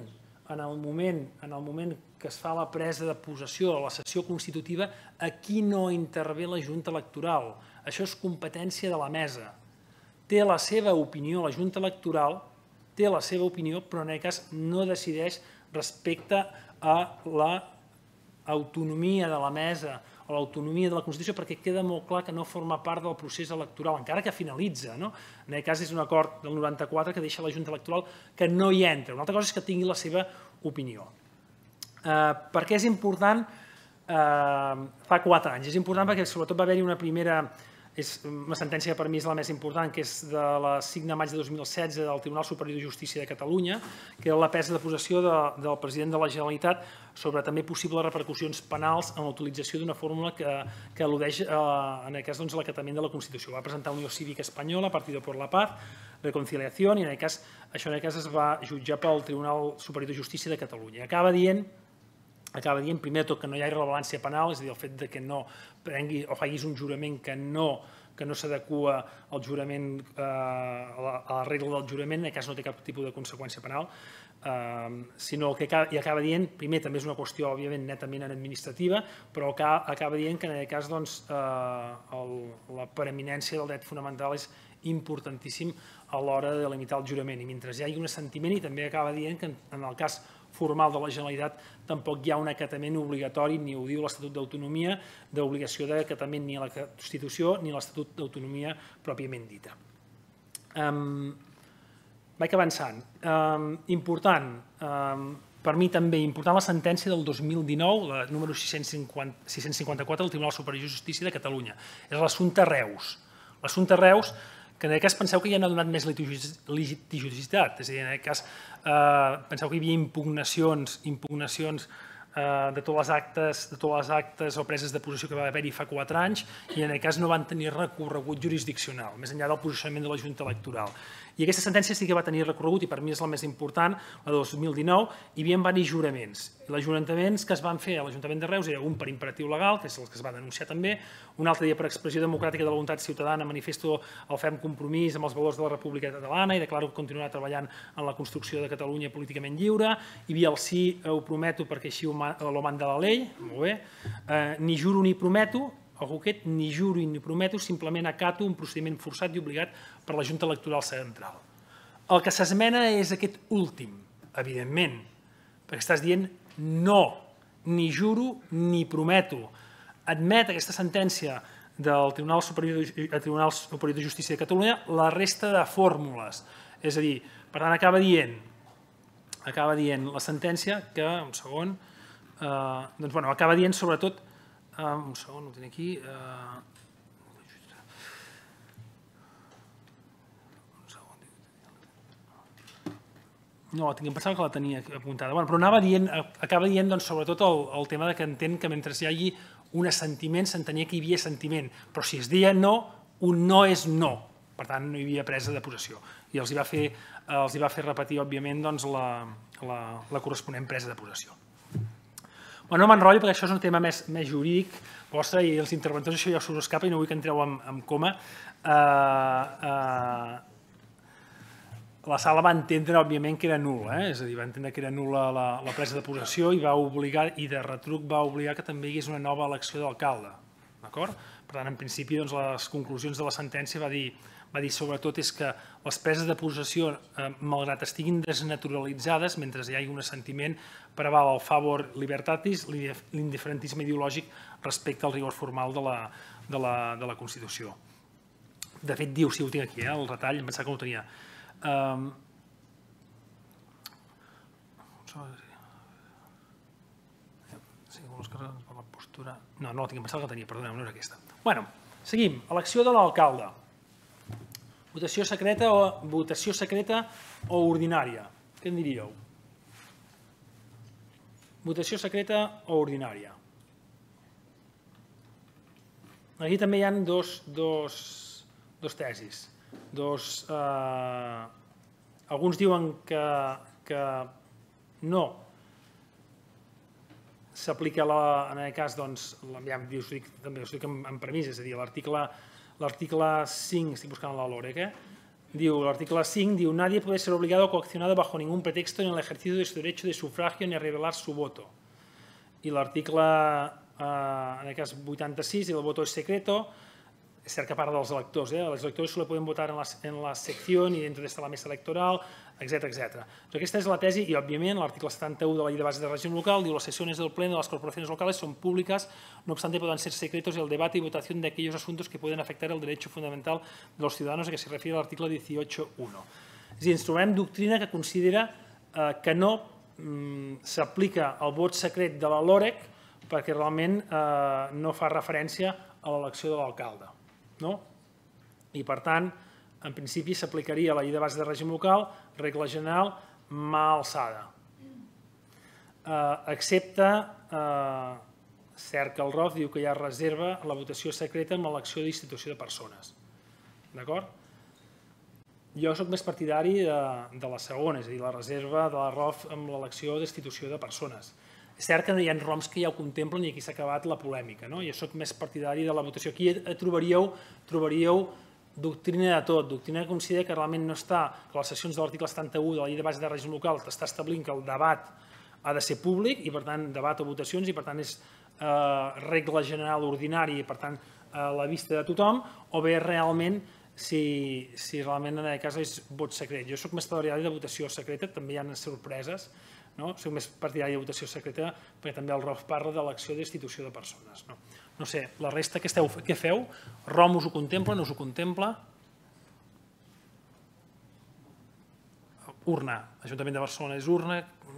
Speaker 2: moment que es fa la presa de possessió de la sessió constitutiva, aquí no intervé la Junta Electoral. Això és competència de la mesa. Té la seva opinió, la Junta Electoral té la seva opinió, però en aquest cas no decideix respecte a l'autonomia de la mesa o l'autonomia de la Constitució, perquè queda molt clar que no forma part del procés electoral, encara que finalitza. En aquest cas és un acord del 94 que deixa la Junta Electoral que no hi entra. Una altra cosa és que tingui la seva opinió. Per què és important? Fa 4 anys. És important perquè sobretot va haver-hi una primera... És una sentència que per mi és la més important, que és de la 5 de maig de 2016 del Tribunal Superior de Justícia de Catalunya, que era la presa de possessió del president de la Generalitat sobre també possibles repercussions penals en la utilització d'una fórmula que al·ludeix, en aquest cas, l'acatament de la Constitució. Va presentar Unió Cívica Espanyola, Partido por la Paz, Reconciliación, i això es va jutjar pel Tribunal Superior de Justícia de Catalunya. Acaba dient, primer de tot, que no hi ha irrellevància penal, és a dir, el fet que no prengui o facis un jurament que no s'adequa al jurament, a la regla del jurament, en aquest cas no té cap tipus de conseqüència penal, sinó que acaba dient, primer també és una qüestió, òbviament, netament administrativa, però acaba dient que en aquest cas la preeminència del dret fonamental importantíssim a l'hora de limitar el jurament. I mentre hi hagi un assentiment, i també acaba dient que en el cas formal de la Generalitat tampoc hi ha un acatament obligatori, ni ho diu l'Estatut d'Autonomia, d'obligació d'acatament ni a la Constitució ni a l'Estatut d'Autonomia pròpiament dita. Vaig avançant. Important, per mi també, important la sentència del 2019, la número 654 del Tribunal Superior de Justícia de Catalunya. És l'assumpte Reus. L'assumpte Reus, que en aquest cas penseu que ja n'ha donat més litigiositat, és a dir, en aquest cas penseu que hi havia impugnacions de totes les actes o preses de possessió que va haver-hi fa 4 anys i en aquest cas no van tenir recorregut jurisdiccional, més enllà del posicionament de la Junta Electoral. I aquesta sentència sí que va tenir recorregut, i per mi és la més important, la de 2019, hi havia diversos juraments. I els juraments que es van fer a l'Ajuntament de Reus era un per imperatiu legal, que és el que es va denunciar també, un altre dia per expressió democràtica de la voluntat ciutadana, manifesto el ferm compromís amb els valors de la República Catalana i declaro que continuarà treballant en la construcció de Catalunya políticament lliure. Hi havia el sí, ho prometo perquè així lo manda la llei, molt bé, ni juro ni prometo, ni juro ni prometo, simplement acato un procediment forçat i obligat per la Junta Electoral Central. El que s'esmena és aquest últim, evidentment, perquè estàs dient no, ni juro ni prometo. Admet aquesta sentència del Tribunal Superior de Justícia de Catalunya la resta de fórmules. És a dir, per tant, acaba dient la sentència que, un segon, doncs, bueno, acaba dient sobretot, un segon, ho tinc aquí, no, pensava que la tenia apuntada, però acaba dient sobretot el tema que entén que mentre hi hagi un assentiment s'entenia que hi havia assentiment, però si es deia no, un no és no, per tant no hi havia presa de possessió i els hi va fer repetir òbviament la corresponent presa de possessió. No m'enrotllo perquè això és un tema més jurídic vostre i els interventors això ja us escapa i no vull que entreu en coma. La sala va entendre, òbviament, que era nul·la, és a dir, va entendre que era nul·la la presa de possessió i va obligar, i de retruc va obligar que també hi hagués una nova elecció d'alcalde. Per tant, en principi, les conclusions de la sentència va dir sobretot és que les preses de possessió, malgrat estiguin desnaturalitzades, mentre hi hagi un assentiment, preval el favor libertatis, l'indiferentisme ideològic respecte al rigor formal de la Constitució. De fet, diu, si ho tinc aquí, el retall, em pensava que no ho tenia. No, no la tinc, em pensava que la tenia, perdoneu, no era aquesta. Bueno, seguim. Elecció de l'alcalde. Votació secreta o ordinària? Què en diríeu? Votació secreta o ordinària? Aquí també hi ha dos tesis. Alguns diuen que no s'aplica, en aquest cas, us dic en premissa, és a dir, l'article 5, estic buscant la LOREC, l'article 5 diu «Nadie puede ser obligado o coaccionado bajo ningún pretexto en el ejercicio de su derecho de sufragio ni a revelar su voto». I l'article, en aquest cas 86, el voto es secreto, és cert que parla dels electors, els electors solo pueden votar en la sección y dentro de la mesa electoral, etc. Aquesta és la tesi i, òbviament, l'article 71 de la Llei de Bases de Régimen Local diu «Las sesiones del Pleno de las corporaciones locales son públicas, no obstante podrán ser secretos el debate y votación de aquellos asuntos que pueden afectar el derecho fundamental de los ciudadanos a que se refiere l'article 18.1». És a dir, ens trobem doctrina que considera que no s'aplica el vot secret de la LOREC perquè realment no fa referència a l'elecció de l'alcalde. I, per tant, en principi s'aplicaria la Llei de Bases de Règim Local, regla general, mà alçada. Excepte, cert que el ROF diu que hi ha reserva a la votació secreta amb l'elecció d'institució de persones. D'acord? Jo soc més partidari de la segona, és a dir, la reserva de la ROF amb l'elecció d'institució de persones. És cert que hi ha ROMs que ja ho contemplen i aquí s'ha acabat la polèmica. Jo soc més partidari de la votació. Aquí trobaríeu doctrina de tot. Doctrina que considera que realment no està, que les sessions de l'article 71 de la Llei de Bases de Règim Local està establint que el debat ha de ser públic i, per tant, debat o votacions i, per tant, és regla general ordinària i, per tant, a la vista de tothom, o bé realment si realment en aquest cas és vot secret. Jo soc més partidari de votació secreta, també hi ha sorpreses, soc més partidari de votació secreta perquè també el ROF parla d'elecció d'institució de persones. No sé, la resta què feu? ROM us ho contempla, no us ho contempla? Urna, Ajuntament de Barcelona és urna.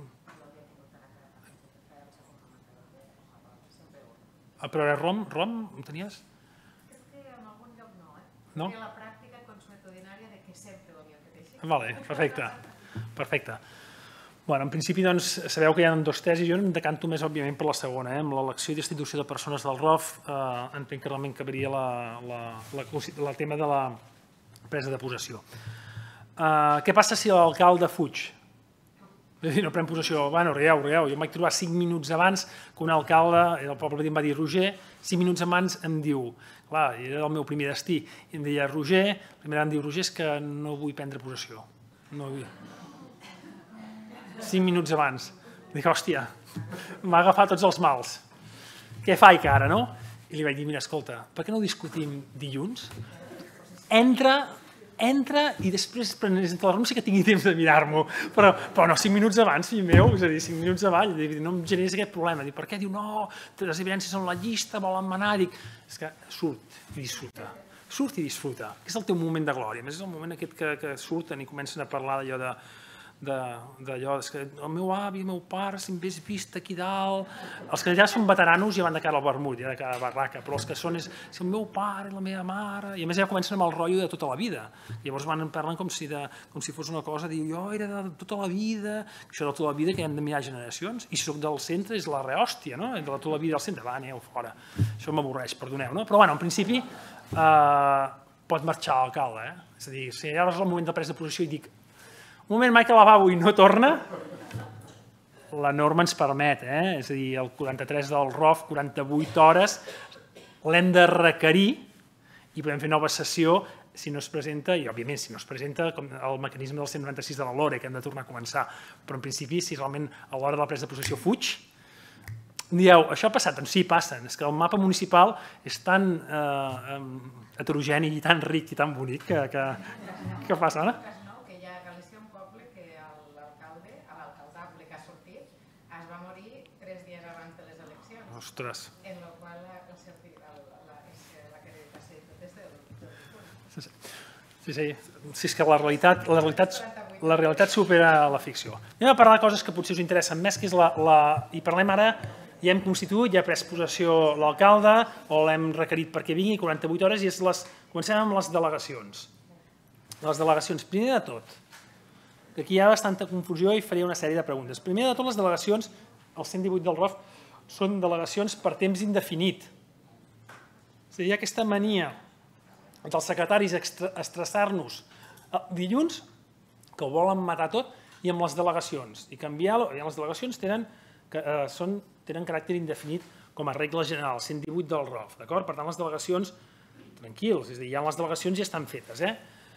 Speaker 2: Però era ROM? Em tenies?
Speaker 3: Crec que en algun lloc no,
Speaker 2: No?
Speaker 3: Perquè la pràctica consuetudinària de que sempre ho havíem fet així.
Speaker 2: Vale, perfecte. Bueno, en principi, doncs, sabeu que hi ha dos tesis, jo em decanto més, òbviament, per la segona, amb l'elecció i destitució de persones del ROF, entenc que realment cabraria el tema de la presa de possessió. Què passa si l'alcalde fuig? No pren possessió. Bueno, rieu. Jo em vaig trobar 5 minuts abans que un alcalde, el poble em va dir Roger, 5 minuts abans em diu, clar, era el meu primer destí, i em deia Roger, primer em diu Roger, és que no vull prendre possessió. No vull. 5 minuts abans. Dic, hòstia, m'ha agafat tots els mals. Què faig ara, no? I li vaig dir, mira, escolta, per què no discutim dilluns? Entra i després prenes entre les rooms sí que tingui temps de mirar-m'ho, però no, 5 minuts abans, fill meu, és a dir, 5 minuts abans, no em generis aquest problema. Dic, per què? Diu, no, les evidències són la llista, volen manar. Dic, és que surt i disfruta, que és el teu moment de glòria. A més, és el moment aquest que surten i comencen a parlar d'allò, és que el meu avi, el meu pare, si m'hagués vist aquí dalt... Els que ja són veteranos ja van de cara al vermut, ja de cara a la barraca, però els que són és el meu pare, la meva mare... I a més ja comencen amb el rotllo de tota la vida. Llavors parlen com si fos una cosa, diu, jo era de tota la vida, això de tota la vida que hem de mirar generacions, i si soc del centre és la rehòstia, no? De tota la vida al centre, va, aneu fora. Això m'avorreix, perdoneu, no? Però bueno, en principi pot marxar l'alcalde, És a dir, si ara és el moment de presa de possessió i dic un moment, Michael lavabo i no torna, la norma ens permet, és a dir, el 43 del ROF, 48 hores, l'hem de requerir i podem fer nova sessió si no es presenta, i òbviament si no es presenta el mecanisme del 196 de la LORE, que hem de tornar a començar, però en principi si realment a l'hora de la presa de possessió fuig, dieu, això ha passat? Doncs sí, passen, és que el mapa municipal és tan heterogeni i tan ric i tan bonic que passa, no? Ostres.
Speaker 3: En la qual l'acreditació del
Speaker 2: Sí, és que la realitat supera la ficció. Anem a parlar de coses que potser us interessen més, que és i parlem ara, ja hem constituït, ja ha pres possessió l'alcalde, o l'hem requerit perquè vingui 48 hores, i comencem amb les delegacions. Les delegacions, primer de tot, que aquí hi ha bastanta confusió i faria una sèrie de preguntes. Primer de tot, les delegacions, el 118 del ROF, són delegacions per temps indefinit. És a dir, hi ha aquesta mania dels secretaris estressar-nos dilluns, que ho volen matar tot, i amb les delegacions. I canviar-ho, les delegacions tenen caràcter indefinit com a regla general, 118 del ROF. Per tant, les delegacions, tranquils, és a dir, ja les delegacions ja estan fetes.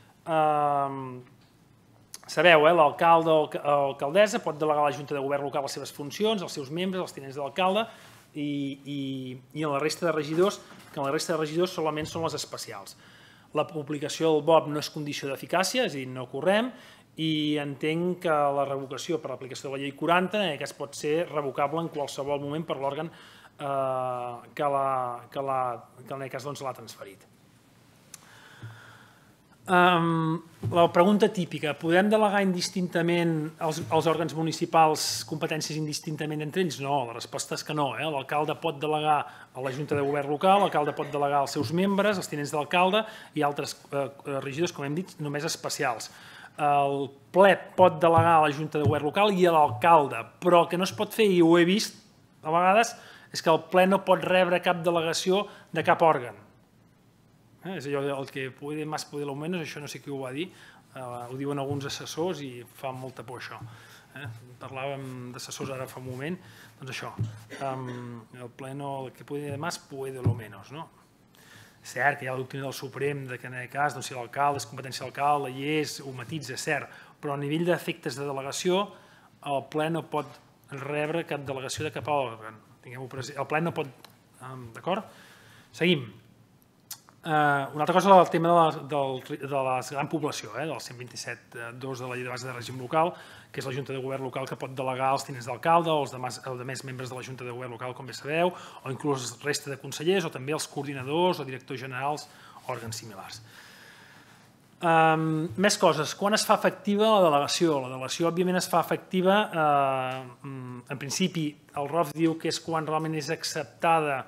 Speaker 2: Sabeu, l'alcalde o alcaldessa pot delegar a la Junta de Govern local les seves funcions, els seus membres, els tinents de l'alcalde, i en la resta de regidors, que en la resta de regidors solament són les especials. La publicació del BOP no és condició d'eficàcia, és a dir, no correm, i entenc que la revocació per l'aplicació de la llei 40 que es pot ser revocable en qualsevol moment per l'òrgan que en aquest cas l'ha transferit. La pregunta típica, podem delegar indistintament als òrgans municipals competències indistintament entre ells? No, la resposta és que no. L'alcalde pot delegar a la Junta de Govern local, l'alcalde pot delegar als seus membres, els tinents de l'alcalde i altres regidors, com hem dit, només especials. El ple pot delegar a la Junta de Govern local i a l'alcalde, però el que no es pot fer, i ho he vist a vegades, és que el ple no pot rebre cap delegació de cap òrgan. És allò, el que puede más puede lo menos, això no sé qui ho va dir, ho diuen alguns assessors i fa molta por això. Parlàvem d'assessors ara fa un moment, doncs això, el pleno, el que puede más puede lo menos. Cert que hi ha la doctrina del Suprem que en aquest cas, si l'alcalde és competència de l'alcalde i ho matitza, cert, però a nivell d'efectes de delegació el ple no pot rebre cap delegació de cap òrgan. El ple no pot... D'acord? Seguim. Una altra cosa és el tema de la gran població, del 127.2 de la llei de base de règim local, que és la Junta de Govern local que pot delegar els tinents d'alcalde o els demés membres de la Junta de Govern local, com bé sabeu, o inclús resta de consellers o també els coordinadors o directors generals o òrgans similars. Més coses. Quan es fa efectiva la delegació? La delegació, òbviament, es fa efectiva, en principi, el ROF diu que és quan realment és acceptada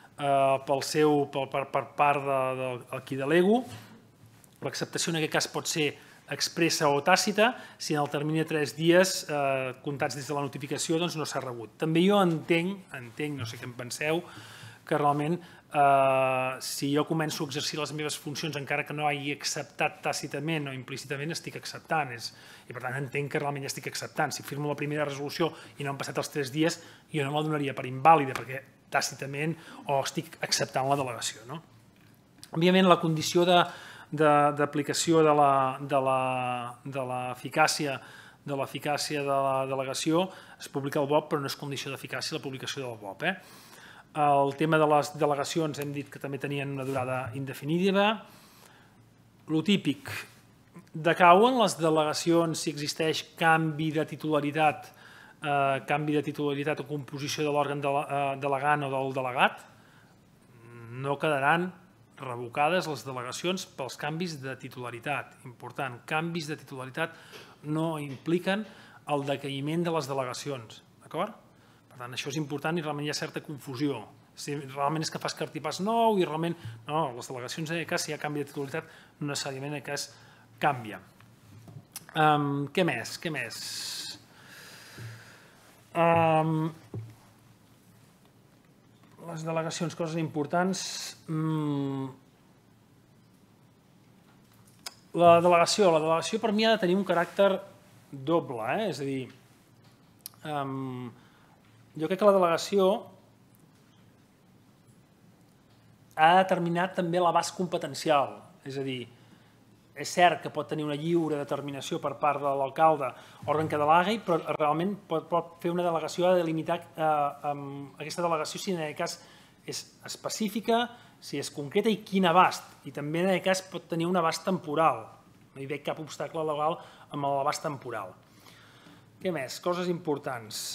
Speaker 2: per part del qui delego. L'acceptació en aquest cas pot ser expressa o tàcita, si en el termini de 3 dies comptats des de la notificació no s'ha rebut. També jo entenc, no sé què en penseu, que realment si jo començo a exercir les meves funcions encara que no hagi acceptat tàcitament o implícitament estic acceptant i per tant entenc que realment ja estic acceptant. Si firmo la primera resolució i no han passat els 3 dies jo no me la donaria per invàlida perquè tàcitament o estic acceptant la delegació. Òbviament la condició d'aplicació de l'eficàcia de la delegació es publica al BOP però no és condició d'eficàcia la publicació del BOP. El tema de les delegacions hem dit que també tenien una durada indefinida. Lo típic, decauen les delegacions si existeix canvi de titularitat o composició de l'òrgan delegant o del delegat. No quedaran revocades les delegacions pels canvis de titularitat. Important, canvis de titularitat no impliquen el decaïment de les delegacions. D'acord? Per tant, això és important i realment hi ha certa confusió. Si realment és que fas cartipàs nou i realment... No, les delegacions en aquest cas, si hi ha canvi de titularitat, no necessàriament en aquest cas canvia. Què més? Les delegacions, coses importants. La delegació per mi ha de tenir un caràcter doble, és a dir, jo crec que la delegació ha determinat també l'abast competencial, és a dir, és cert que pot tenir una lliure determinació per part de l'alcalde, òrgan que delegui, però realment pot fer una delegació, ha de delimitar aquesta delegació si en aquest cas és específica, si és concreta i quin abast, i també en aquest cas pot tenir un abast temporal, no hi veig cap obstacle legal amb l'abast temporal. Què més? Coses importants.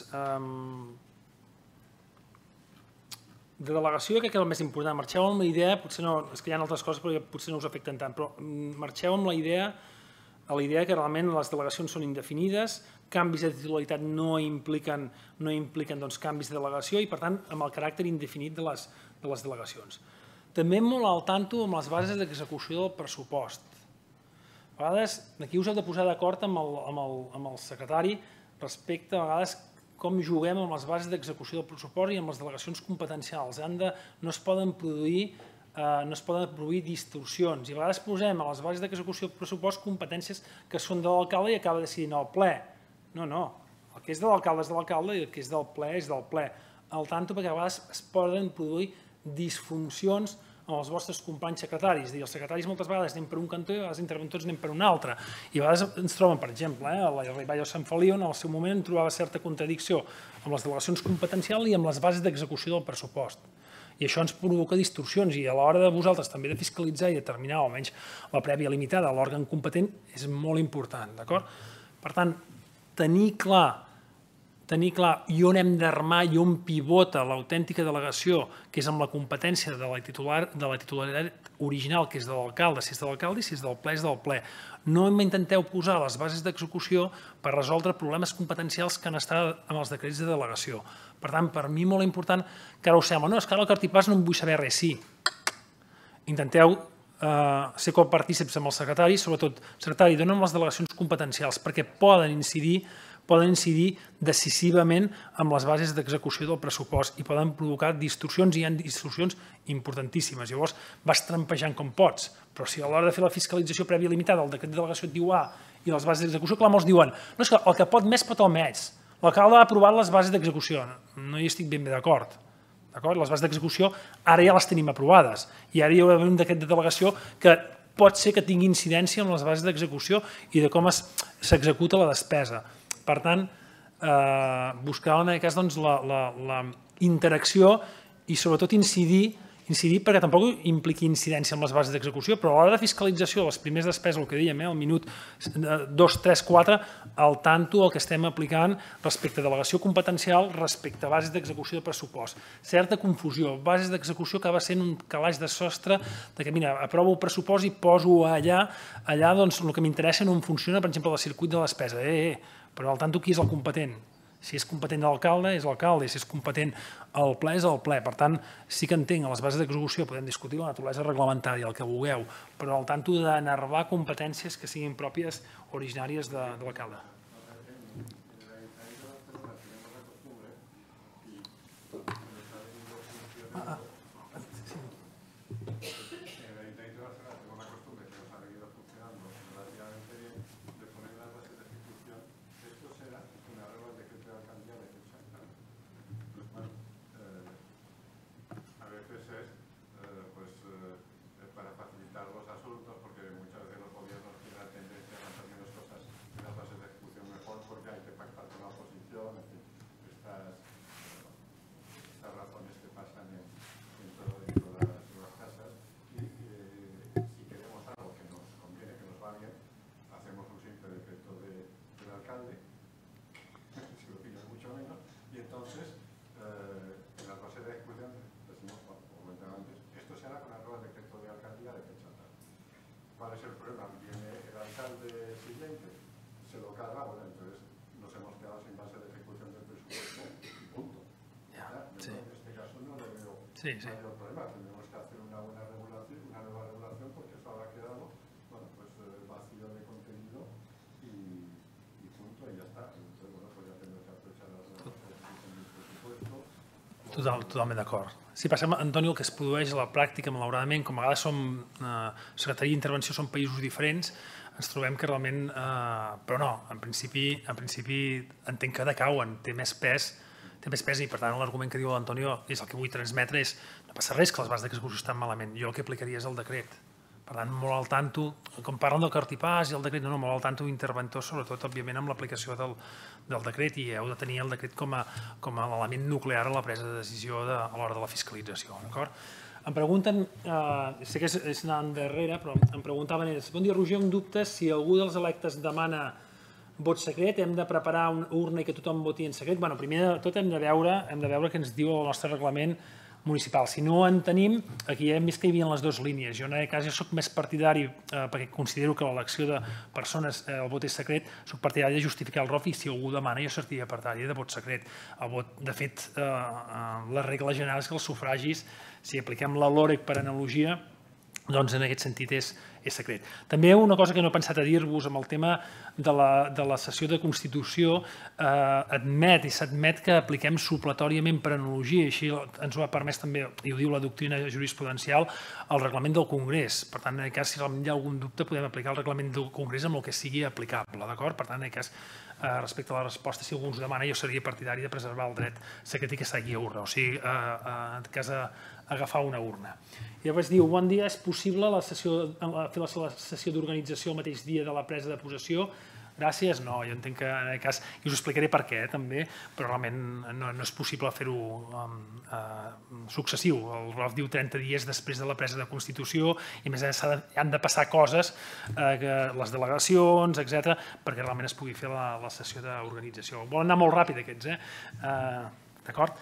Speaker 2: De delegació crec que és el més important. Marxeu amb la idea, potser no, és que hi ha altres coses però potser no us afecten tant, però marxeu amb la idea que realment les delegacions són indefinides, canvis de titularitat no impliquen canvis de delegació i per tant amb el caràcter indefinit de les delegacions. També molt al tanto amb les bases d'execució del pressupost. A vegades aquí us heu de posar d'acord amb el secretari respecte a vegades com juguem amb les bases d'execució del pressupost i amb les delegacions competencials. No es poden produir distorsions. I a vegades posem a les bases d'execució del pressupost competències que són de l'alcalde i acaba decidint el ple. No. El que és de l'alcalde és de l'alcalde i el que és del ple és del ple. Al tanto perquè a vegades es poden produir disfuncions amb els vostres companys secretaris. Els secretaris moltes vegades anem per un cantó i a vegades interventors anem per un altre. I a vegades ens troben, per exemple, a la Riballo Sant Feliu, en el seu moment trobava certa contradicció amb les delegacions competencials i amb les bases d'execució del pressupost. I això ens provoca distorsions i a l'hora de vosaltres també de fiscalitzar i determinar almenys la prèvia limitada a l'òrgan competent és molt important, d'acord? Per tant, tenir clar i on hem d'armar i on pivota l'autèntica delegació, que és amb la competència de la titularitat original, que és de l'alcalde, si és de l'alcalde i si és del ple, és del ple. No intenteu posar les bases d'execució per resoldre problemes competencials que han estat amb els decrets de delegació. Per tant, per mi molt important, que ara us sembla, no, és que ara al cartipàs no en vull saber res, sí. Intenteu ser copartícips amb el secretari, sobretot, secretari, dona'm les delegacions competencials, perquè poden incidir decisivament amb les bases d'execució del pressupost i poden provocar distorsions, i hi ha distorsions importantíssimes. Llavors vas trampejant com pots, però si a l'hora de fer la fiscalització prèvia limitada el decret de delegació et diu A i les bases d'execució, clar, molts diuen no, és que el que pot més pot el més. L'alcalde ha aprovat les bases d'execució. No hi estic ben bé d'acord. Les bases d'execució ara ja les tenim aprovades i ara hi haurà un decret de delegació que pot ser que tingui incidència amb les bases d'execució i de com s'executa la despesa. Per tant, buscar en aquest cas la interacció i sobretot incidir incidir perquè tampoc impliqui incidència amb les bases d'execució, però a l'hora de fiscalització, les primeres despeses, el que dèiem, al minut 2, 3, 4, al tanto el que estem aplicant respecte a delegació competencial, respecte a bases d'execució de pressupost. Certa confusió, bases d'execució acaba sent un calaix de sostre de que, mira, aprovo el pressupost i poso allà doncs el que m'interessa no em funciona, per exemple, el circuit de la despesa. Però al tanto qui és el competent? Si és competent l'alcalde, és l'alcalde. Si és competent el ple, és el ple. Per tant, sí que entenc, a les bases d'execució podem discutir la naturalesa reglamentària, el que vulgueu, però al tanto d'enervar competències que siguin pròpies originàries de l'alcalde.
Speaker 1: ¿Cuál es el problema? Viene el alcalde siguiente, se lo carga, bueno, entonces nos hemos quedado sin base de ejecución del presupuesto y punto. En este caso no le veo mayor problema, tendremos que hacer una buena regulación, una nueva regulación, porque eso habrá quedado, bueno, pues vacío de contenido y punto, y ya está. Entonces, bueno, pues ya tendremos que aprovechar las nuevas ejecución del presupuesto.
Speaker 2: Totalment d'acord. Si passem, Antoni, el que es produeix a la pràctica, malauradament, com a vegades som secretaria d'intervenció, són països diferents, ens trobem que realment... Però no, en principi entenc que decauen, té més pes i, per tant, l'argument que diu l'Antonio és el que vull transmetre és no passa res que les bases d'execució estan malament, jo el que aplicaria és el decret. Per tant, molt al tanto, com parlen del cartipàs i el decret, no, molt al tanto interventor, sobretot, òbviament, amb l'aplicació del decret, i heu de tenir el decret com a l'element nuclear a la presa de decisió a l'hora de la fiscalització. Em pregunten, sé que és anar endarrere, però em preguntaven ells, bon dia, Roger, un dubte, si algú dels electes demana vot secret, hem de preparar una urna i que tothom voti en secret? Bé, primer de tot hem de veure què ens diu el nostre reglament municipal. Si no en tenim, aquí hem vist que hi havia les dues línies. Jo en aquest cas soc més partidari, perquè considero que l'elecció de persones, el vot és secret, soc partidari de justificar el ROF i si algú demana jo seria partidari de vot secret. De fet, la regla general és que els sufragis, si apliquem la LOREC per analogia, doncs en aquest sentit és secret. També una cosa que no he pensat a dir-vos amb el tema de la sessió de Constitució, s'admet que apliquem supletòriament per analogia, i així ens ho ha permès també, i ho diu la doctrina jurisprudencial, el reglament del Congrés. Per tant, en aquest cas, si realment hi ha algun dubte, podem aplicar el reglament del Congrés amb el que sigui aplicable, d'acord? Per tant, en aquest cas, respecte a la resposta, si algú ens demana, jo seria partidari de preservar el dret secret i que s'hagi a urna, o sigui, en aquest cas, agafar una urna. I llavors diu, bon dia, és possible fer la sessió d'organització el mateix dia de la presa de possessió? Gràcies, no, jo entenc que en aquest cas, i us explicaré per què també, però realment no és possible fer-ho successiu. El ROF diu 30 dies després de la presa de Constitució i a més han de passar coses, les delegacions, etc., perquè realment es pugui fer la sessió d'organització. Volen anar molt ràpid aquests, d'acord?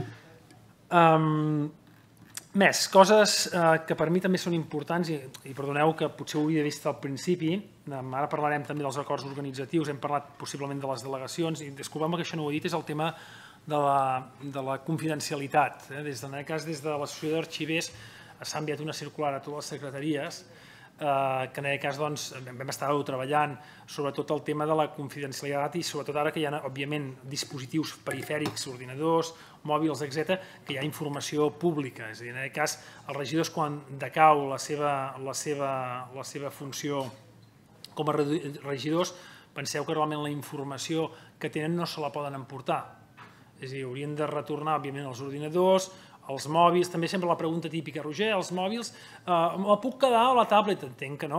Speaker 2: Més, coses que per mi també són importants i perdoneu que potser ho havia vist al principi, ara parlarem també dels acords organitzatius, hem parlat possiblement de les delegacions i disculpeu-me que això no ho he dit, és el tema de la confidencialitat. En aquest cas, des de l'Associació d'Arxivers s'ha enviat una circular a totes les secretaries que en aquest cas vam estar treballant sobretot el tema de la confidencialitat i sobretot ara que hi ha, òbviament, dispositius perifèrics, ordinadors, mòbils, etc., que hi ha informació pública. És a dir, en aquest cas, els regidors, quan decau la seva funció com a regidors, penseu que realment la informació que tenen no se la poden emportar. És a dir, haurien de retornar, òbviament, els ordinadors, Els mòbils, també sempre la pregunta típica, Roger, els mòbils, me puc quedar a la tablet? Entenc que no,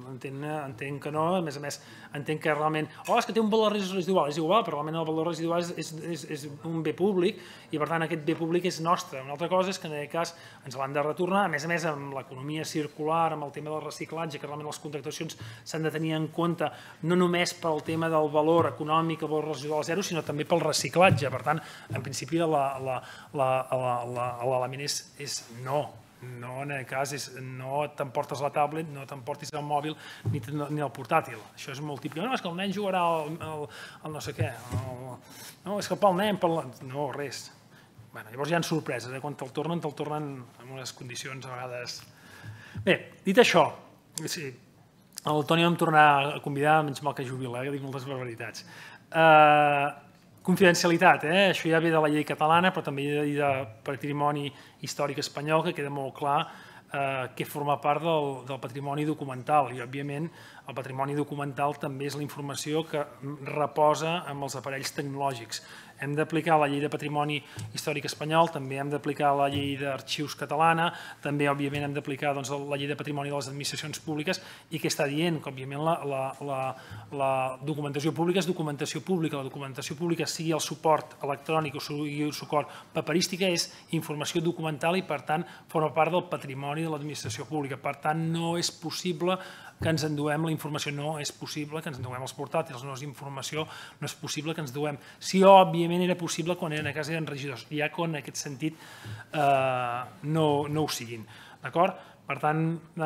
Speaker 2: a més, entenc que realment, és que té un valor residual, és igual, però realment el valor residual és un bé públic i per tant aquest bé públic és nostre. Una altra cosa és que en aquest cas ens l'han de retornar, a més amb l'economia circular, amb el tema del reciclatge, que realment les contractacions s'han de tenir en compte no només pel tema del valor econòmic, el valor residual zero, sinó també pel reciclatge. Per tant, en principi l'element és no. No, en aquest cas, no t'emportes la tablet, no t'emportis el mòbil ni el portàtil. Això és molt típic. No, és que el nen jugarà al no sé què. No, és que pel nen... No, res. Llavors hi ha sorpreses. Quan te'l tornen en unes condicions a vegades... Bé, dit això, el Toni em tornarà a convidar, menys mal que jubila, que dic moltes barbaritats. Confidencialitat, això ja ve de la llei catalana, però també de patrimoni històric espanyol, que queda molt clar que forma part del patrimoni documental. I, òbviament, el patrimoni documental també és la informació que reposa amb els aparells tecnològics. Hem d'aplicar la llei de patrimoni històric espanyol, també hem d'aplicar la llei d'arxius catalana, també, òbviament, hem d'aplicar la llei de patrimoni de les administracions públiques i que està dient que, òbviament, la documentació pública és documentació pública. La documentació pública, sigui el suport electrònic o sigui el suport paperística, és informació documental i, per tant, forma part del patrimoni de l'administració pública. Per tant, no és possible que ens enduem la informació, no és possible que ens enduem els portàtils, no és informació, no és possible que ens enduem. Sí, òbviament, era possible quan en casa eren regidors, ja que en aquest sentit no ho siguin. D'acord? Per tant,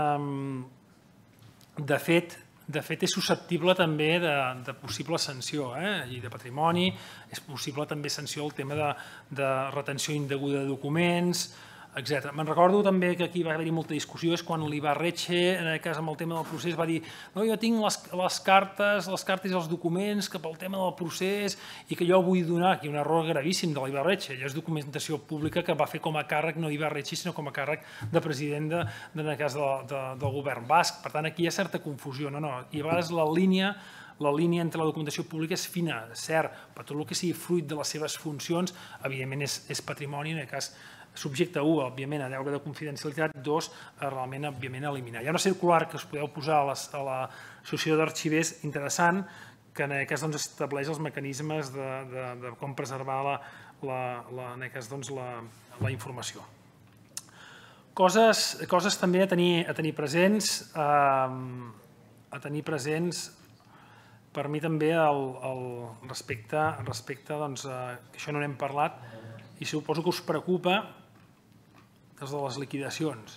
Speaker 2: de fet, és susceptible també de possible sanció, llei de patrimoni, és possible també sanció el tema de retenció indeguda de documents, etc. Me'n recordo també que aquí va haver-hi molta discussió, és quan l'Ibarretxe, en aquest cas amb el tema del procés, va dir no, jo tinc les cartes i els documents que pel tema del procés i que jo vull donar, aquí un error gravíssim de l'Ibarretxe, allò és documentació pública que va fer com a càrrec no d'Ibarretxe, sinó com a càrrec de president en el cas del govern basc. Per tant, aquí hi ha certa confusió, i a vegades la línia entre la documentació pública és fina, cert, però tot el que sigui fruit de les seves funcions, evidentment és patrimoni, en aquest cas subjecte 1, òbviament, a deure de confidencialitat, 2, realment, òbviament, eliminar. Hi ha una circular que us podeu posar a l'associació d'arxivers interessant, que en aquest cas estableix els mecanismes de com preservar la informació. Coses també a tenir presents, per mi també respecte, que això no n'hem parlat, i suposo que us preocupa, de les liquidacions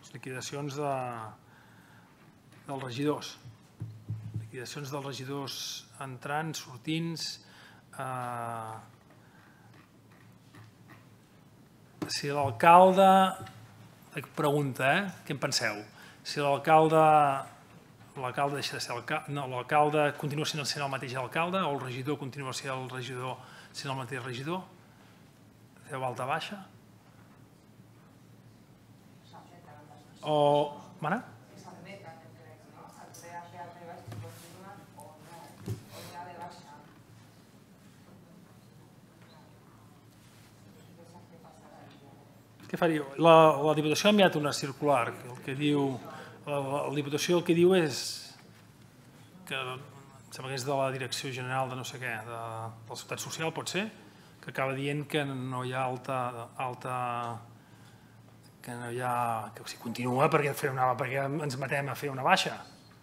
Speaker 2: dels regidors. Liquidacions dels regidors entrants, sortints. Si l'alcalde, pregunta, què en penseu? Si l'alcalde deixa de ser alcalde, no, l'alcalde continua sent el mateix alcalde o el regidor continua sent el mateix regidor? Feu alta baixa? O... Mana? Què faríeu? La Diputació ha enviat una circular, el que diu... La Diputació el que diu és que, em sembla que és de la Direcció General de no sé què, de la Seguretat Social, pot ser, que acaba dient que no hi ha que no hi ha... que si continua perquè ens matem a fer una baixa.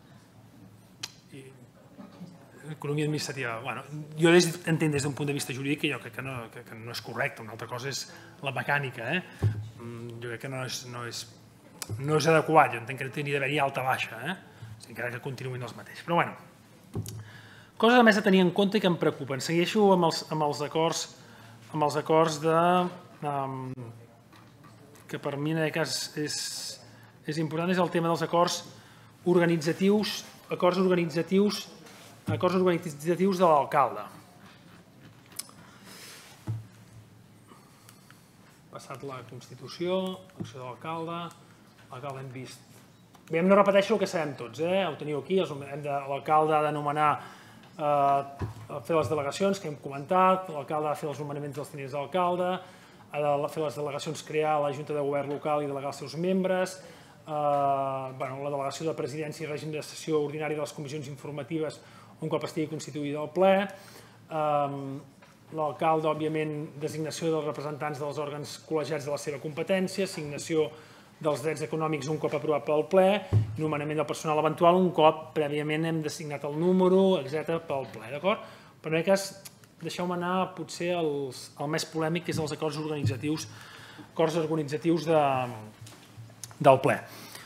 Speaker 2: Economia administrativa. Jo entenc des d'un punt de vista jurídic que jo crec que no és correcte. Una altra cosa és la mecànica. Jo crec que no és adequat. Jo entenc que no hauria d'haver-hi alta baixa, encara que continuïn els mateixos. Però bueno, coses a més a tenir en compte i que em preocupen. Segueixo amb els acords que per mi en aquest cas és important, és el tema dels acords organitzatius de l'alcalde. Passat la Constitució, l'acció de l'alcalde hem vist... Bé, no repeteixo el que sabem tots, ho teniu aquí, l'alcalde ha de nomenar, fer les delegacions que hem comentat, l'alcalde ha de fer els nomenaments dels tinents d'alcalde, ha de fer les delegacions, crear la Junta de Govern local i delegar els seus membres, la delegació de presidència i règim de sessió ordinària de les comissions informatives un cop estigui constituïda el ple, l'alcalde, òbviament, designació dels representants dels òrgans col·legiats de la seva competència, assignació dels drets econòmics un cop aprovat pel ple, nomenament del personal eventual un cop prèviament hem designat el número, etc. pel ple, d'acord? Però en aquest cas, deixeu-me anar potser al més polèmic, que és els acords organitzatius del ple.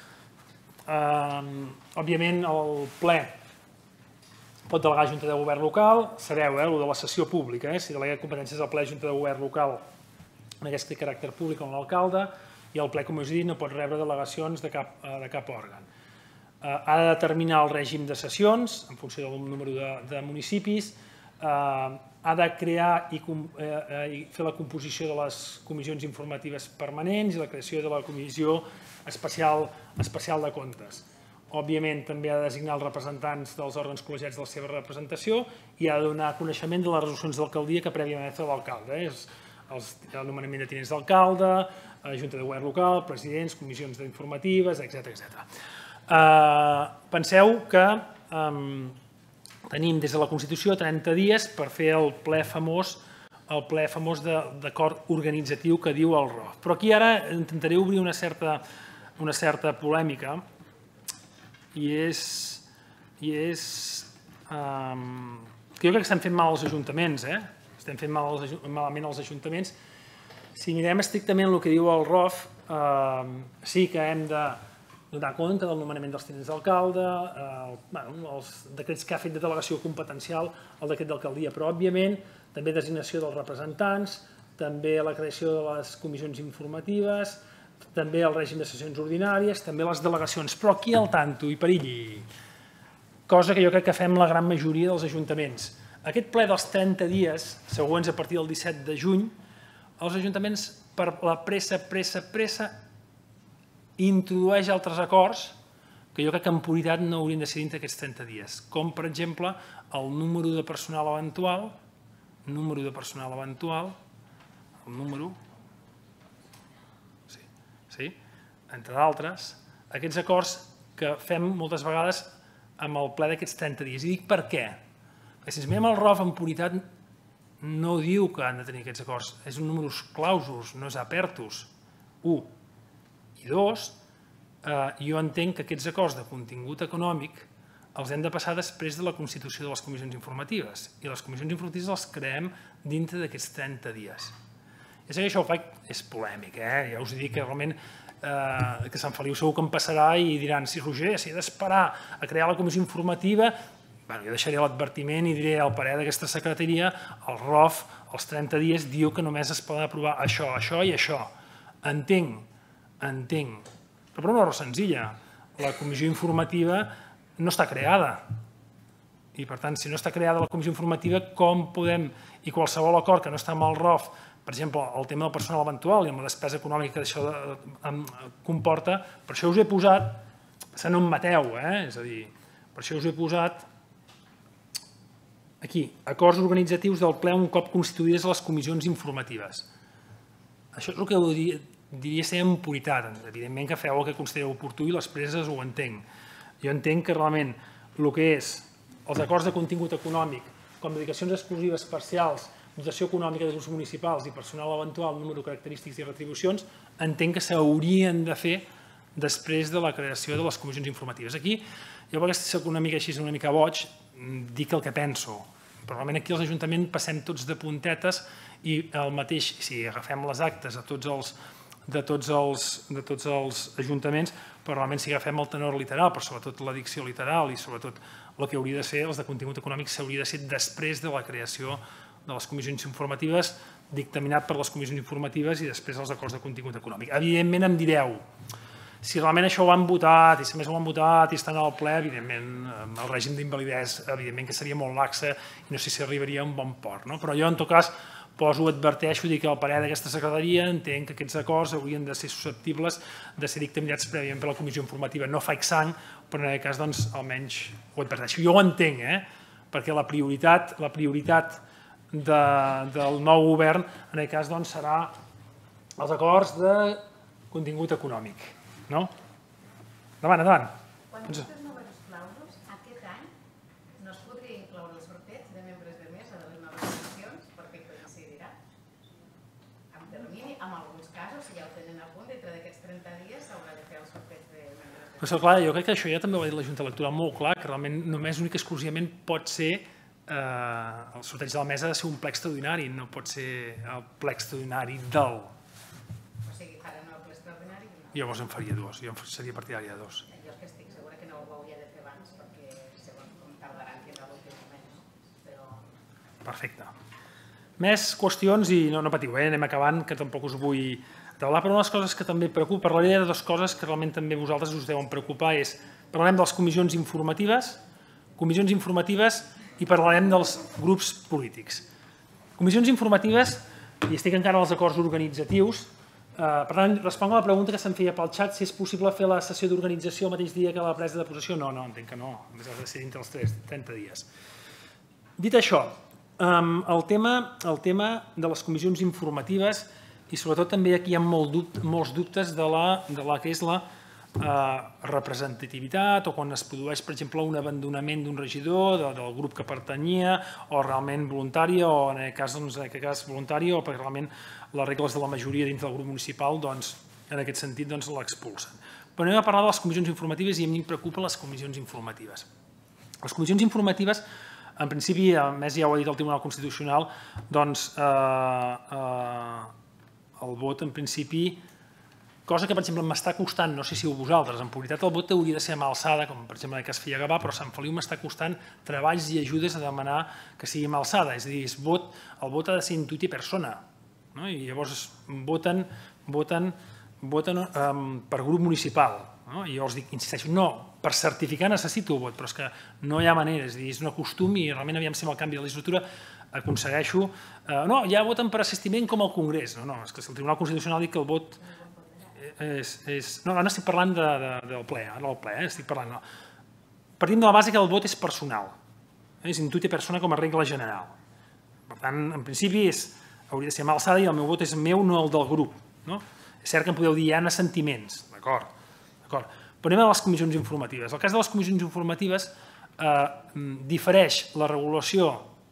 Speaker 2: Òbviament, el ple pot delegar Junta de Govern local, sabeu, el de la sessió pública, si delega competències al ple Junta de Govern local, en aquest té caràcter públic com l'alcalde, i el ple, com us he dit, no pot rebre delegacions de cap òrgan. Ha de determinar el règim de sessions, en funció del número de municipis, ha de crear i fer la composició de les comissions informatives permanents i la creació de la comissió especial de comptes. Òbviament, també ha de designar els representants dels òrgans col·legiats de la seva representació i ha de donar coneixement de les resolucions d'alcaldia que prèviament ha fet l'alcalde. El nomenament de tinents d'alcalde, Junta de Govern local, presidents, comissions informatives, etc. Penseu que tenim des de la Constitució 30 dies per fer el ple famós d'acord organitzatiu que diu el ROF. Però aquí ara intentaré obrir una certa polèmica i és que jo crec que estem fent mal als ajuntaments, estem fent malament als ajuntaments. Si mirem estrictament el que diu el ROF, sí que hem de donar compte del nomenament dels tinents d'alcalde, els decrets que ha fet de delegació competencial, el decret d'alcaldia, però òbviament també designació dels representants, també la creació de les comissions informatives, també el règim de sessions ordinàries, també les delegacions, però aquí al tanto i perilli, cosa que jo crec que fem la gran majoria dels ajuntaments. Aquest ple dels 30 dies, següents a partir del 17 de juny, els ajuntaments, per la pressa, introdueix altres acords que jo crec que en puritat no haurien de ser dintre d'aquests 30 dies, com per exemple el número de personal eventual, entre d'altres, aquests acords que fem moltes vegades amb el ple d'aquests 30 dies. I dic per què? Perquè si ens mirem el ROF en puritat no diu que han de tenir aquests acords, és un numerus clausus, no és apertus, 1. I 2, jo entenc que aquests acords de contingut econòmic els hem de passar després de la constitució de les comissions informatives i les comissions informatives les creem dintre d'aquests 30 dies. Ja sé que això ho faig, és polèmic, ja us dic que realment que Sant Feliu segur que em passarà i diran, si Roger, si he d'esperar a crear la comissió informativa, jo deixaré l'advertiment i diré al parer d'aquesta secretaria, el ROF, als 30 dies, diu que només es poden aprovar això, això i això. Entenc, però per una raó senzilla, la comissió informativa no està creada. I per tant, si no està creada la comissió informativa, com podem, i qualsevol acord que no està amb el ROF, per exemple, el tema del personal eventual i amb la despesa econòmica que això comporta, per això us he posat, se no em mateu, és a dir, per això us he posat aquí, acords organitzatius del ple un cop constituïdes les comissions informatives. Això és el que diria ser en puritat. Evidentment que feu el que considereu oportú i les preses ho entenc. Jo entenc que realment el que és els acords de contingut econòmic com dedicacions exclusives parcials, dotació econòmica de grups municipals i personal eventual, número, característics i retribucions, entenc que s'haurien de fer després de la creació de les comissions informatives. Aquí, jo perquè soc una mica així, una mica boig, dic el que penso. Però realment aquí als ajuntaments passem tots de puntetes i el mateix, si agafem les actes de tots els ajuntaments, però realment si agafem el tenor literal, però sobretot la dicció literal i sobretot el que hauria de ser, els de contingut econòmic, s'hauria de ser després de la creació de les comissions informatives, dictaminat per les comissions informatives i després els acords de contingut econòmic. Evidentment em direu, si realment això ho han votat i si més ho han votat i estan al ple, evidentment el règim d'invalidesa evidentment que seria molt laxa i no sé si arribaria a un bon port. Però jo en tot cas adverteixo, dic que al parer d'aquesta secretaria entenc que aquests acords haurien de ser susceptibles de ser dictaminats prèviament per la comissió informativa. No faig sang, però en aquest cas doncs almenys ho adverteixo. Jo ho entenc, perquè la prioritat del nou govern en aquest cas serà els acords de contingut econòmic. Endavant, endavant.
Speaker 3: Quan aquestes noves clàusules, aquest any no es podria incloure el sorteig de membres de mesa de les noves eleccions perquè coincidirà amb termini, en alguns casos, si ja ho tenen a punt, dintre d'aquests 30 dies s'haurà de fer el sorteig de membres de mesa.
Speaker 2: Però clar, jo crec que això ja també ho ha dit la Junta Electoral molt clar, que realment només únic i exclusivament pot ser el sorteig de la mesa ha de ser un ple extraordinari, no pot ser el ple extraordinari del...
Speaker 3: O sigui, faran el ple extraordinari i no.
Speaker 2: Llavors en faria dos, jo seria partidari de dos.
Speaker 3: Jo és que estic segura que no ho hauria de fer abans perquè segons com tardaran fins a l'últim moment, però...
Speaker 2: Perfecte. Més qüestions i no patiu, anem acabant, que tampoc us vull atablar, però una de les coses que també preocupa, parlaré de dues coses que realment també vosaltres us deuen preocupar, és parlarem de les comissions informatives i parlarem dels grups polítics. Comissions informatives, i estic encara als acords organitzatius, per tant, responc a la pregunta que se'm feia pel xat, si és possible fer la sessió d'organització el mateix dia que la presa de possessió. No, entenc que no, només ha de ser dintre els 30 dies. Dit això, el tema de les comissions informatives, i sobretot també aquí hi ha molts dubtes de la que és la representativitat o quan es produeix, per exemple, un abandonament d'un regidor del grup que pertanyia o realment voluntari o en aquest cas voluntari o perquè realment les regles de la majoria dintre del grup municipal en aquest sentit l'expulsen. Però anem a parlar de les comissions informatives i a mi em preocupen les comissions informatives. Les comissions informatives, en principi, a més ja ho ha dit el Tribunal Constitucional, doncs el vot en principi, cosa que per exemple m'està costant, no sé si ho vosaltres, en puritat el vot hauria de ser a mà alçada, com per exemple en el cas Filla Gavà, però a Sant Feliu m'està costant treballs i ajudes a demanar que sigui a mà alçada, és a dir, el vot ha de ser intuït i persona, i llavors voten per grup municipal, i llavors dic, insisteixo, no, per certificar necessito el vot, però és que no hi ha manera, és a dir, és un costum i realment aviam si amb el canvi de legislatura aconsegueixo, no, ja voten per assistiment com al Congrés, no, és que si el Tribunal Constitucional diu que el vot no, no estic parlant del ple, ara del ple, estic parlant, partim de la base que el vot és personal, és intuït i persona com a regla general, per tant, en principi hauria de ser a mà alçada i el meu vot és meu, no el del grup, és cert que em podeu dir, hi ha assentiments, d'acord, però anem a les comissions informatives. El cas de les comissions informatives difereix la regulació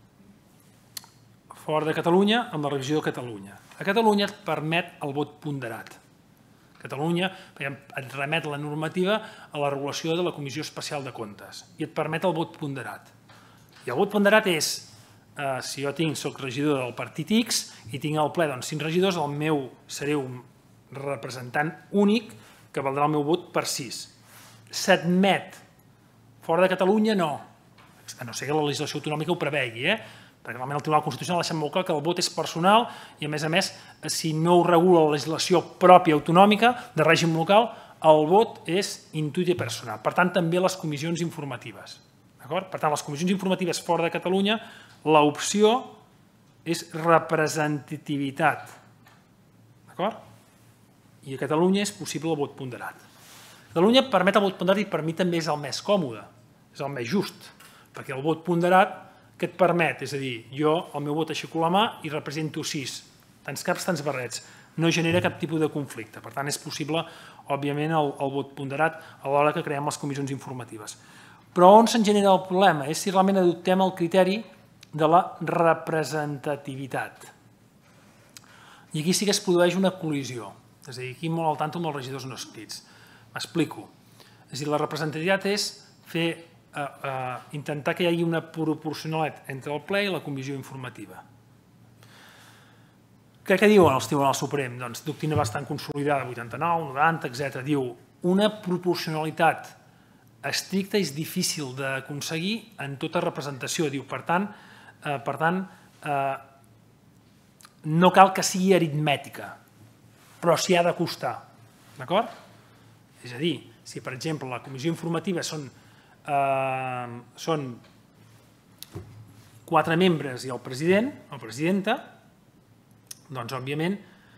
Speaker 2: fora de Catalunya amb la revisió de Catalunya. A Catalunya et permet el vot ponderat. Catalunya et remet la normativa a la regulació de la Comissió Especial de Comptes i et permet el vot ponderat. I el vot ponderat és, si jo soc regidor del partit X i tinc al ple 5 regidors, el meu seré un representant únic que valdrà el meu vot per 6. S'admet. Fora de Catalunya no. A no ser que la legislació autonòmica ho prevegui, perquè realment el Tribunal Constitucional ha deixat molt clar que el vot és personal i, a més, si no ho regula la legislació pròpia autonòmica de règim local, el vot és intuït i personal. Per tant, també les comissions informatives. Per tant, les comissions informatives fora de Catalunya, l'opció és representativitat. I a Catalunya és possible el vot ponderat. Catalunya permet el vot ponderat i per mi també és el més còmode, és el més just, perquè el vot ponderat que et permet, és a dir, jo el meu vot aixeco la mà i represento 6, tants caps, tants barrets, no genera cap tipus de conflicte, per tant és possible, òbviament, el vot ponderat a l'hora que creem les comissions informatives. Però on se'n genera el problema és si realment adoptem el criteri de la representativitat. I aquí sí que es produeix una col·lisió, és a dir, aquí molt al tanto amb els regidors no escrits. M'explico. És a dir, la representativitat és intentar que hi hagi una proporcionalitat entre el ple i la comissió informativa. Què diuen els Tribunals Suprem? Doncs doctrina bastant consolidada, 89, 90, etc. Diu, una proporcionalitat estricta és difícil d'aconseguir en tota representació. Diu, per tant, no cal que sigui aritmètica, però s'hi ha de costar. D'acord? És a dir, si per exemple la comissió informativa són 4 membres i el president o presidenta, doncs òbviament,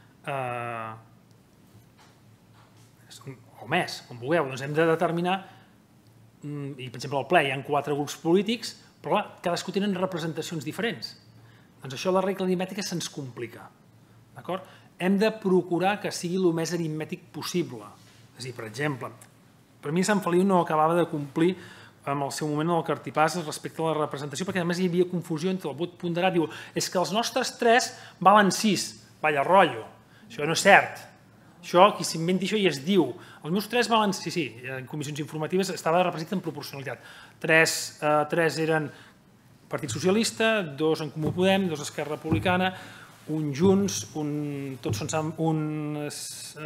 Speaker 2: o més, com vulgueu, hem de determinar, i per exemple al ple hi ha 4 grups polítics, però cadascú tenen representacions diferents. Doncs això la regla aritmètica se'ns complica. hem de procurar que sigui el més aritmètic possible. És a dir, per exemple, per mi Sant Feliu no acabava de complir en el seu moment el cartipàs respecte a la representació, perquè a més hi havia confusió entre el vot ponderat. Diu, és que els nostres 3 valen 6. Vaya rotllo. Això no és cert. Això, qui s'inventi això i es diu. Els meus 3 valen... Sí, en comissions informatives estava representat en proporcionalitat. 3 eren Partit Socialista, 2 en Comú Podem, 2 Esquerra Republicana, un Junts, tots són uns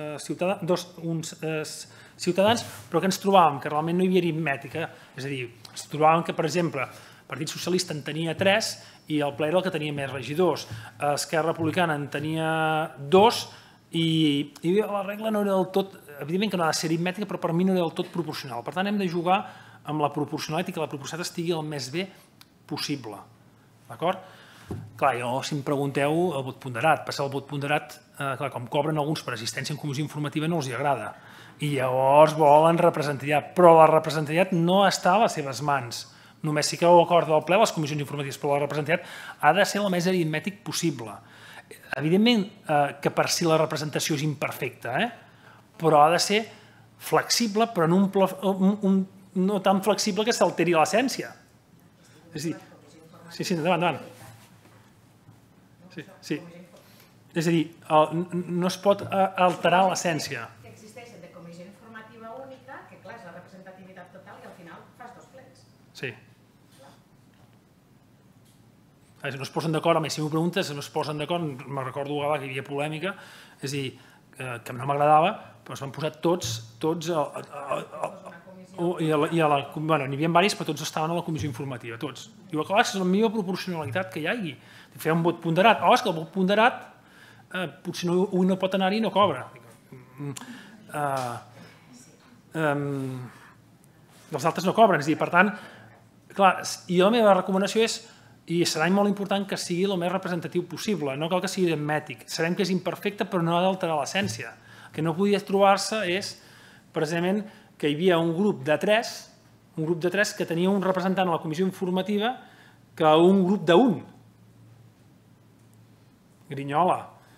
Speaker 2: ciutadans, però que ens trobàvem que realment no hi havia aritmètica. És a dir, ens trobàvem que, per exemple, el Partit Socialista en tenia 3 i el ple era el que tenia més regidors. Esquerra Republicana en tenia 2 i la regla no era del tot, evidentment que no ha de ser aritmètica, però per mi no era del tot proporcional. Per tant, hem de jugar amb la proporcionalitat i que la proporcionalitat estigui el més bé possible. D'acord? Clar, jo, si em pregunteu, el vot ponderat. Passar el vot ponderat, com cobren alguns per assistència en comissió informativa, no els hi agrada. I llavors volen representativitat, però la representativitat no està a les seves mans. Només sí que ho acorda el ple les comissions informatives, però la representativitat ha de ser el més aritmètic possible. Evidentment que per si la representació és imperfecta, però ha de ser flexible, però no tan flexible que s'alteri l'essència. És a dir, sí, endavant. Sí. És a dir, no es pot alterar l'essència.
Speaker 3: Que existeixen de comissió informativa única, que clar, és la representativitat total i al final fas 2 plens.
Speaker 2: Sí. No es posen d'acord, a mi si m'ho preguntes, no es posen d'acord, me'n recordo que hi havia polèmica, és a dir, que no m'agradava, però es van posar tots n'hi havia diversos, però tots estaven a la comissió informativa, tots. Diu, clar, és la millor proporcionalitat que hi hagi. Fer un vot ponderat. És que el vot ponderat potser un no pot anar-hi i no cobra. Els altres no cobren. Per tant, clar, i la meva recomanació és, i serà molt important que sigui el més representatiu possible, no cal que sigui aritmètic. Sabem que és imperfecte, però no ha d'alterar l'essència. El que no podia trobar-se és, precisament, que hi havia un grup de 3 que tenia un representant a la comissió informativa que un grup d'1. Grinyola.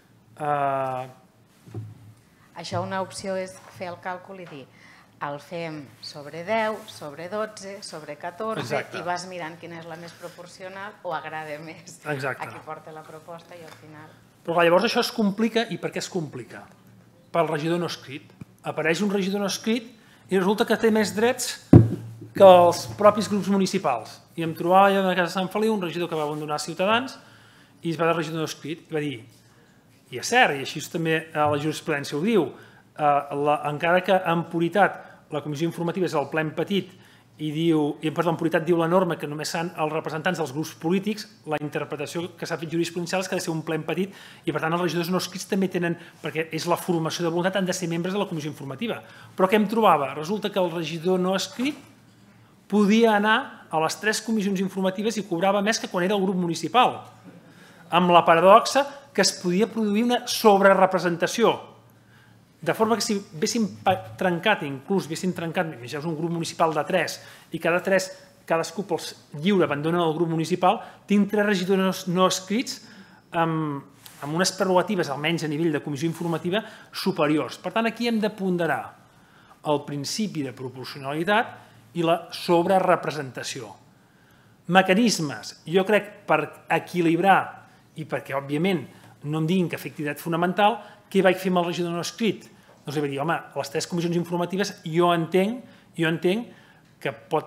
Speaker 3: Això una opció és fer el càlcul i dir el fem sobre 10, sobre 12, sobre 14 i vas mirant quina és la més proporcional o agrada més a qui porta la proposta i al final...
Speaker 2: Però llavors això es complica i per què es complica? Pel regidor no escrit. Apareix un regidor no escrit i resulta que té més drets que els propis grups municipals. I em trobava allà a casa de Sant Feliu un regidor que va abandonar Ciutadans i es va de regidor no escrit i va dir, i és cert, i així també la jurisprudència ho diu, encara que en puritat la comissió informativa és el ple petit i en puritat diu la norma que només són els representants dels grups polítics, la interpretació que s'ha fet jurisprudencial és que ha de ser un ple petit i per tant els regidors no escrits també tenen, perquè és la formació de voluntat, han de ser membres de la comissió informativa. Però què em trobava? Resulta que el regidor no escrit podia anar a les 3 comissions informatives i cobrava més que quan era el grup municipal, amb la paradoxa que es podia produir una sobrerepresentació. De forma que si haguéssim trencat, inclús haguéssim trencat, imagineu un grup municipal de 3 i cadascú pel lliure abandona el grup municipal, tinc 3 regidors no escrits amb unes prerrogatives, almenys a nivell de comissió informativa, superiors. Per tant, aquí hem de ponderar el principi de proporcionalitat i la sobrerepresentació. Mecanismes, jo crec, per equilibrar i perquè, òbviament, no em diguin que afecti dret fonamental, què vaig fer amb el regidor no escrit? Doncs li vaig dir, home, les 3 comissions informatives jo entenc que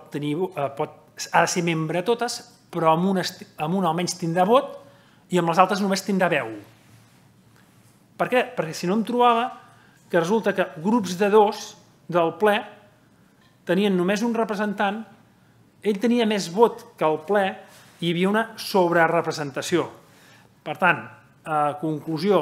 Speaker 2: ha de ser membre de totes, però amb una almenys tindrà vot i amb les altres només tindrà veu. Per què? Perquè si no em trobava que resulta que grups de 2 del ple tenien només un representant, ell tenia més vot que el ple i hi havia una sobrerepresentació. Per tant, conclusió,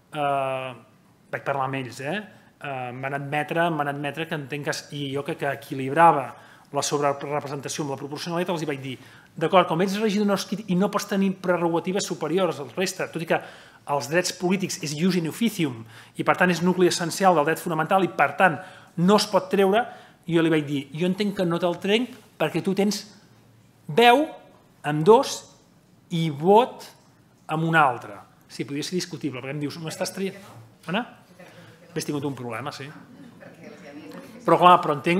Speaker 2: vaig parlar amb ells, em van admetre que entenc que jo que equilibrava la sobrerepresentació amb la proporcionalitat, els hi vaig dir, d'acord, com ets regidor no escrit i no pots tenir prerrogatives superiors als restes, tot i que els drets polítics és ius in officium i per tant és nucli essencial del dret fonamental i per tant no es pot treure, jo li vaig dir, jo entenc que no te'l trenc perquè tu tens veu amb 2 i vot amb un altre. Sí, podria ser discutible, perquè em dius, m'estàs traient... Anna? Hauria tingut un problema, sí. Però clar,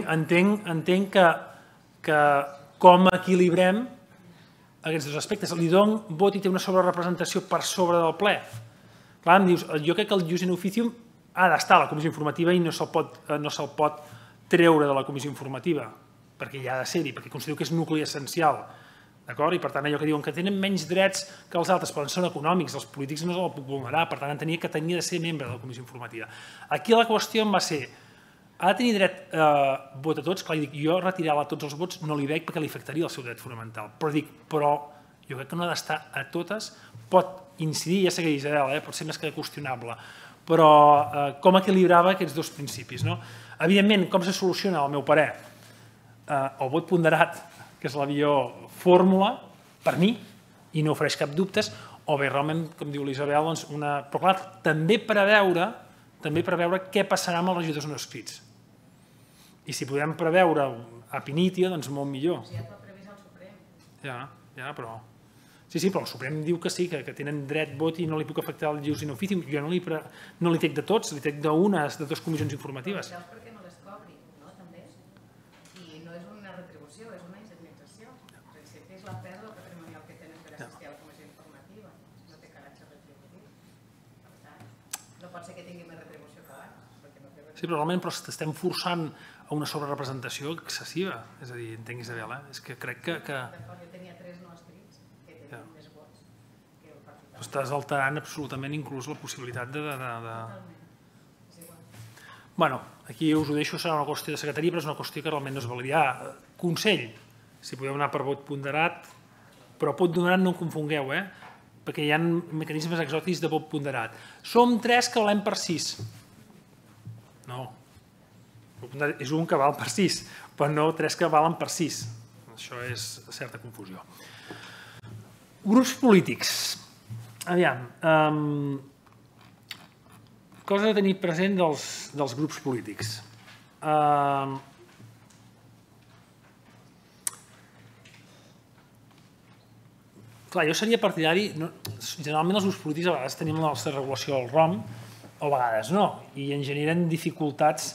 Speaker 2: entenc que com equilibrem aquests dos aspectes. Li dono vot i té una sobrerepresentació per sobre del ple. Clar, em dius, jo crec que el ius in officium ha d'estar a la comissió informativa i no se'l pot treure de la comissió informativa, perquè ja ha de ser-hi, perquè considero que és nucli essencial. D'acord? I per tant, allò que diuen que tenen menys drets que els altres, però són econòmics, els polítics no se'l puc vulnerar, per tant, entenia que tenia de ser membre de la comissió informativa. Aquí la qüestió em va ser, ha de tenir dret vot a tots? Clar, jo retirar-la tots els vots no li veig perquè li afectaria el seu dret fonamental, però jo crec que no ha d'estar a totes, pot incidir, ja sé que Isabel, pot ser més que qüestionable, però com equilibrava aquests dos principis. Evidentment, com se soluciona, al meu parer, el vot ponderat, que és la millor fórmula, per mi, i no ofereix cap dubtes, o bé realment, com diu l'Isabel, però clar, també preveure què passarà amb els regidors no escrits. I si podem preveure a Pinítio, doncs molt millor.
Speaker 3: Ja t'ho ha previst el Suprem.
Speaker 2: Ja, però... Sí, però el Suprem diu que sí, que tenen dret vot i no li puc afectar el ius in officium. Jo no li trec de tots, li trec d'unes, de dues comissions informatives.
Speaker 3: Però perquè no les cobri, no? També. I no és una retribució, és una indemnització. Per exemple, és la pèrdua patrimonial que tenen per assistir a la comissió informativa. No té caràcter retributiu. Per tant, no pot ser que tingui més retribució que abans.
Speaker 2: Sí, però realment estem forçant a una sobrerepresentació excessiva. És a dir, entenc, Isabel, és que crec que...
Speaker 3: D'acord, jo tenia 3 no escrits que tenien més vots que el partit.
Speaker 2: Estàs alterant absolutament inclús la possibilitat de...
Speaker 3: Totalment. És igual.
Speaker 2: Bueno, aquí us ho deixo, serà una qüestió de secretaria, però és una qüestió que realment no es validarà. Consell, si podeu anar per vot ponderat, però vot ponderat no en confongueu, perquè hi ha mecanismes exòtics de vot ponderat. Som 3 que valem per 6. No. És un que val per 6, però no 3 que valen per 6. Això és certa confusió. Grups polítics. Aviam. Cosa a tenir present dels grups polítics. Clar, jo seria partidari... Generalment els grups polítics a vegades tenim la nostra regulació al ROM, o a vegades no, i en generen dificultats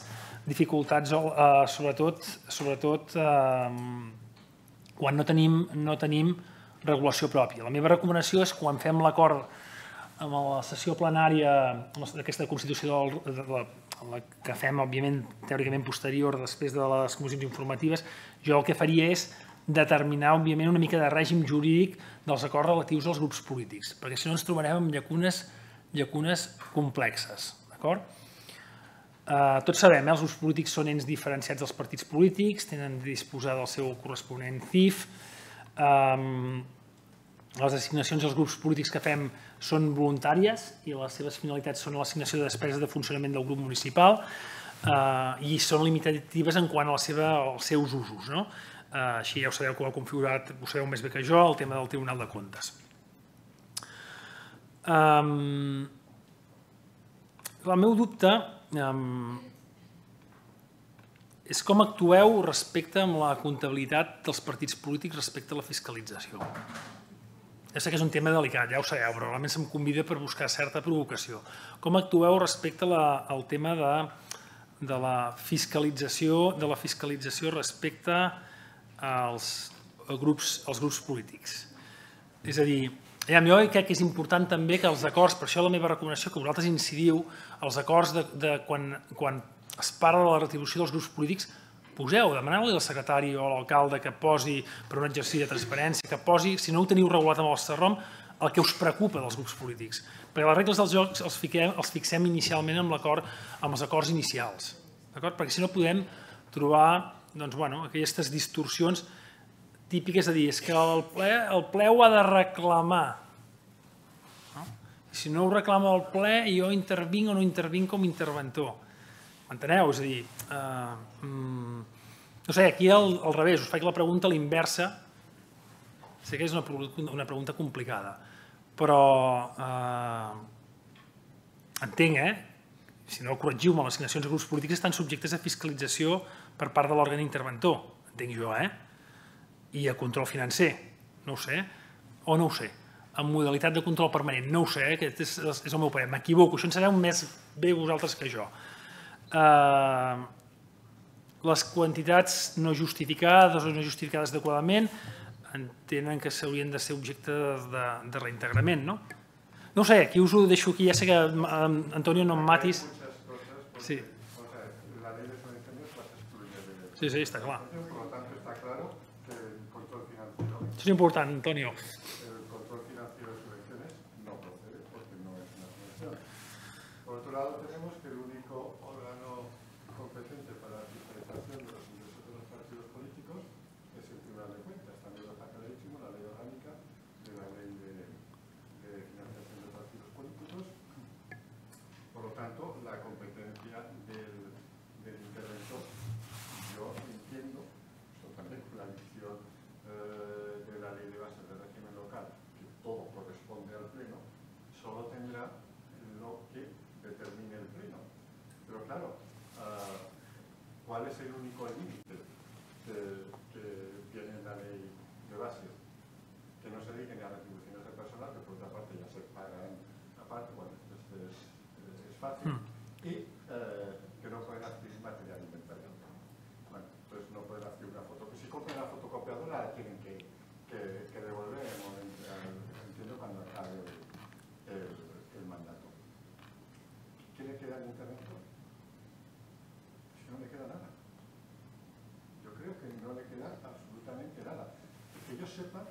Speaker 2: sobretot quan no tenim regulació pròpia. La meva recomanació és quan fem l'acord amb la sessió plenària d'aquesta Constitució que fem, òbviament, teòricament posterior després de les comissions informatives, jo el que faria és determinar, òbviament, una mica de règim jurídic dels acords relatius als grups polítics, perquè si no ens trobarem amb llacunes complexes. Tots sabem, els grups polítics són ens diferenciats dels partits polítics, tenen de disposar del seu corresponent CIF, les assignacions als grups polítics que fem són voluntàries i les seves finalitats són l'assignació de despeses de funcionament del grup municipal i són limitatives en quant als seus usos. Així ja ho sabeu que ho ha configurat, ho sabeu més bé que jo, el tema del Tribunal de Comptes. El meu dubte és com actueu respecte amb la comptabilitat dels partits polítics respecte a la fiscalització. Ja sé que és un tema delicat, ja ho sabeu, però realment se'm convida per buscar certa provocació. Com actueu respecte al tema de la fiscalització respecte als grups polítics? És a dir, jo crec que és important també que els acords, per això la meva recomanació, que vosaltres incidiu, els acords de quan es parla de la retribució dels grups polítics, demaneu-li al secretari o a l'alcalde que posi, per un exercici de transparència, que posi, si no ho teniu regulat amb el CERROM, el que us preocupa dels grups polítics. Perquè les regles dels jocs els fixem inicialment amb els acords inicials. Perquè si no podem trobar aquestes distorsions típiques de dir que el ple ho ha de reclamar. Si no ho reclama el ple, jo intervinc o no intervinc com a interventor. M'enteneu? És a dir, no sé, aquí al revés, us faig la pregunta a l'inversa. Sé que és una pregunta complicada, però entenc, si no corregiu-me, les assignacions a grups polítics estan subjectes a fiscalització per part de l'òrgan interventor, entenc jo, i a control financer, no ho sé, o no ho sé. en modalitat de control permanent. No ho sé, aquest és el meu parer. M'equivoco, això en sabeu més bé vosaltres que jo. Les quantitats no justificades o no justificades adequadament entenen que s'haurien de ser objecte de reintegrament, no? No ho sé, aquí us ho deixo aquí. Ja sé que, Antonio, no em matis. Sí.
Speaker 1: La ley de subvenciones las excluye de...
Speaker 2: Sí, está claro.
Speaker 1: Por lo tanto, está claro que el control financiero...
Speaker 2: Eso es importante, Antonio.
Speaker 1: El control financiero de subvenciones no procede porque no es una subvención. Por otro lado, tenemos que el único órgano competente para la fiscalización de los ingresos de los partidos políticos es el Tribunal de Cuentas. También lo está clarísimo la ley orgánica de la ley de financiación de partidos políticos. Por lo tanto, la competencia del interventor, yo entiendo, esto también la dicción de la ley de bases del régimen local, que todo corresponde al Pleno, solo tendrá lo que determine el Pleno. Pero claro, ¿cuál es el único límite que tiene la ley de bases? Que no se dediquen a retribuciones de personal, que por otra parte ya se pagan aparte, bueno, es fácil, y que no pueden adquirir material inventario. Bueno, entonces no pueden adquirir una fotocopiadora. Si compran la fotocopiadora la tienen que devolver en el momento, entiendo, cuando acabe el mandato. ¿Qué le queda al interventor? Si no le queda nada. Yo creo que no le queda absolutamente nada. Que yo sepa,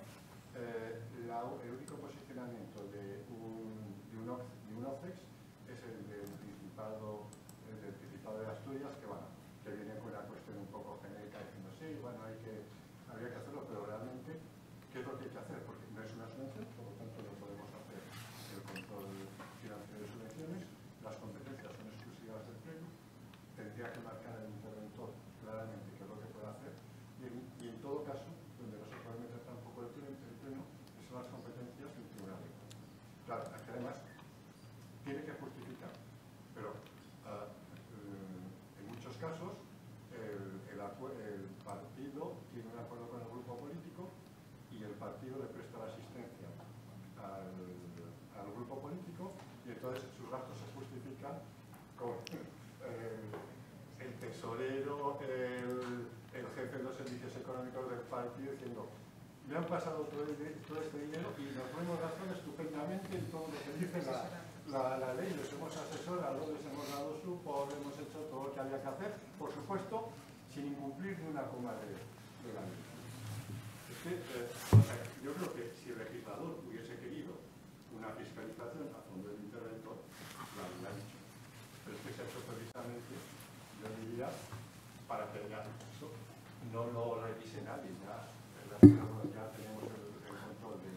Speaker 1: el único posicionamiento de un OCEX es el del Principado de Asturias, que viene con una cuestión un poco genérica diciendo sí, bueno, habría que hacerlo, pero realmente, ¿qué es lo que hay que hacer? Porque no es una subvención, por lo tanto no podemos hacer el control financiero de subvenciones, las competencias son exclusivas del Pleno, tendría que marcar el interventor claramente qué es lo que puede hacer, y en todo caso, donde no se puede meter tampoco el Pleno, son las competencias del Tribunal de Cuentas. Claro, aquí además tiene que justificar, pero en muchos casos el partido tiene un acuerdo con el grupo político y el partido le presta la asistencia al grupo político y entonces sus gastos se justifican con el tesorero, el jefe de los servicios económicos del partido diciendo me han pasado todo este dinero y nos lo hemos gastado estupendamente en todo lo que dice la ley, les hemos asesorado, les hemos dado su poder, hemos hecho todo lo que había que hacer, por supuesto, sin incumplir ni una coma de la ley. Es que, yo creo que si el legislador hubiese querido una fiscalización a fondo del interventor, la habría hecho. Pero es que se ha hecho precisamente, yo diría, para que ya no lo revise nadie, ya tenemos el control del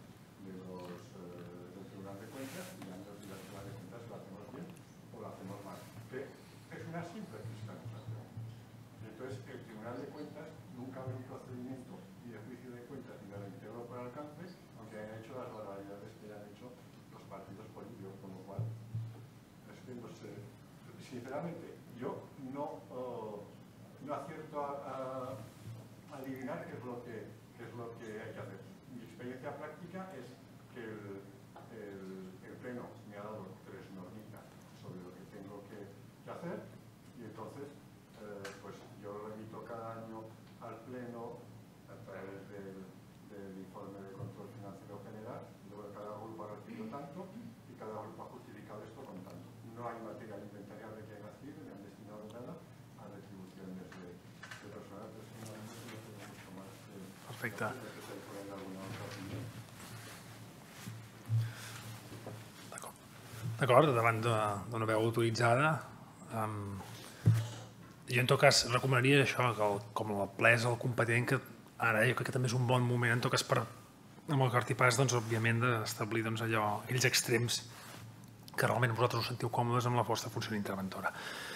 Speaker 1: Tribunal de Cuentas y ya no si el Tribunal de Cuentas lo hacemos bien o lo hacemos mal. Que es una simple fiscalización. Entonces, el Tribunal de Cuentas nunca ha habido un procedimiento ni de juicio de cuentas ni de reintegro por alcance, aunque hayan hecho las barbaridades que han hecho los partidos políticos, con lo cual, es que no sé, sinceramente, yo no acierto a adivinar qué es lo que hay que hacer. Mi experiencia práctica es que el Pleno me ha dado 3 normitas sobre lo que tengo que hacer y entonces pues yo lo remito cada año al Pleno a través del informe de control financiero general, luego cada grupo ha recibido tanto y cada grupo ha justificado esto con tanto. No hay material inventariable que haya adquirido, ni han destinado nada a retribuciones de personal, pero es que no tengo mucho más.
Speaker 2: Perfecte. D'acord, davant d'una veu autoritzada, jo en tot cas recomanaria això, que com el ple és el competent, que ara jo crec que també és un bon moment, en tot cas amb el cartipàs, doncs, òbviament, d'establir aquells extrems que realment vosaltres us sentiu còmodes amb la vostra funció interventora.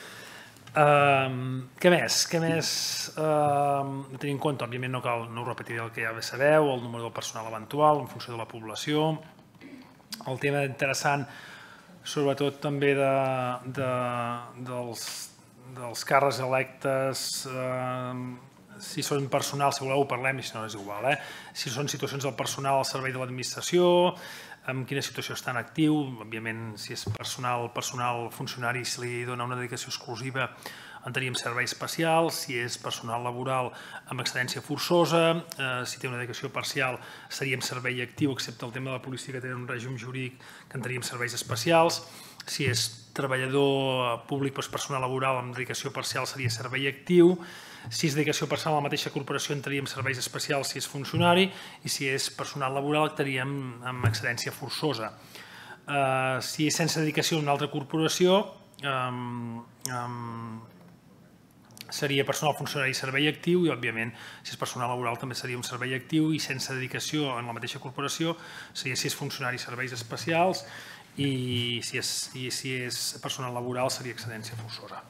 Speaker 2: Què més? Tenint en compte, òbviament no ho repetiré el que ja sabeu, el número del personal eventual en funció de la població, el tema interessant sobretot també dels càrrecs electes si són personal, si voleu ho parlem, i si no és igual, si són situacions del personal al servei de l'administració, en quina situació està en actiu, òbviament si és personal funcionari si li dona una dedicació exclusiva entraríem servei especial, si és personal laboral amb excedència forçosa, si té una dedicació parcial seríem servei actiu, excepte el tema de la policia que té un règim jurídic que entraríem serveis especials, si és treballador públic, personal laboral amb dedicació parcial seria servei actiu, si és dedicació parcial a la mateixa corporació entraríem serveis especials si és funcionari i si és personal laboral entraríem amb excedència forçosa. Si és sense dedicació a una altra corporació seria personal funcionari i servei actiu i, òbviament, si és personal laboral també seria un servei actiu i sense dedicació en la mateixa corporació seria si és funcionari serveis especials i si és personal laboral seria excedència forçosa.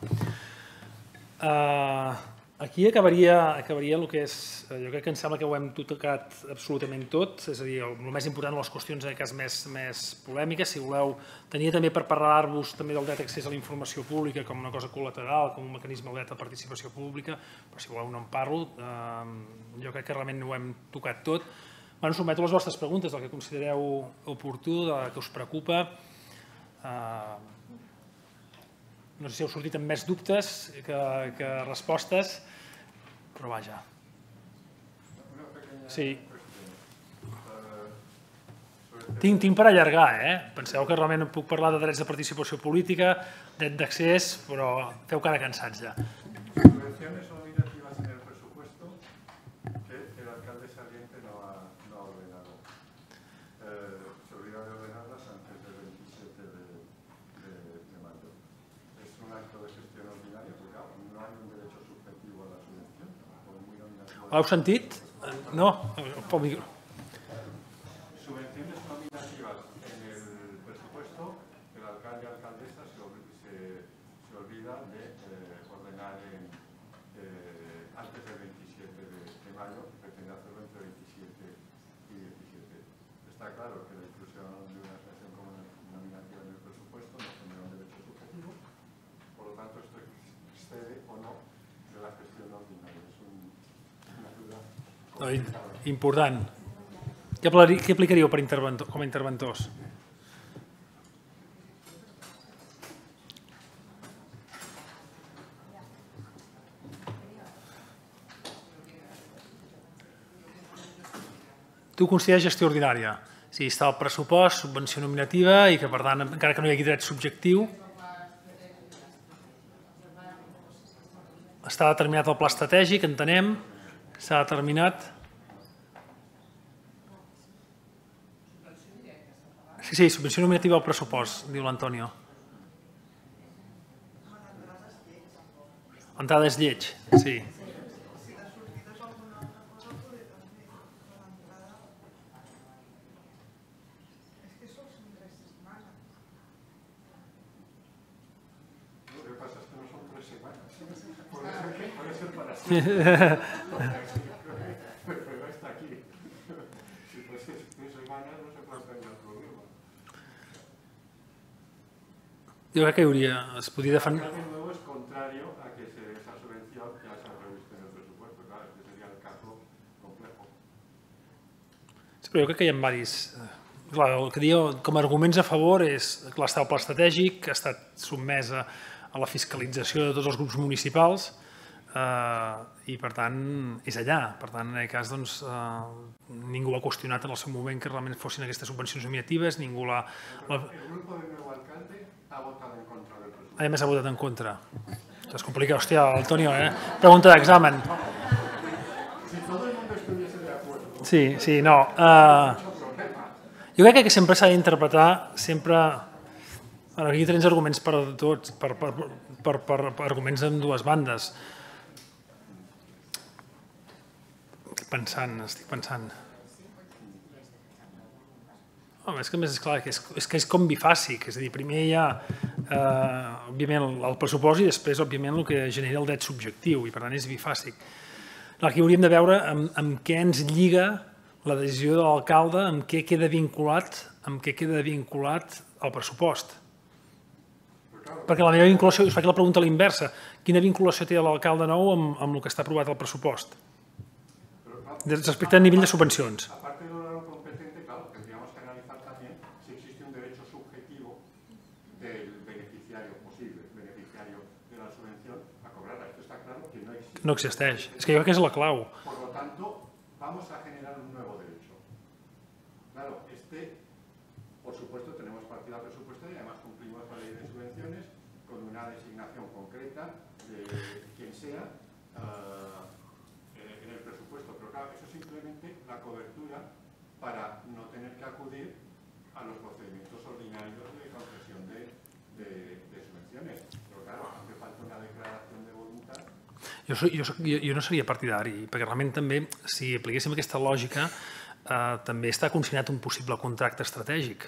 Speaker 2: Aquí acabaria el que és, jo crec que em sembla que ho hem tocat absolutament tot, és a dir, el més important de les qüestions en aquest cas més polèmiques, si voleu, tenia també per parlar-vos també del dret d'accés a la informació pública com una cosa col·lateral, com un mecanisme del dret de participació pública, però si voleu no en parlo, jo crec que realment ho hem tocat tot. Someto les vostres preguntes, el que considereu oportú, el que us preocupa. No sé si heu sortit amb més dubtes que respostes, però vaja. Sí. Tinc per allargar, Penseu que realment puc parlar de drets de participació política, dret d'accés, però feu cara cansats ja.
Speaker 1: Subvenciones nominativas en el presupuesto que el alcalde saliente no ha ordenado. Se olvidó de ordenarlas antes del 27 de mayo. Es un acto de gestión ordinaria, porque no hay un derecho subjetivo a la subvención.
Speaker 2: Ho heu sentit? No? Pel micro.
Speaker 1: Subvenciones nominativas en el presupuesto, el alcalde y alcaldesa se olvida de ordenar antes del 27 de mayo, y pretende hacerlo entre 27 y 17. Está claro que la inclusión de una asociación como nominativa en el presupuesto no tendrá un derecho subjetivo, por lo tanto esto excede o no de la gestión ordinaria. Es una duda
Speaker 2: important. Què aplicaríeu com a interventors? Tu consideres gestió ordinària. Si està el pressupost, subvenció nominativa i que, per tant, encara que no hi hagi dret subjectiu, està determinat el pla estratègic, entenem, s'ha determinat... Sí, subvenció nominativa al pressupost, diu l'Antonio. Entrades lleig, sí.
Speaker 1: Lo que pasa es que no son 3 semanas. Puede ser para siempre. Pero está aquí. Si fuese 3 semanas no se plantearía el problema.
Speaker 2: Jo crec que es podria defender...
Speaker 1: El nuevo es contrario a que esa subvención ya se ha previsto en el presupuesto. Claro, este sería el caso complejo.
Speaker 2: Sí, però jo crec que hi ha diversos... Clar, el que diu com a arguments a favor és que l'està el pla estratègic, que ha estat sotmesa a la fiscalització de tots els grups municipals i, per tant, és allà. Per tant, en aquest cas, ningú ha qüestionat en el seu moment que realment fossin aquestes subvencions nominatives, ningú l'ha...
Speaker 1: El grupo del nuevo alcalde ha votado en contra del presupuesto.
Speaker 2: A més, ha votat en contra. Es complica, hòstia, Antonio, Pregunta d'examen.
Speaker 1: Si todo el mundo estuviese de acuerdo.
Speaker 2: Sí, no. Jo crec que sempre s'ha d'interpretar, sempre... Aquí tens arguments per tots, per arguments en dues bandes. Estic pensant. És que, més clar, és que és com bifàsic, és a dir, primer hi ha, òbviament, el pressupost i després, òbviament, el que genera el dret subjectiu i, per tant, és bifàsic. Aquí hauríem de veure amb què ens lliga la decisió de l'alcalde, amb què queda vinculat al pressupost. Perquè la meva vinculació, us faig la pregunta a l'inversa, quina vinculació té l'alcalde nou amb el que està aprovat al pressupost? Respecte a nivell de subvencions.
Speaker 1: Aparte de lo competente, claro, tendríamos que analizar también si existe un derecho subjetivo del beneficiario, posible beneficiario de la subvención, a cobrarla. Esto está claro que no existe.
Speaker 2: No existeix. És que jo crec que és la clau.
Speaker 1: Por lo tanto, vamos a generar un nuevo derecho. Claro, por supuesto, tenemos partida presupuestaria y además cumplimos la ley de subvenciones con una designación concreta de quien sea en el presupuesto. Pero claro, eso es simplemente la cobertura para no tener que acudir a los procedimientos ordinarios de concesión de subvenciones. Pero claro, hace falta una declaración de voluntad.
Speaker 2: Jo no seria partidari, perquè realment també, si apliquéssim aquesta lògica, també està consignat un possible contracte estratègic.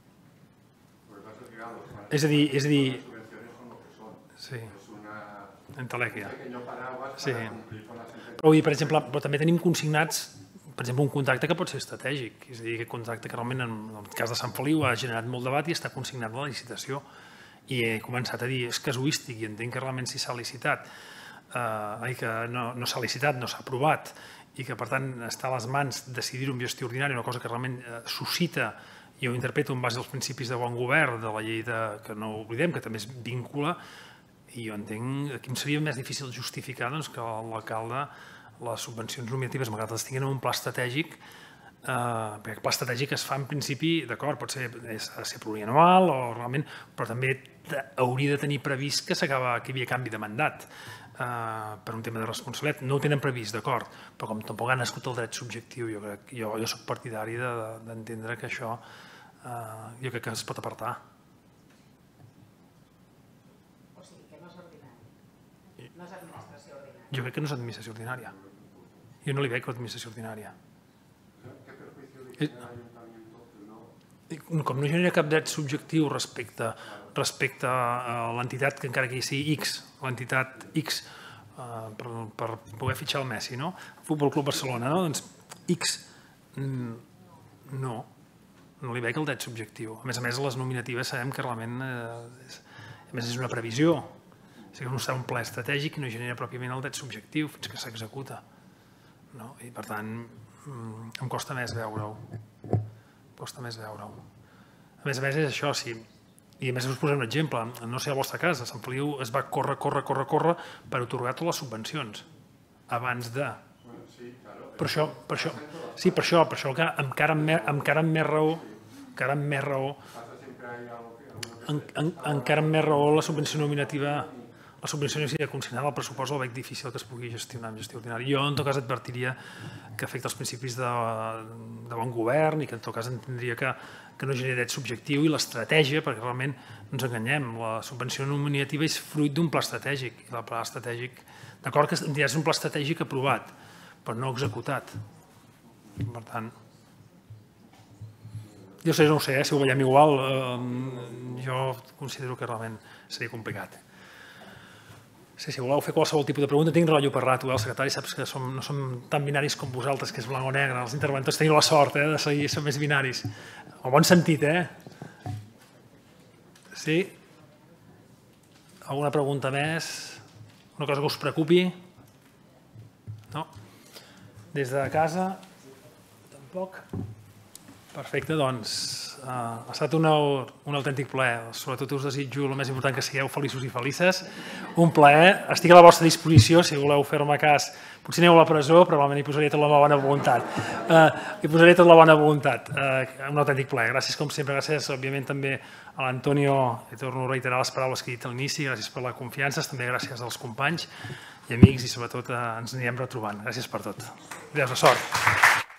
Speaker 2: És a dir...
Speaker 1: Les subvenciones son lo que son.
Speaker 2: Sí,
Speaker 1: Es una
Speaker 2: entelèquia.
Speaker 1: pequeño paraguas
Speaker 2: Sí.
Speaker 1: para cumplir con la sentencia.
Speaker 2: Però, per exemple, també tenim consignats, per exemple, un contracte que pot ser estratègic. És a dir, aquest contracte que realment, en el cas de Sant Feliu, ha generat molt debat i està consignat a la licitació. I he començat a dir, és casuístic, i entenc que realment si s'ha licitat, que no s'ha licitat, no s'ha aprovat, i que, per tant, està a les mans decidir-ho en gestió ordinària, una cosa que realment suscita, i ho interpreto en base als principis de bon govern, de la llei que no oblidem, que també es vincula, i jo entenc que em seria més difícil justificar que l'alcalde les subvencions nominatives, malgrat que les tinguin en un pla estratègic, perquè el pla estratègic es fa en principi, d'acord, pot ser plurianual, però també hauria de tenir previst que hi havia canvi de mandat per un tema de responsabilitat. No ho tenen previst, d'acord, però com tampoc ha nascut el dret subjectiu, jo soc partidari d'entendre que això jo crec que es pot apartar.
Speaker 3: O sigui, que no és ordinari. No és administració ordinària.
Speaker 2: Jo crec que no és administració ordinària. Jo no li veig l'administració ordinària. Com no genera cap dret subjectiu respecte a l'entitat que encara que hi sigui X, l'entitat X, per poder fitxar el Messi, no? Futbol Club Barcelona, no? Doncs X, no li veig el dret subjectiu. A més, les nominatives sabem que realment, a més, és una previsió. És que no està un pla estratègic i no genera pròpiament el dret subjectiu fins que s'executa. I, per tant, em costa més veure-ho. A més, és això, sí. I a més us posaré un exemple. No sé, al vostre cas, a Sant Feliu es va córrer per atorgar totes les subvencions abans de... Per això, que encara amb més raó la subvenció nominativa, la subvenció consignada al pressupost la veig difícil que es pugui gestionar en gestió ordinària. Jo, en tot cas, advertiria que afecta els principis de bon govern i que, en tot cas, entendria que no genera dret subjectiu i l'estratègia, perquè realment no ens enganyem, la subvenció nominativa és fruit d'un pla estratègic. I el pla estratègic, d'acord que és un pla estratègic aprovat, però no executat. Per tant, jo no ho sé, si ho veiem igual, jo considero que realment seria complicat. Si voleu fer qualsevol tipus de pregunta, tinc rellotge per rato, el secretari saps que no som tan binaris com vosaltres, que és blanc o negre, els interventors teniu la sort de seguir, som més binaris. En bon sentit, Sí? Alguna pregunta més? Una cosa que us preocupi? No? Des de casa? Tampoc? Perfecte, doncs ha estat un autèntic plaer. Sobretot us desitjo el més important que sigueu feliços i felices. Un plaer. Estic a la vostra disposició si voleu fer-me cas. Potser aneu a la presó, però realment hi posaré tota la bona voluntat. Un autèntic plaer. Gràcies, com sempre. Gràcies, òbviament, també a l'Antonio. I torno a reiterar les paraules que he dit a l'inici. Gràcies per la confiança. També gràcies als companys i amics i, sobretot, ens anirem retrobant. Gràcies per tot. Adéu, sort.